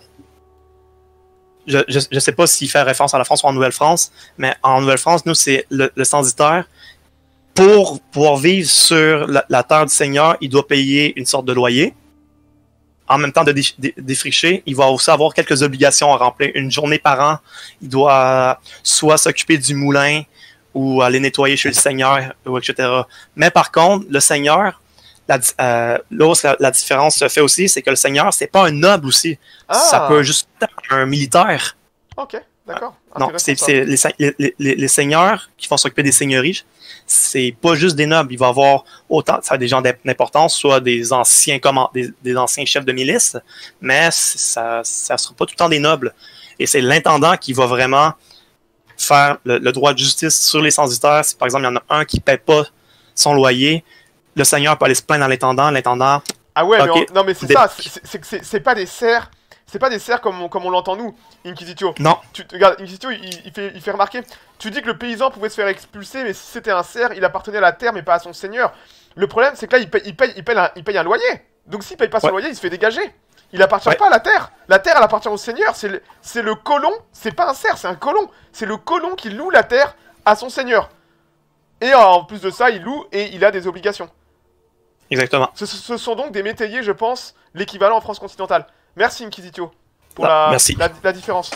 Je sais pas s'il fait référence à la France ou en Nouvelle-France, mais en Nouvelle-France, nous, c'est le censitaire. Pour pouvoir vivre sur la terre du seigneur, il doit payer une sorte de loyer. En même temps de défricher, il va aussi avoir quelques obligations à remplir. Une journée par an, il doit soit s'occuper du moulin ou aller nettoyer chez le seigneur, etc. Mais par contre, le seigneur, la différence se fait aussi, c'est que le seigneur, c'est pas un noble aussi. Ah. Ça peut juste être un militaire. Ok, d'accord. Non, c'est les seigneurs qui vont s'occuper des seigneuries. C'est pas juste des nobles. Il va y avoir autant, ça des gens d'importance, soit des anciens des anciens chefs de milice, mais ça sera pas tout le temps des nobles. Et c'est l'intendant qui va vraiment faire le droit de justice sur les censitaires. Si par exemple il y en a un qui paie pas son loyer, le seigneur peut aller se plaindre à l'intendant. Ah ouais, okay, non mais c'est ça, c'est pas des serfs. C'est pas des serfs comme on l'entend nous, Inquisitio. Non. Regarde, Inquisitio, il fait remarquer. Tu dis que le paysan pouvait se faire expulser, mais si c'était un cerf, il appartenait à la terre, mais pas à son seigneur. Le problème, c'est que là, il paye un loyer. Donc s'il paye pas son loyer, il se fait dégager. Il appartient pas à la terre. La terre, elle appartient au seigneur. C'est le colon. C'est pas un cerf, c'est un colon. C'est le colon qui loue la terre à son seigneur. Et en plus de ça, il loue et il a des obligations. Exactement. Ce sont donc des métayers, je pense, l'équivalent en France continentale. Merci Inquisitio pour la différence.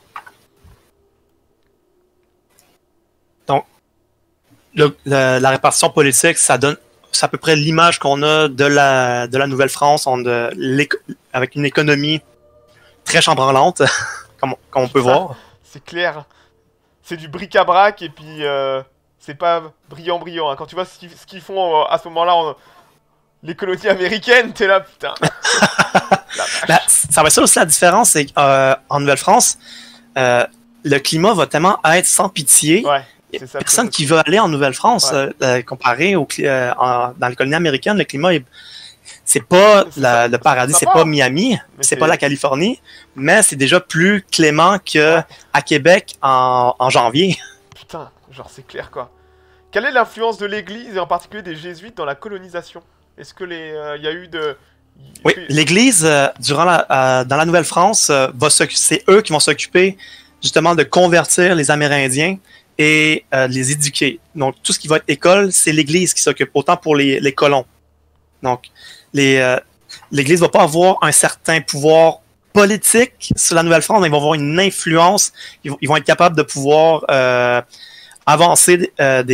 Donc, la répartition politique, ça donne c'est à peu près l'image qu'on a de la Nouvelle-France, avec une économie très chambranlante, comme on peut voir. C'est clair. C'est du bric-à-brac et puis c'est pas brillant. Hein. Quand tu vois ce qu'ils font à ce moment-là, les colonies américaines, t'es là, putain. Ça va être ça aussi la différence, c'est qu'en Nouvelle-France, le climat va tellement être sans pitié. Ouais, c'est ça. Personne qui veut aller en Nouvelle-France, Ouais. comparé dans les colonies américaines, le climat c'est pas le paradis, c'est pas Miami, c'est pas la Californie, mais c'est déjà plus clément que à Québec en janvier. Putain, genre c'est clair quoi. Quelle est l'influence de l'Église et en particulier des jésuites dans la colonisation? Est-ce que il y a eu de... Oui, l'Église, dans la Nouvelle-France, c'est eux qui vont s'occuper justement de convertir les Amérindiens et de les éduquer. Donc, tout ce qui va être école, c'est l'Église qui s'occupe, autant pour les colons. Donc, l'Église va pas avoir un certain pouvoir politique sur la Nouvelle-France, mais ils vont avoir une influence. Ils vont être capables de pouvoir avancer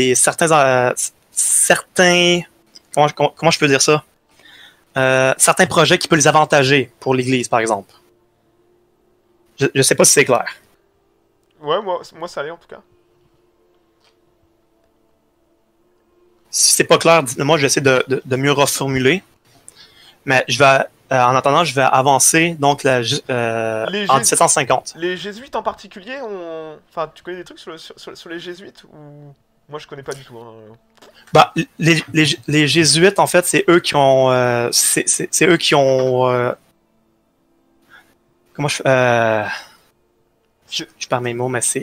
certains comment je peux dire ça? Certains projets qui peuvent les avantager pour l'Église, par exemple. Je sais pas si c'est clair. Ouais, moi ça allait en tout cas. Si c'est pas clair, dites-le-moi, j'essaie de mieux reformuler. Mais en attendant, je vais avancer donc en 1750. Les jésuites en particulier ont... Enfin, tu connais des trucs sur les jésuites ou... Moi, je connais pas du tout. Hein. Bah, les jésuites, en fait, c'est eux qui ont... c'est eux qui ont... Comment je perds mes mots, mais c'est...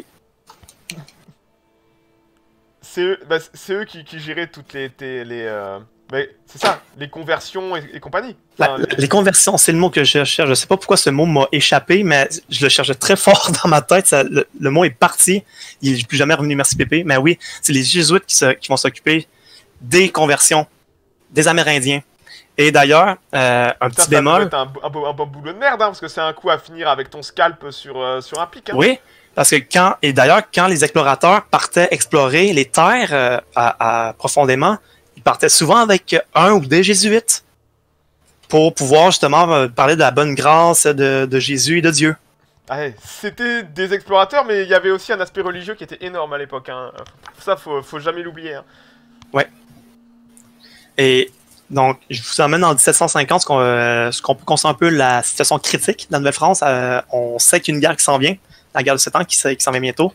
C'est eux qui géraient toutes les c'est ça, les conversions et compagnie. Enfin, les conversions, c'est le mot que je cherche. Je sais pas pourquoi ce mot m'a échappé, mais je le cherchais très fort dans ma tête. Le mot est parti. Il n'est plus jamais revenu, merci Pépé. Mais oui, c'est les jésuites qui vont s'occuper des conversions des Amérindiens. Et d'ailleurs, petit bémol... Ça doit être un bon boulot de merde, hein, parce que c'est un coup à finir avec ton scalp sur un pic. Hein. Oui, parce que quand les explorateurs partaient explorer les terres profondément, ils partaient souvent avec un ou des jésuites pour pouvoir justement parler de la bonne grâce de Jésus et de Dieu. Ouais, c'était des explorateurs, mais il y avait aussi un aspect religieux qui était énorme à l'époque. Hein. Ça, faut jamais l'oublier. Hein. Ouais. Et donc, je vous emmène en 1750, ce qu'on peut considérer un peu la situation critique de la Nouvelle-France. On sait qu'il y a une guerre qui s'en vient, la guerre de 7 ans qui s'en vient bientôt.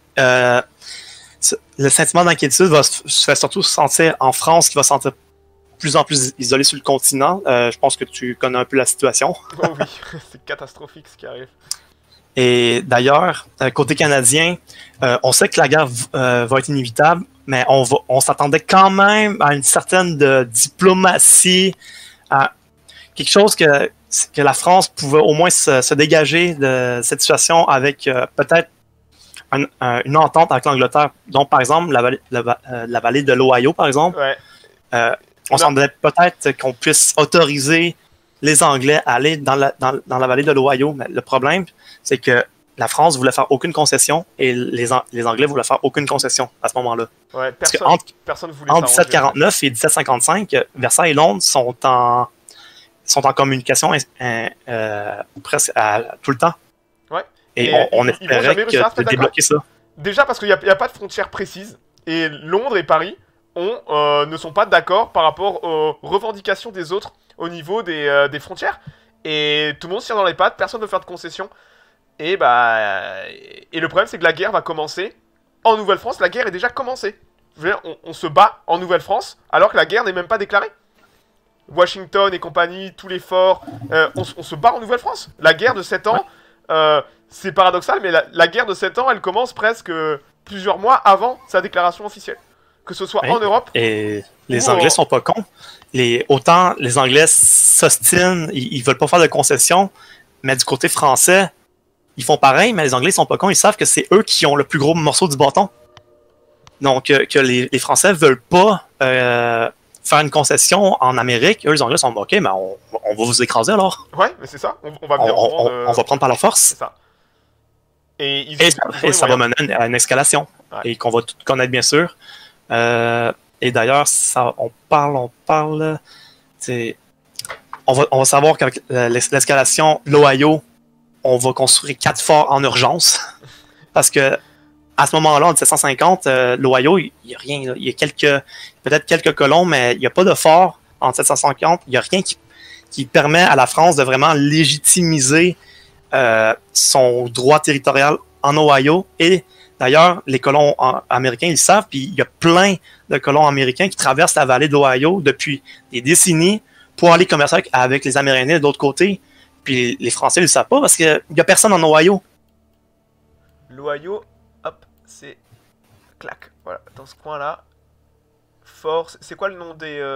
Le sentiment d'inquiétude va se faire surtout sentir en France, qui va se sentir de plus en plus isolé sur le continent. Je pense que tu connais un peu la situation. Oh oui, c'est catastrophique ce qui arrive. Et d'ailleurs, côté canadien, on sait que la guerre va être inévitable, mais on s'attendait quand même à une certaine diplomatie, à quelque chose que la France pouvait au moins se dégager de cette situation avec peut-être une entente avec l'Angleterre. Donc, par exemple, la vallée de l'Ohio, par exemple, ouais. On s'attendait peut-être qu'on puisse autoriser les Anglais à aller dans la vallée de l'Ohio. Mais le problème, c'est que la France voulait faire aucune concession et les Anglais voulaient faire aucune concession à ce moment-là. Ouais, personne voulait entre 1749 et 1755, Versailles et Londres sont en communication presque tout le temps. Ouais. Et on espérait de débloquer ça. Déjà parce qu'il n'y a pas de frontière précise. Et Londres et Paris ne sont pas d'accord par rapport aux revendications des autres au niveau des frontières. Et tout le monde se tire dans les pattes, personne ne veut faire de concessions. Et le problème, c'est que la guerre va commencer en Nouvelle-France. La guerre est déjà commencée. Je veux dire, on se bat en Nouvelle-France alors que la guerre n'est même pas déclarée. Washington et compagnie, tous les forts, on se bat en Nouvelle-France. La guerre de 7 ans, c'est paradoxal, mais la guerre de 7 ans, elle commence presque plusieurs mois avant sa déclaration officielle. Que ce soit en Europe. Et les Anglais sont pas cons. Autant les Anglais s'ostinent, ils veulent pas faire de concessions, mais du côté français, ils font pareil, mais les Anglais sont pas cons, ils savent que c'est eux qui ont le plus gros morceau du bâton. Donc, que les Français veulent pas faire une concession en Amérique. Eux, les Anglais sont ok, mais on va vous écraser alors. Ouais, mais c'est ça. On va venir on va prendre par la force. C'est ça. Et ça va mener à une escalation. Ouais. Et qu'on va tout connaître, bien sûr. Et d'ailleurs, on parle. On va savoir qu'avec l'escalation, l'Ohio, on va construire 4 forts en urgence. Parce que à ce moment-là, en 1750, l'Ohio, il n'y a rien. Il y a peut-être quelques colons, mais il n'y a pas de fort en 1750. Il n'y a rien qui permet à la France de vraiment légitimiser son droit territorial en Ohio. Et d'ailleurs, les colons américains, ils le savent, puis il y a plein de colons américains qui traversent la vallée de l'Ohio depuis des décennies pour aller commercer avec les Amérindiens de l'autre côté. Puis les Français ne le savent pas parce qu'il n'y a personne en Ohio. L'Ohio, hop, c'est... Clac, voilà, dans ce coin-là. Fort, c'est quoi le nom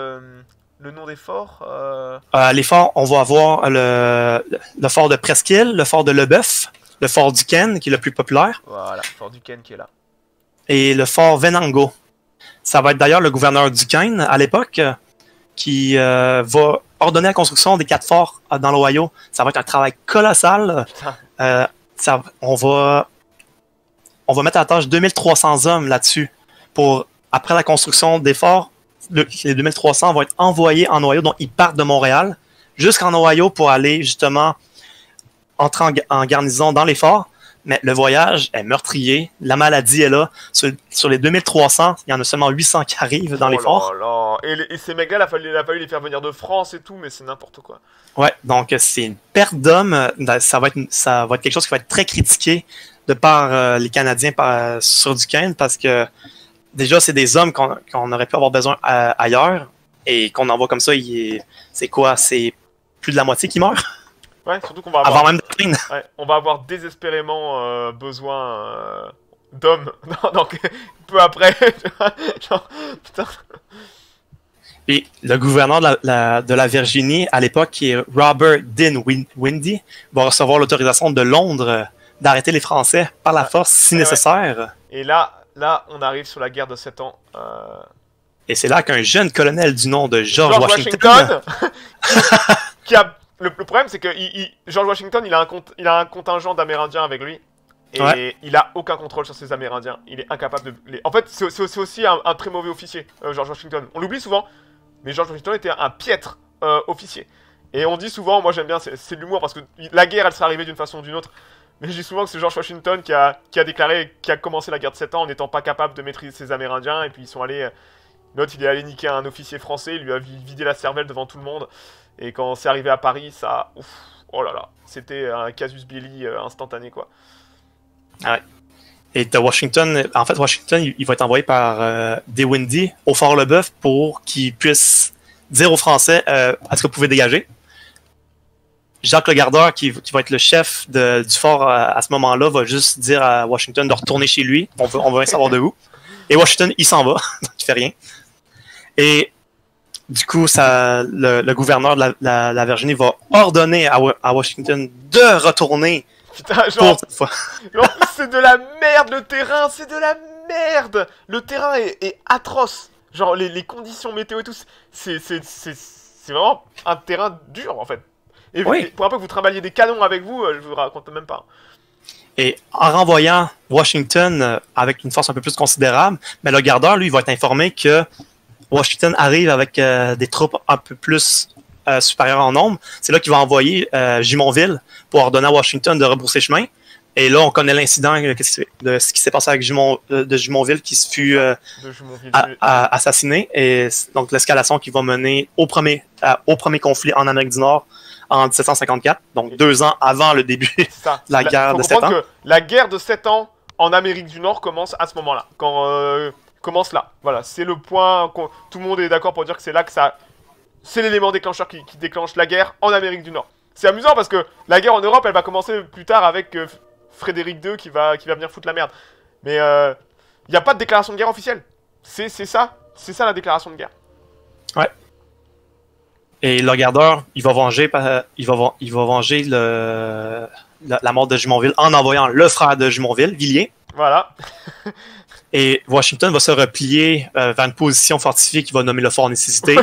des forts Les forts, on va avoir le fort de Presqu'île, le fort de Leboeuf, le fort Duquesne, qui est le plus populaire. Voilà, fort Duquesne qui est là. Et le fort Venango. Ça va être d'ailleurs le gouverneur Duquesne, à l'époque, qui va ordonner la construction des 4 forts dans l'Ohio. Ça va être un travail colossal. On va mettre à la tâche 2300 hommes là-dessus. Après la construction des forts, les 2300 vont être envoyés en Ohio, donc ils partent de Montréal jusqu'en Ohio pour aller justement entrer en garnison dans les forts. Mais le voyage est meurtrier, la maladie est là. Sur les 2300, il y en a seulement 800 qui arrivent dans les forts. Là. Et ces mecs-là, il a fallu les faire venir de France et tout, mais c'est n'importe quoi. Ouais, donc c'est une perte d'hommes. Ça va être quelque chose qui va être très critiqué de par les Canadiens sur Duquesne, parce que déjà, c'est des hommes qu'on aurait pu avoir besoin ailleurs, et qu'on envoie comme ça, c'est quoi? C'est plus de la moitié qui meurt? Ouais, surtout qu'on va avoir... Avant même de ouais, on va avoir désespérément besoin d'hommes. Donc, peu après... genre, putain... Et le gouverneur de la Virginie, à l'époque, qui est Robert Dinwiddie, va recevoir l'autorisation de Londres d'arrêter les Français par la force si nécessaire. Ouais. Et là, on arrive sur la guerre de 7 ans. Et c'est là qu'un jeune colonel du nom de George Washington qui a... Le problème, c'est que George Washington, il a un contingent d'Amérindiens avec lui. Et il a aucun contrôle sur ces Amérindiens. Il est incapable de... En fait, c'est aussi un très mauvais officier, George Washington. On l'oublie souvent, mais George Washington était un piètre officier. Et on dit souvent, moi j'aime bien, c'est de l'humour, parce que la guerre, elle serait arrivée d'une façon ou d'une autre. Mais je dis souvent que c'est George Washington qui a commencé la guerre de 7 ans en n'étant pas capable de maîtriser ses Amérindiens. Et puis ils sont allés... L'autre, il est allé niquer un officier français, il lui a vidé la cervelle devant tout le monde. Et quand c'est arrivé à Paris, ça... Ouf, oh là là, c'était un casus belli instantané, quoi. Ouais. Et de Washington, en fait, Washington, il va être envoyé par Dinwiddie au Fort Leboeuf pour qu'il puisse dire aux Français est-ce que vous pouvez dégager? Jacques le Gardeur, qui va être le chef du fort à ce moment-là, va juste dire à Washington de retourner chez lui. On veut rien savoir de vous. Et Washington, il s'en va, donc il fait rien. Et du coup, le gouverneur de la Virginie va ordonner à Washington de retourner. Putain, genre, c'est de la merde le terrain, c'est de la merde. Le terrain est atroce. Genre les conditions météo et tout, c'est vraiment un terrain dur en fait. Et oui. Pour un peu que vous trimballiez des canons avec vous, je vous raconte même pas. Et en renvoyant Washington avec une force un peu plus considérable, mais le gardeur, lui, va être informé que Washington arrive avec des troupes un peu plus supérieures en nombre. C'est là qu'il va envoyer Jumonville pour ordonner à Washington de rebrousser chemin. Et là, on connaît l'incident de ce qui s'est passé avec Jumonville qui se fut assassiné. Et donc, l'escalation qui va mener au premier conflit en Amérique du Nord en 1754, donc 2 ans avant le début de la guerre de 7 ans. Que la guerre de 7 ans en Amérique du Nord commence à ce moment-là. Commence là. Voilà, c'est le point. Tout le monde est d'accord pour dire que c'est là que ça. C'est l'élément déclencheur qui déclenche la guerre en Amérique du Nord. C'est amusant parce que la guerre en Europe, elle va commencer plus tard avec Frédéric II qui va venir foutre la merde. Mais il n'y a pas de déclaration de guerre officielle. C'est ça la déclaration de guerre. Ouais. Et le gardeur, il va venger la mort de Jumonville en envoyant le frère de Jumonville, Villiers. Voilà. Et Washington va se replier vers une position fortifiée qui va nommer le fort nécessité.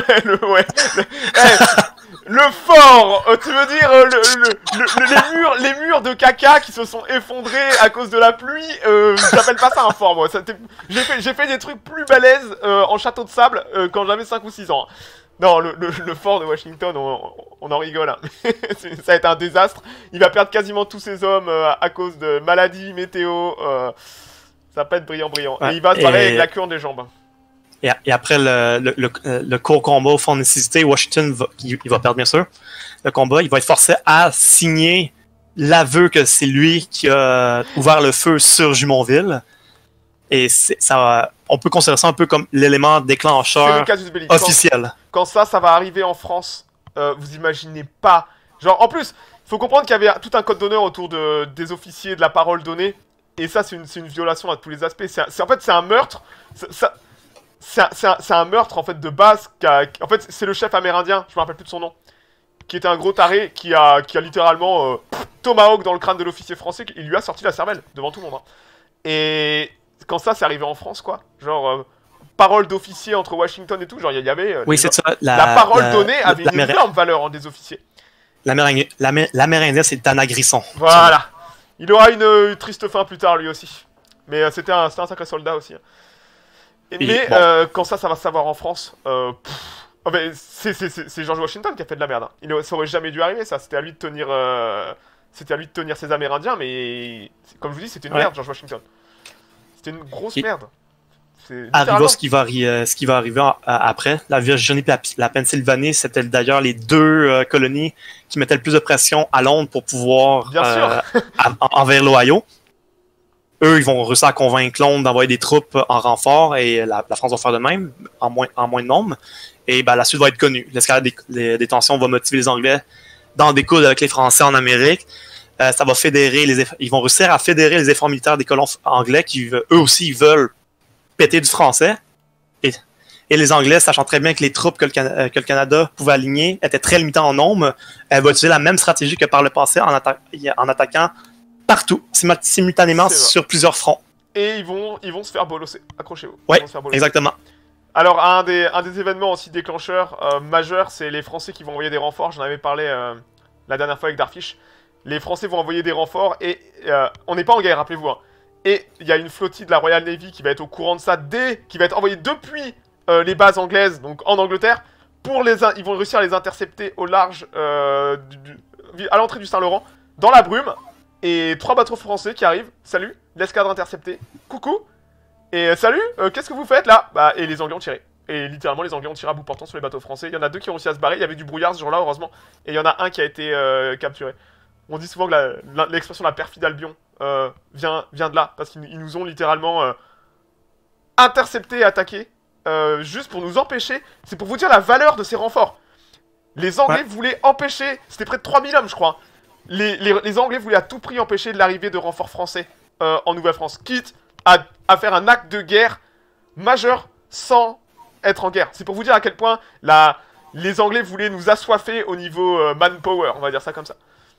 Le fort, tu veux dire les murs de caca qui se sont effondrés à cause de la pluie. J'appelle pas ça un fort, moi. J'ai fait des trucs plus balèzes en château de sable quand j'avais 5 ou 6 ans. Non, le fort de Washington, on en rigole. Hein. Ça a été un désastre. Il va perdre quasiment tous ses hommes à cause de maladies, météo. Ça va pas être brillant. Ouais, et il va se barrer avec la queue des jambes. Et après le court combat au fond de nécessité, Washington il va perdre, bien sûr. Le combat, il va être forcé à signer l'aveu que c'est lui qui a ouvert le feu sur Jumonville. Et ça, on peut considérer ça un peu comme l'élément C'est déclencheur le casus belli. officiel. Quand ça va arriver en France, vous imaginez pas. Genre, en plus, il faut comprendre qu'il y avait tout un code d'honneur autour des officiers, de la parole donnée. Et ça, c'est une violation à tous les aspects. En fait, c'est un meurtre. C'est un meurtre, en fait, de base. En fait, c'est le chef amérindien, je me rappelle plus de son nom, qui était un gros taré, qui a littéralement tomahawk dans le crâne de l'officier français. Il lui a sorti la cervelle, devant tout le monde. Hein. Et quand ça, c'est arrivé en France, quoi. Genre... parole d'officier entre Washington et tout, genre il y avait... Oui, c'est ça. La parole donnée avait une énorme valeur des officiers. L'Amérindien, c'est Dana Grisson. Voilà. Il aura une triste fin plus tard, lui aussi. Mais c'était un sacré soldat aussi. Mais bon. Quand ça va se savoir en France... c'est George Washington qui a fait de la merde. Hein. Ça aurait jamais dû arriver, ça. C'était à lui de tenir... C'était à lui de tenir ses Amérindiens, mais... Comme je vous dis, c'était une merde, George Washington. C'était une grosse merde. Arriva ce qui va arriver après. La Virginie et la Pennsylvanie, c'était d'ailleurs les deux colonies qui mettaient le plus de pression à Londres pour pouvoir envers l'Ohio. Eux, ils vont réussir à convaincre Londres d'envoyer des troupes en renfort et la France va faire de même, en moins de nombre. Et la suite va être connue. L'escalade des tensions va motiver les Anglais d'en découdre avec les Français en Amérique. Ça va fédérer ils vont réussir à fédérer les efforts militaires des colons anglais qui, eux aussi, veulent péter du français. Et les Anglais, sachant très bien que les troupes que le Canada pouvait aligner étaient très limitées en nombre, elle va utiliser la même stratégie que par le passé en attaquant partout, simultanément sur plusieurs fronts. Et ils vont se faire bolosser. Accrochez-vous. Oui, exactement. Alors, un des événements aussi déclencheurs majeurs, c'est les Français qui vont envoyer des renforts. J'en avais parlé la dernière fois avec Darfish. Les Français vont envoyer des renforts et on n'est pas en guerre, rappelez-vous. Hein. Et il y a une flottille de la Royal Navy qui va être au courant de ça qui va être envoyée depuis les bases anglaises, donc en Angleterre, ils vont réussir à les intercepter au large, à l'entrée du Saint-Laurent, dans la brume, et 3 bateaux français qui arrivent. Salut, l'escadre interceptée, coucou, et salut, qu'est-ce que vous faites là? Et les Anglais ont tiré. Et littéralement, les Anglais ont tiré à bout portant sur les bateaux français. Il y en a 2 qui ont réussi à se barrer, il y avait du brouillard ce jour-là, heureusement, et il y en a un qui a été capturé. On dit souvent que l'expression la perfide Albion vient de là, parce qu'ils nous ont littéralement interceptés et attaqués, juste pour nous empêcher. C'est pour vous dire la valeur de ces renforts. Les Anglais voulaient empêcher, c'était près de 3000 hommes je crois, les Anglais voulaient à tout prix empêcher l'arrivée de renforts français en Nouvelle-France, quitte à faire un acte de guerre majeur sans être en guerre. C'est pour vous dire à quel point les Anglais voulaient nous assoiffer au niveau manpower, on va dire ça comme ça.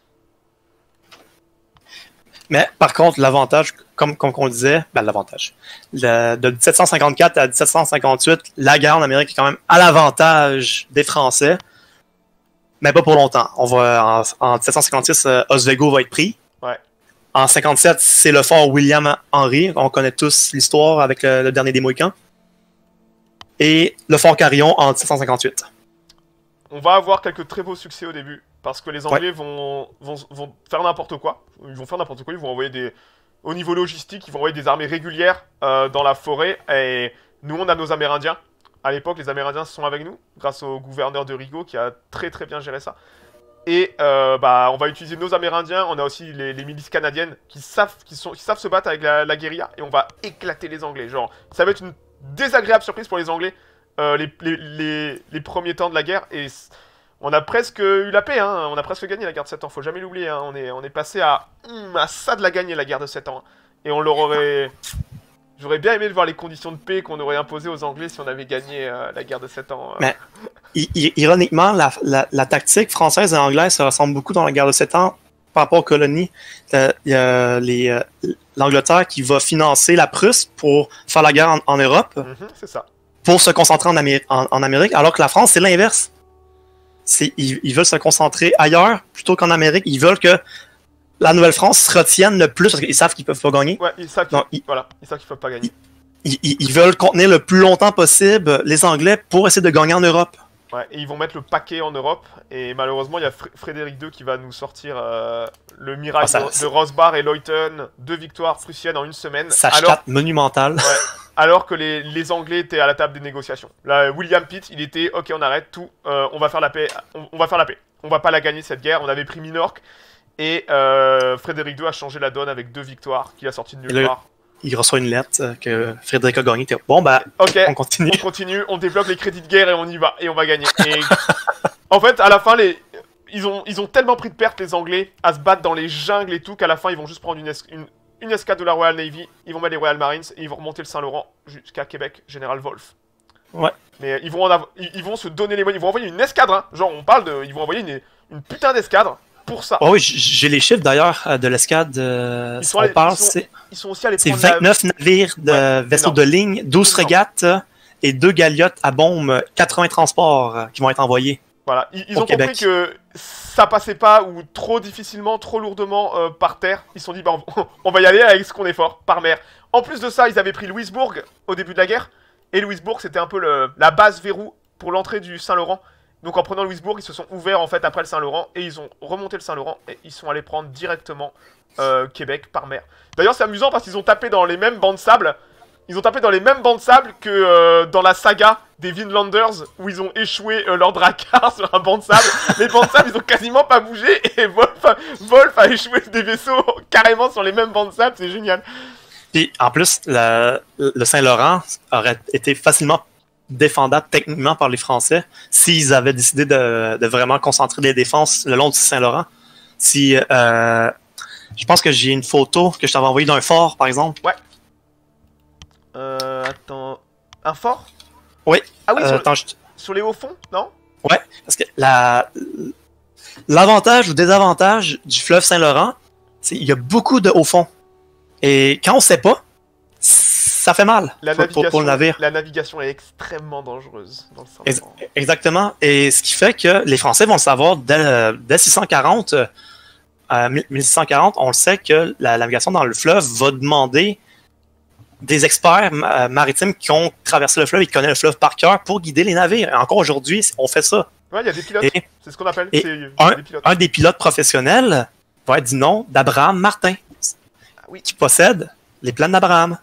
Mais par contre, l'avantage, comme on le disait, l'avantage. De 1754 à 1758, la guerre en Amérique est quand même à l'avantage des Français. Mais pas pour longtemps. En 1756, Oswego va être pris. Ouais. En 57, c'est le fort William Henry. On connaît tous l'histoire avec le dernier des Mohicans. Et le fort Carillon en 1758. On va avoir quelques très beaux succès au début. Parce que les Anglais vont faire n'importe quoi. Ils vont faire n'importe quoi. Ils vont envoyer au niveau logistique, ils vont envoyer des armées régulières dans la forêt. Et nous, on a nos Amérindiens. À l'époque, les Amérindiens sont avec nous, grâce au gouverneur de Rigaud qui a très très bien géré ça. Et on va utiliser nos Amérindiens. On a aussi les milices canadiennes qui savent se battre avec la guérilla. Et on va éclater les Anglais. Genre, ça va être une désagréable surprise pour les Anglais les premiers temps de la guerre. Et on a presque eu la paix, hein. On a presque gagné la guerre de 7 ans, faut jamais l'oublier, hein. On est passé à ça de la gagner, la guerre de 7 ans. Hein. Et on leur aurait... J'aurais bien aimé de voir les conditions de paix qu'on aurait imposées aux Anglais si on avait gagné la guerre de 7 ans. Mais, ironiquement, la tactique française et anglaise se ressemble beaucoup dans la guerre de 7 ans par rapport aux colonies. Il y a l'Angleterre qui va financer la Prusse pour faire la guerre en Europe, c'est ça. Pour se concentrer en Amérique, alors que la France, c'est l'inverse. Ils veulent se concentrer ailleurs plutôt qu'en Amérique. Ils veulent que la Nouvelle-France se retienne le plus parce qu'ils savent qu'ils peuvent pas gagner. Ouais, ils savent qu'ils peuvent pas gagner. Ils veulent contenir le plus longtemps possible les Anglais pour essayer de gagner en Europe. Ouais, et ils vont mettre le paquet en Europe. Et malheureusement, il y a Frédéric II qui va nous sortir le miracle de Rosbach et Leuthen, 2 victoires prussiennes en une semaine. Sachette monumentale. Ouais, alors que les Anglais étaient à la table des négociations. Là, William Pitt, il était ok, on arrête tout, on va faire la paix. On va faire la paix. On va pas la gagner cette guerre. On avait pris Minorque Et Frédéric II a changé la donne avec 2 victoires qu'il a sorties de Et nulle là, part. il reçoit une lettre que Frédéric a gagné. Bon, bah, Ok, on continue. on continue, on débloque les crédits de guerre et on y va. Et on va gagner. Et en fait, à la fin, ils ont tellement pris de pertes, les Anglais, à se battre dans les jungles et tout, qu'à la fin, ils vont juste prendre une escadre de la Royal Navy, ils vont mettre les Royal Marines et ils vont remonter le Saint-Laurent jusqu'à Québec, Général Wolfe. Ouais. Mais ils vont se donner les moyens, ils vont envoyer une escadre, hein. Genre on parle de... Ils vont envoyer une putain d'escadre pour ça. Oh oui, j'ai les chiffres d'ailleurs de l'escadre. Ils sont On allés- parle, Ils sont aussi allés c'est prendre 29 navires de Ouais, vaisseaux énorme. de ligne, 12 Énorme. frégates et 2 galiotes à bombe, 80 transports qui vont être envoyés. Voilà, ils Au ont compris Québec. que ça passait pas ou trop difficilement, trop lourdement par terre. Ils se sont dit, bah, on va y aller avec ce qu'on est fort, par mer. En plus de ça, ils avaient pris Louisbourg au début de la guerre. Et Louisbourg, c'était un peu la base verrou pour l'entrée du Saint-Laurent. Donc en prenant Louisbourg, ils se sont ouverts en fait après le Saint-Laurent. Et ils ont remonté le Saint-Laurent et ils sont allés prendre directement Québec par mer. D'ailleurs, c'est amusant parce qu'ils ont tapé dans les mêmes bancs de sable. Ils ont tapé dans les mêmes bancs de sable que dans la saga des Vinlanders où ils ont échoué leur drakkar sur un banc de sable. Les bancs de sable, ils ont quasiment pas bougé et Wolfe a échoué des vaisseaux carrément sur les mêmes bancs de sable, c'est génial. Puis en plus, le Saint-Laurent aurait été facilement défendable techniquement par les Français s'ils avaient décidé de vraiment concentrer les défenses le long du Saint-Laurent. Si je pense que j'ai une photo que je t'avais envoyée d'un fort, par exemple. Attends... Un fort? Oui. Ah oui, Attends, sur les hauts fonds, non? ouais, parce que l'avantage ou désavantage du fleuve Saint-Laurent, c'est qu'il y a beaucoup de hauts fonds. Et quand on sait pas, ça fait mal pour le navire. La navigation est extrêmement dangereuse dans le Saint-Laurent. Exactement. Et ce qui fait que les Français vont le savoir dès 640. 1640, on le sait que la navigation dans le fleuve va demander des experts maritimes qui ont traversé le fleuve et qui connaissent le fleuve par cœur pour guider les navires. Et encore aujourd'hui, on fait ça. Ouais, il y a des pilotes. Et C'est ce qu'on appelle. et Des pilotes. un des pilotes professionnels va être du nom d'Abraham Martin, Ah oui. qui possède les plans d'Abraham.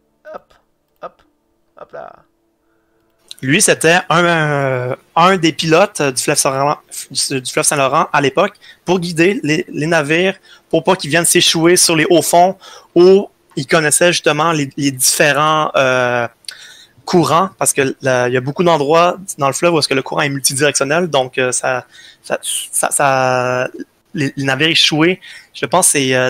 Hop là. Lui, c'était un des pilotes du fleuve Saint-Laurent à l'époque pour guider les navires pour pas qu'ils viennent s'échouer sur les hauts fonds où ils connaissaient justement les différents courants parce que il y a beaucoup d'endroits dans le fleuve où est-ce que le courant est multidirectionnel, donc les navires échoués, je pense que c'est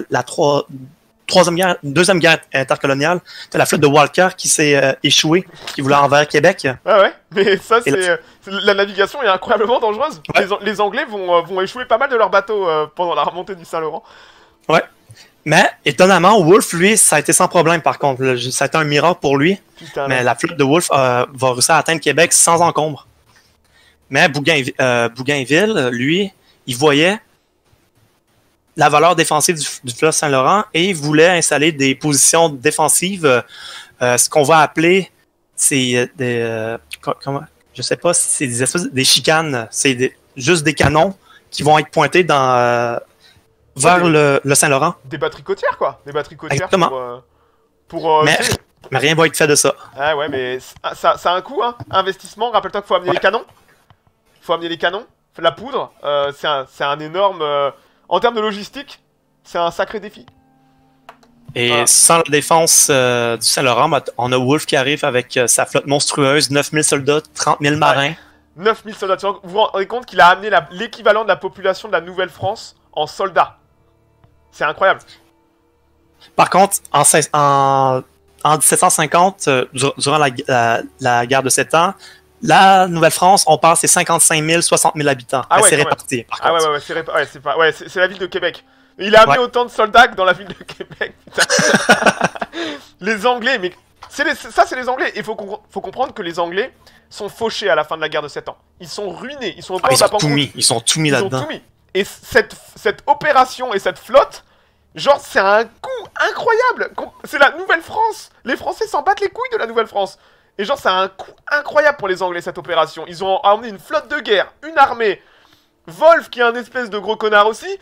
deuxième guerre intercoloniale, c'est la flotte de Walker qui s'est échouée, qui voulait envers Québec. Ouais, mais ça, Et la navigation est incroyablement dangereuse. Ouais. Les Anglais vont échouer pas mal de leurs bateaux pendant la remontée du Saint-Laurent. Ouais. Mais, étonnamment, Wolfe, lui, ça a été sans problème, par contre. Ça a été un miracle pour lui. Putain, Mais la flotte de Wolfe va réussir à atteindre Québec sans encombre. Mais Bougainville, lui, il voyait la valeur défensive du fleuve Saint-Laurent et il voulait installer des positions défensives, ce qu'on va appeler, c'est je sais pas si c'est des espèces des chicanes, c'est juste des canons qui vont être pointés vers le Saint-Laurent. des batteries côtières, quoi. Des batteries côtières Exactement. tu sais. Mais rien va être fait de ça. Ah ouais, mais ça a un coût, hein. Investissement. Rappelle-toi qu'il faut amener les canons. Faut amener les canons. La poudre. C'est un énorme... en termes de logistique, c'est un sacré défi. Et sans la défense du Saint-Laurent, on a Wolfe qui arrive avec sa flotte monstrueuse, 9000 soldats, 30 000 marins. 9000 soldats. Vous vous rendez compte qu'il a amené l'équivalent de la population de la Nouvelle-France en soldats. C'est incroyable. Par contre, en 1750, durant la guerre de 7 ans, la Nouvelle-France, on parle, c'est 55 000, 60 000 habitants. Ah ouais, c'est quand réparti, par Ah contre. ouais, c'est la ville de Québec. Il a amené autant de soldats que dans la ville de Québec. Putain. Les Anglais, mais ça c'est les Anglais. Il faut comprendre que les Anglais sont fauchés à la fin de la guerre de 7 ans. Ils sont ruinés. Ils sont au bord de la banqueroute. Ils sont tout mis Ils ont là-dedans. tout mis. Et cette opération et cette flotte, genre, c'est un coup incroyable. C'est la Nouvelle-France. Les Français s'en battent les couilles de la Nouvelle-France. Et genre, c'est un coup incroyable pour les Anglais, cette opération. Ils ont emmené une flotte de guerre, une armée, Wolfe, qui est un espèce de gros connard aussi.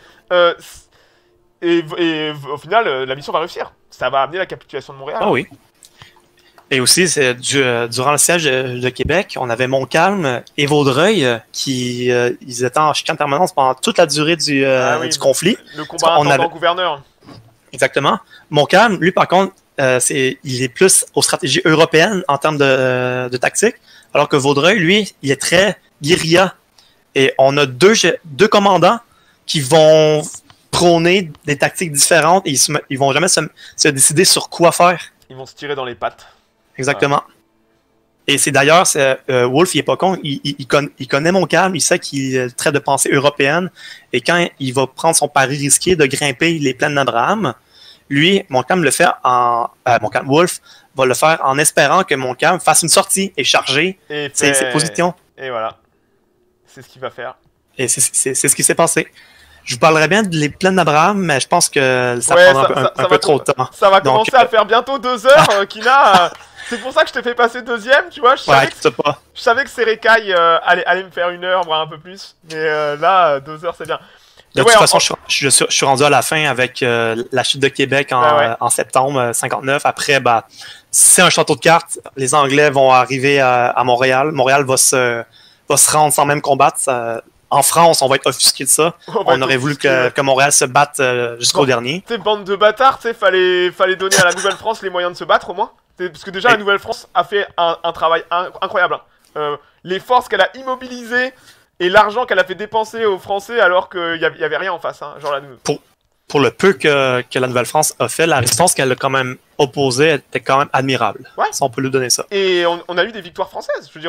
Et au final, la mission va réussir. Ça va amener la capitulation de Montréal. Ah oui. Et aussi, durant le siège de Québec, on avait Montcalm et Vaudreuil qui ils étaient en chicane permanente pendant toute la durée du conflit. Le combat intendant-gouverneur. Exactement. Montcalm, lui, par contre, il est plus aux stratégies européennes en termes de tactique, alors que Vaudreuil, lui, il est très guérilla. Et on a deux commandants qui vont prôner des tactiques différentes et ils vont jamais se décider sur quoi faire. Ils vont se tirer dans les pattes. Exactement. Ouais. Et c'est d'ailleurs, Wolfe, il est pas con, il connaît Montcalm, il sait qu'il traite de pensée européenne, et quand il va prendre son pari risqué de grimper les plaines d'Abraham, lui, Montcalm le fait Wolfe va le faire en espérant que Montcalm fasse une sortie et charger ses positions. Et voilà. C'est ce qu'il va faire. Et c'est ce qui s'est passé. Je vous parlerai bien des plaines d'Abraham, mais je pense que ça prendra un peu trop de temps. Ça va commencer à faire bientôt 2 heures, Kina. C'est pour ça que je t'ai fait passer deuxième, tu vois. Je savais que Serekai allait me faire 1 heure, voire un peu plus. Mais là, 2 heures, c'est bien. De toute façon, je suis rendu à la fin avec la chute de Québec en septembre 59. Après, c'est un château de cartes. Les Anglais vont arriver à Montréal. Montréal va se rendre sans même combattre. En France, on va être offusqué de ça. On aurait voulu que Montréal se batte jusqu'au dernier. T'es bande de bâtards, fallait donner à la Nouvelle-France les moyens de se battre au moins. Parce que déjà, la Nouvelle-France a fait un travail incroyable. Les forces qu'elle a immobilisées et l'argent qu'elle a fait dépenser aux Français alors qu'il y avait rien en face. Genre pour le peu que la Nouvelle-France a fait, la résistance qu'elle a quand même opposée était quand même admirable. Ouais. Si on peut lui donner ça. Et on a eu des victoires françaises. Je veux dire,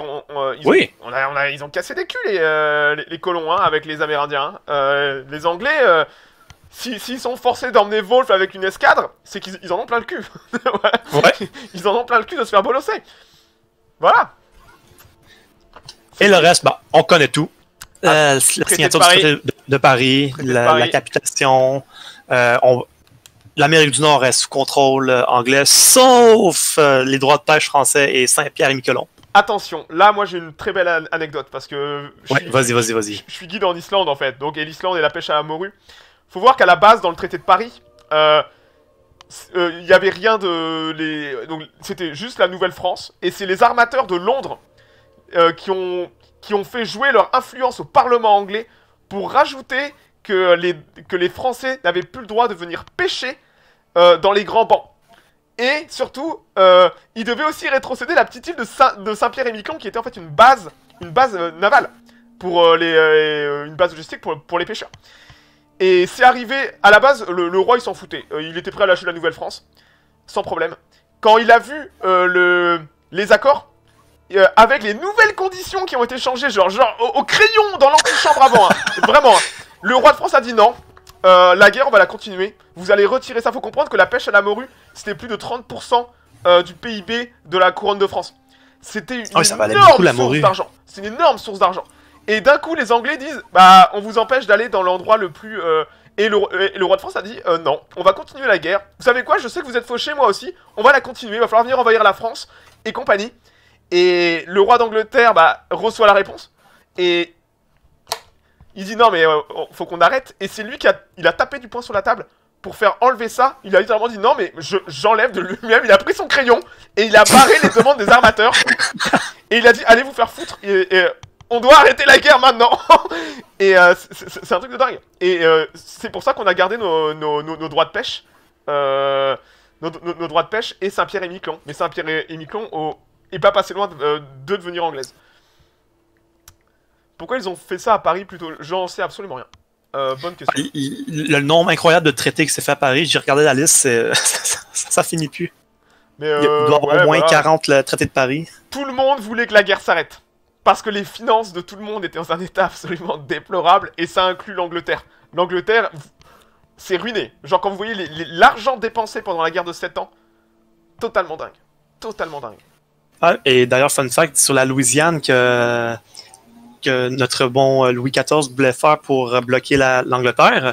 ils ont cassé des culs les colons avec les Amérindiens. Les Anglais, s'ils sont forcés d'emmener Wolfe avec une escadre, c'est qu'ils en ont plein le cul. Ouais. Ils en ont plein le cul de se faire bolosser. Voilà. Et le reste, on connaît tout. La signature du traité de Paris, la capitulation. L'Amérique du Nord est sous contrôle anglais, sauf les droits de pêche français et Saint-Pierre-et-Miquelon. Attention, là, moi, j'ai une très belle anecdote, parce que... Vas-y. Je suis guide en Islande, en fait, et l'Islande et la pêche à la morue. Faut voir qu'à la base, dans le traité de Paris, il y avait rien de... Donc, c'était juste la Nouvelle-France, et c'est les armateurs de Londres qui ont fait jouer leur influence au Parlement anglais pour rajouter que les Français n'avaient plus le droit de venir pêcher dans les grands bancs. Et surtout, ils devaient aussi rétrocéder la petite île de Saint-Pierre-et-Miquelon, qui était en fait une base navale, une base logistique pour les pêcheurs. Et c'est arrivé, à la base, le roi il s'en foutait. Il était prêt à lâcher la Nouvelle-France, sans problème. Quand il a vu les accords, avec les nouvelles conditions qui ont été changées, genre au crayon dans l'antichambre avant, vraiment, le roi de France a dit non, la guerre on va la continuer, vous allez retirer ça, faut comprendre que la pêche à la morue, c'était plus de 30% du PIB de la couronne de France. C'était une énorme source d'argent, c'est une énorme source d'argent. Et d'un coup les Anglais disent, on vous empêche d'aller dans l'endroit le plus... Et le roi de France a dit, non, on va continuer la guerre, vous savez quoi, je sais que vous êtes fauchés, moi aussi, on va la continuer, il va falloir venir envahir la France, et compagnie. Et le roi d'Angleterre reçoit la réponse. Et il dit non mais faut qu'on arrête. Et c'est lui qui a tapé du poing sur la table pour faire enlever ça. Il a littéralement dit non mais j'enlève de lui-même. Il a pris son crayon et il a barré les demandes des armateurs. Et il a dit allez vous faire foutre. Et on doit arrêter la guerre maintenant. Et c'est un truc de dingue. Et c'est pour ça qu'on a gardé nos droits de pêche. Nos droits de pêche et Saint-Pierre-et-Miquelon. Mais Saint-Pierre-et-Miquelon et pas passé loin de devenir anglaise. Pourquoi ils ont fait ça à Paris plutôt? J'en sais absolument rien. Bonne question. Le nombre incroyable de traités qui s'est fait à Paris, j'ai regardé la liste, ça finit plus. Mais il doit y avoir au moins 40 le traité de Paris. Tout le monde voulait que la guerre s'arrête. Parce que les finances de tout le monde étaient dans un état absolument déplorable, et ça inclut l'Angleterre. L'Angleterre, c'est ruiné. Genre quand vous voyez l'argent dépensé pendant la guerre de 7 ans, totalement dingue. Totalement dingue. Ah, et d'ailleurs, fun fact, sur la Louisiane que notre bon Louis XIV voulait faire pour bloquer l'Angleterre,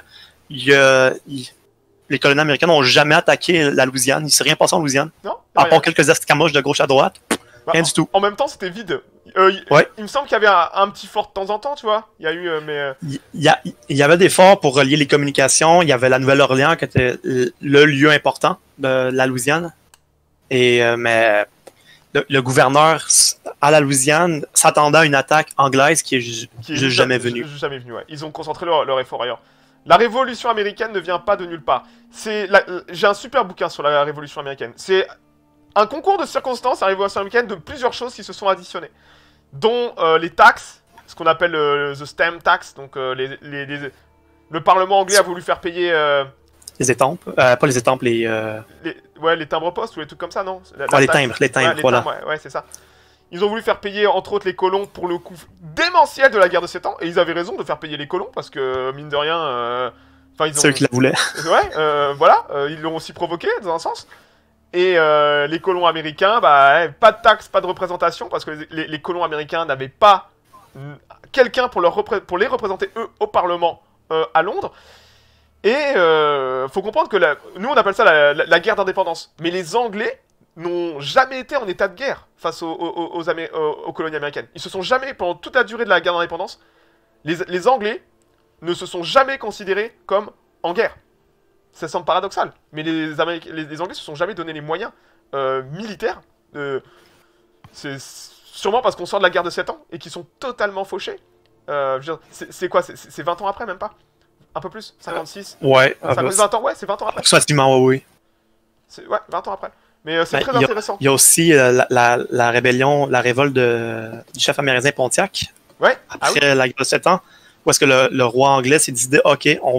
les colonies américaines n'ont jamais attaqué la Louisiane. Il ne s'est rien passé en Louisiane. Non. À part quelques escamoches de gauche à droite. Rien du tout. En même temps, c'était vide. Ouais. Il me semble qu'il y avait un petit fort de temps en temps, tu vois. Il y a eu, il y avait des forts pour relier les communications. Il y avait la Nouvelle-Orléans qui était le lieu important de la Louisiane. Et mais le gouverneur à la Louisiane s'attendait à une attaque anglaise qui est juste jamais venue. Jamais venue, ouais. Ils ont concentré leur effort ailleurs. La Révolution américaine ne vient pas de nulle part. J'ai un super bouquin sur la Révolution américaine. C'est un concours de circonstances, la Révolution américaine, de plusieurs choses qui se sont additionnées. Dont les taxes, ce qu'on appelle the stamp tax, donc le Parlement anglais a voulu faire payer... les étampes, pas les étampes, les timbres-poste ou les trucs comme ça, non? Les timbres, voilà. Timbres, ouais, c'est ça. Ils ont voulu faire payer, entre autres, les colons pour le coût démentiel de la guerre de 7 ans. Et ils avaient raison de faire payer les colons, parce que, mine de rien... C'est eux qui la voulaient. Ouais, voilà, ils l'ont aussi provoqué, dans un sens. Et les colons américains, bah, pas de taxes, pas de représentation, parce que les colons américains n'avaient pas quelqu'un pour les représenter, eux, au Parlement à Londres. Et faut comprendre que nous, on appelle ça la guerre d'indépendance. Mais les Anglais n'ont jamais été en état de guerre face aux colonies américaines. Ils se sont jamais, pendant toute la durée de la guerre d'indépendance, les Anglais ne se sont jamais considérés comme en guerre. Ça semble paradoxal, mais les Anglais se sont jamais donné les moyens militaires. C'est sûrement parce qu'on sort de la guerre de 7 ans et qu'ils sont totalement fauchés. C'est quoi? C'est 20 ans après, même pas? Un peu plus? 56? Ouais. 20 ans, ouais, c'est 20 ans après. Soit oui. Ouais, 20 ans après. Mais c'est très intéressant. Il y a aussi la rébellion, la révolte du chef amérindien Pontiac. Ouais. Après la guerre de 7 ans, où est-ce que le roi anglais s'est dit, OK, on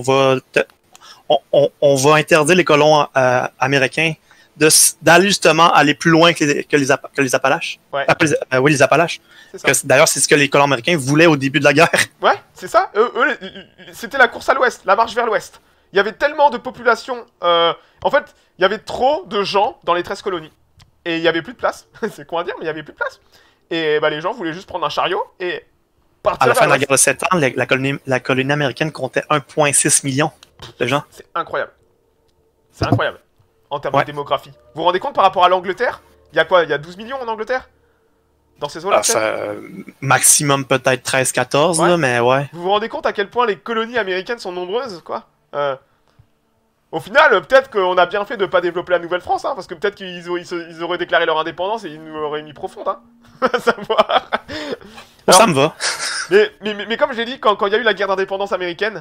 va interdire les colons américains d'aller justement aller plus loin que les Appalaches. Ouais. Oui, les Appalaches. D'ailleurs, c'est ce que les colons américains voulaient au début de la guerre. Ouais, c'est ça. Eux, c'était la course à l'ouest, la marche vers l'ouest. Il y avait tellement de population... En fait, il y avait trop de gens dans les 13 colonies. Et il n'y avait plus de place. C'est con à dire, mais il n'y avait plus de place. Et bah, les gens voulaient juste prendre un chariot et partir à la fin de la l'ouest. guerre de 7 ans, la colonie américaine comptait 1,6 million de gens. C'est incroyable. C'est incroyable. En termes de démographie. Vous vous rendez compte par rapport à l'Angleterre? Il y a quoi? Il y a 12 millions en Angleterre? Dans ces eaux-là? Maximum peut-être 13-14, ouais. Là, mais ouais. Vous vous rendez compte à quel point les colonies américaines sont nombreuses, quoi? Au final, peut-être qu'on a bien fait de pas développer la Nouvelle-France, hein, parce que peut-être qu'ils auraient déclaré leur indépendance et ils nous auraient mis profonde, hein. À savoir. Alors, ça me va. Mais comme j'ai dit, quand il y a eu la guerre d'indépendance américaine,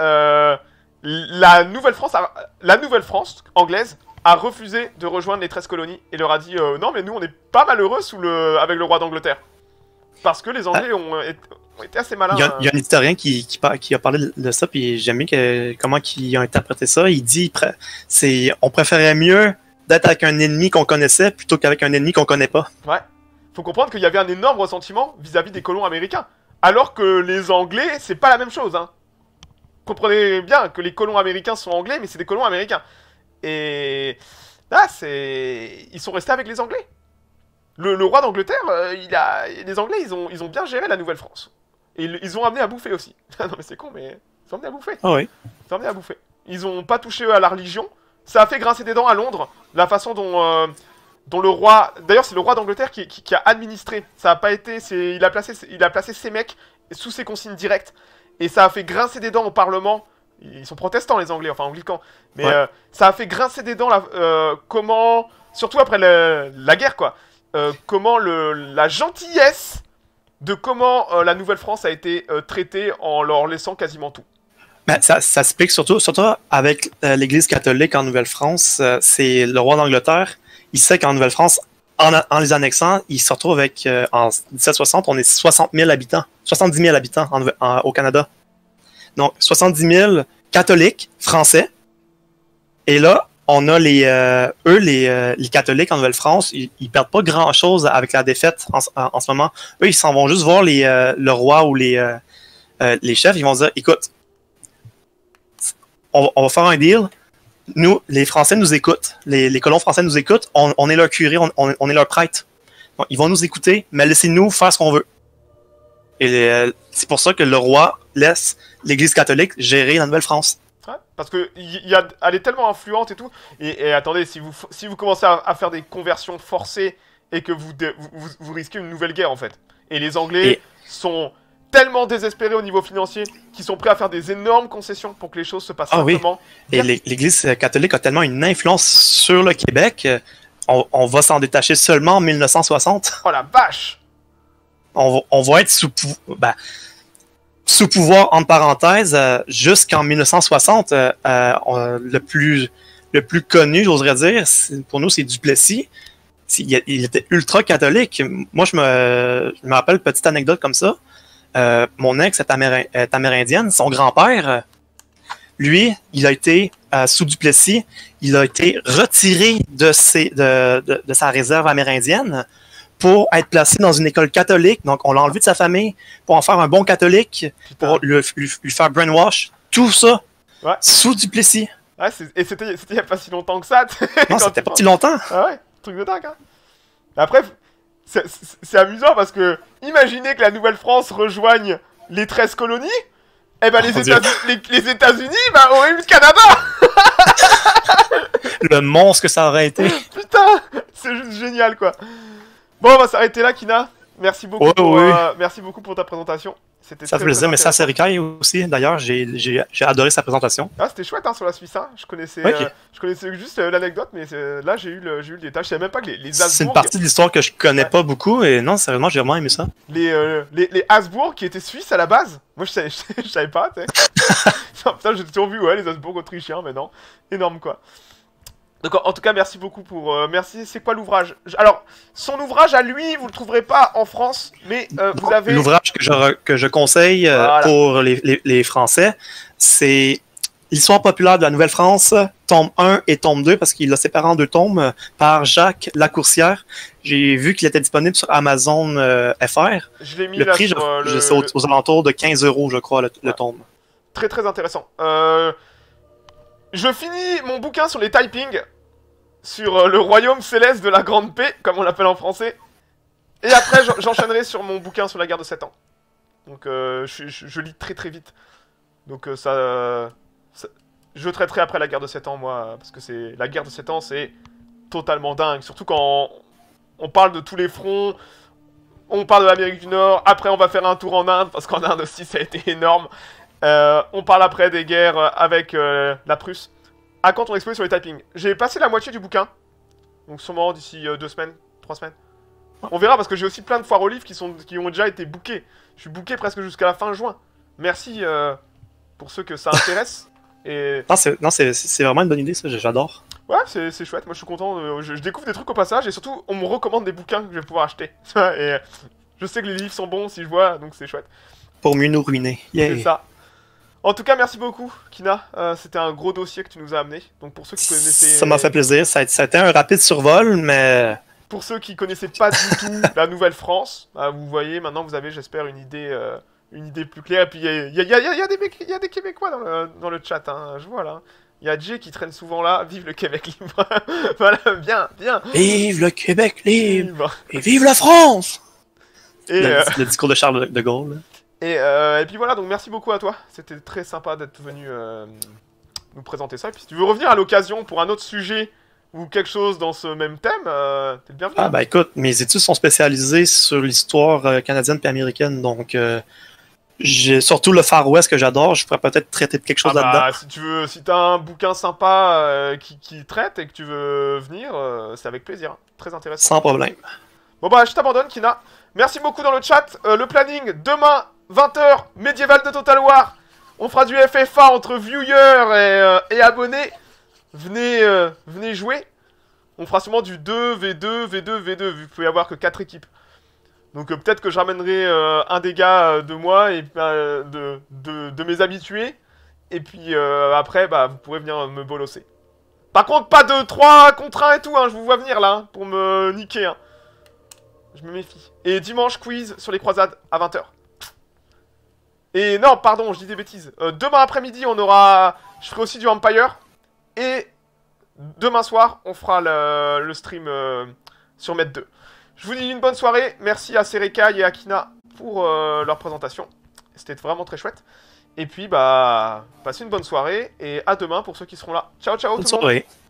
la Nouvelle-France anglaise a refusé de rejoindre les 13 colonies et leur a dit non, mais nous on n'est pas malheureux avec le roi d'Angleterre. Parce que les Anglais ont été assez malins. Il y a un historien qui a parlé de ça, puis j'aime bien comment ils ont interprété ça. Il dit on préférait mieux d'être avec un ennemi qu'on connaissait plutôt qu'avec un ennemi qu'on connaît pas. Ouais. Faut comprendre qu'il y avait un énorme ressentiment vis-à-vis des colons américains. Alors que les Anglais, c'est pas la même chose, hein. Comprenez bien que les colons américains sont anglais, mais c'est des colons américains. Et là, ils sont restés avec les Anglais. Le roi d'Angleterre, les Anglais, ils ont bien géré la Nouvelle-France. Et ils ont amené à bouffer aussi. Non mais c'est con, mais ils ont amené à bouffer. Ah oui. Ils ont amené à bouffer. Ils ont pas touché à la religion. Ça a fait grincer des dents à Londres, la façon dont le roi... D'ailleurs, c'est le roi d'Angleterre qui a administré. Ça a pas été... Il a placé ses mecs sous ses consignes directes. Et ça a fait grincer des dents au Parlement. Ils sont protestants, les Anglais, enfin anglicans. Mais ouais. Ça a fait grincer des dents, comment... Surtout après la guerre, quoi. Comment la gentillesse de comment la Nouvelle-France a été traitée en leur laissant quasiment tout. Ben, ça s'explique surtout avec l'Église catholique en Nouvelle-France. C'est le roi d'Angleterre. Il sait qu'en Nouvelle-France, en les annexant, il se retrouve avec, en 1760, on est 60 000 habitants, 70 000 habitants au Canada. Donc, 70 000 catholiques français. Et là, on a les catholiques en Nouvelle-France, ils perdent pas grand-chose avec la défaite en ce moment. Eux, ils s'en vont juste voir le roi ou les chefs. Ils vont dire, écoute, on va faire un deal. Nous, les Français nous écoutent. Les colons français nous écoutent. On est leur curé, on est leur prêtre. Donc, ils vont nous écouter, mais laissez-nous faire ce qu'on veut. Et c'est pour ça que le roi laisse l'Église catholique gérer la Nouvelle-France. Ouais, parce que elle est tellement influente et tout. Et attendez, si vous commencez à faire des conversions forcées et que vous risquez une nouvelle guerre en fait. Et les Anglais sont tellement désespérés au niveau financier qu'ils sont prêts à faire des énormes concessions pour que les choses se passent simplement. Oui. Et l'Église catholique a tellement une influence sur le Québec. on va s'en détacher seulement en 1960. Oh la vache! On va être sous pouvoir, entre parenthèses, jusqu'en 1960. Le plus connu, j'oserais dire, pour nous, c'est Duplessis. Il était ultra catholique. Moi, je me rappelle une petite anecdote comme ça. Mon ex est amérindienne. Son grand-père, lui, il a été sous Duplessis. Il a été retiré de sa réserve amérindienne pour être placé dans une école catholique. Donc, on l'a enlevé de sa famille pour en faire un bon catholique, pour lui faire brainwash. Tout ça sous Duplessis. Ouais, et c'était il n'y a pas si longtemps que ça. Non, c'était pas si longtemps. Ah ouais, truc de dingue. Hein. Après, c'est amusant parce que imaginez que la Nouvelle-France rejoigne les 13 colonies. Eh ben, les États-Unis auraient eu le Canada. Le monstre que ça aurait été. Putain, c'est juste génial, quoi. Bon, on va s'arrêter là, Kina. Merci beaucoup, merci beaucoup pour ta présentation. Ça fait plaisir, mais ça, c'est Ricaille aussi. D'ailleurs, j'ai adoré sa présentation. Ah, c'était chouette hein, sur la Suisse. Hein. Je connaissais juste l'anecdote, mais là, j'ai eu le détail. Je savais même pas que les Habsbourg... C'est une partie de l'histoire que je connais pas beaucoup, et non, sérieusement, j'ai vraiment aimé ça. Les Habsbourg qui étaient suisses à la base. Moi, je savais pas, tu sais. Putain, j'ai toujours vu, les Habsbourg autrichiens, mais non. Énorme, quoi. Donc, en tout cas, merci beaucoup pour... merci, c'est quoi l'ouvrage? Alors, son ouvrage à lui, vous le trouverez pas en France, mais vous avez... L'ouvrage que je conseille pour les Français, c'est L'Histoire populaire de la Nouvelle-France, tome 1 et tome 2, parce qu'il l'a séparé en 2 tomes, par Jacques Lacourcière. J'ai vu qu'il était disponible sur Amazon FR. Je l'ai mis le là prix, c'est aux alentours de 15 €, je crois, le tome. Très, très intéressant. Je finis mon bouquin sur les typings, sur le royaume céleste de la grande paix, comme on l'appelle en français. Et après, j'enchaînerai sur mon bouquin sur la guerre de 7 ans. Donc, je lis très très vite. Donc, je traiterai après la guerre de 7 ans, moi, parce que la guerre de 7 ans, c'est totalement dingue. Surtout quand on parle de tous les fronts, on parle de l'Amérique du Nord, après on va faire un tour en Inde, parce qu'en Inde aussi, ça a été énorme. On parle après des guerres avec la Prusse. À quand on explose sur les typings. J'ai passé la moitié du bouquin, donc sûrement d'ici 2 semaines, 3 semaines. On verra, parce que j'ai aussi plein de foires aux livres qui ont déjà été bookées. Je suis booké presque jusqu'à la fin juin. Merci pour ceux que ça intéresse. Et... Non, c'est vraiment une bonne idée, ça, j'adore. Ouais, c'est chouette, moi je suis content. Je découvre des trucs au passage, et surtout, on me recommande des bouquins que je vais pouvoir acheter. Et je sais que les livres sont bons si je vois, donc c'est chouette. Pour mieux nous ruiner. Yeah. C'est ça. En tout cas, merci beaucoup, Kina. C'était un gros dossier que tu nous as amené. Donc pour ceux qui connaissaient... Ça m'a fait plaisir. Ça a été un rapide survol, mais... Pour ceux qui connaissaient pas du tout la Nouvelle-France, vous voyez, maintenant vous avez, j'espère, une idée plus claire. Et puis il y a des Québécois dans le chat, hein, je vois là. Il y a Jay qui traîne souvent là. Vive le Québec libre. Voilà, bien. Vive le Québec libre. Et vive la France. Et le discours de Charles de Gaulle. Et puis voilà, donc merci beaucoup à toi. C'était très sympa d'être venu nous présenter ça. Et puis si tu veux revenir à l'occasion pour un autre sujet ou quelque chose dans ce même thème, t'es le bienvenu. Ah bah écoute, mes études sont spécialisées sur l'histoire canadienne et américaine, donc j'ai surtout le Far West que j'adore. Je pourrais peut-être traiter de quelque chose là-dedans. Si t'as un bouquin sympa qui traite et que tu veux venir, c'est avec plaisir. Très intéressant. Sans problème. Bon bah je t'abandonne, Kina. Merci beaucoup dans le chat. Le planning, demain, 20h, médiéval de Total War. On fera du FFA entre viewers et abonnés. Venez jouer. On fera sûrement du 2v2, V2, V2, vu qu'il peut y avoir que 4 équipes. Donc peut-être que je ramènerai un des gars de moi et de mes habitués. Et puis après, vous pourrez venir me bolosser. Par contre, pas de 3 contre 1 et tout, hein, je vous vois venir là, hein, pour me niquer. Hein. Je me méfie. Et dimanche, quiz sur les croisades à 20h. Et non, pardon, je dis des bêtises. Demain après-midi, je ferai aussi du Empire. Et demain soir, on fera le stream sur Med 2. Je vous dis une bonne soirée. Merci à Sereka et à Kina pour leur présentation. C'était vraiment très chouette. Et puis, passez une bonne soirée. Et à demain pour ceux qui seront là. Ciao, ciao tout le monde.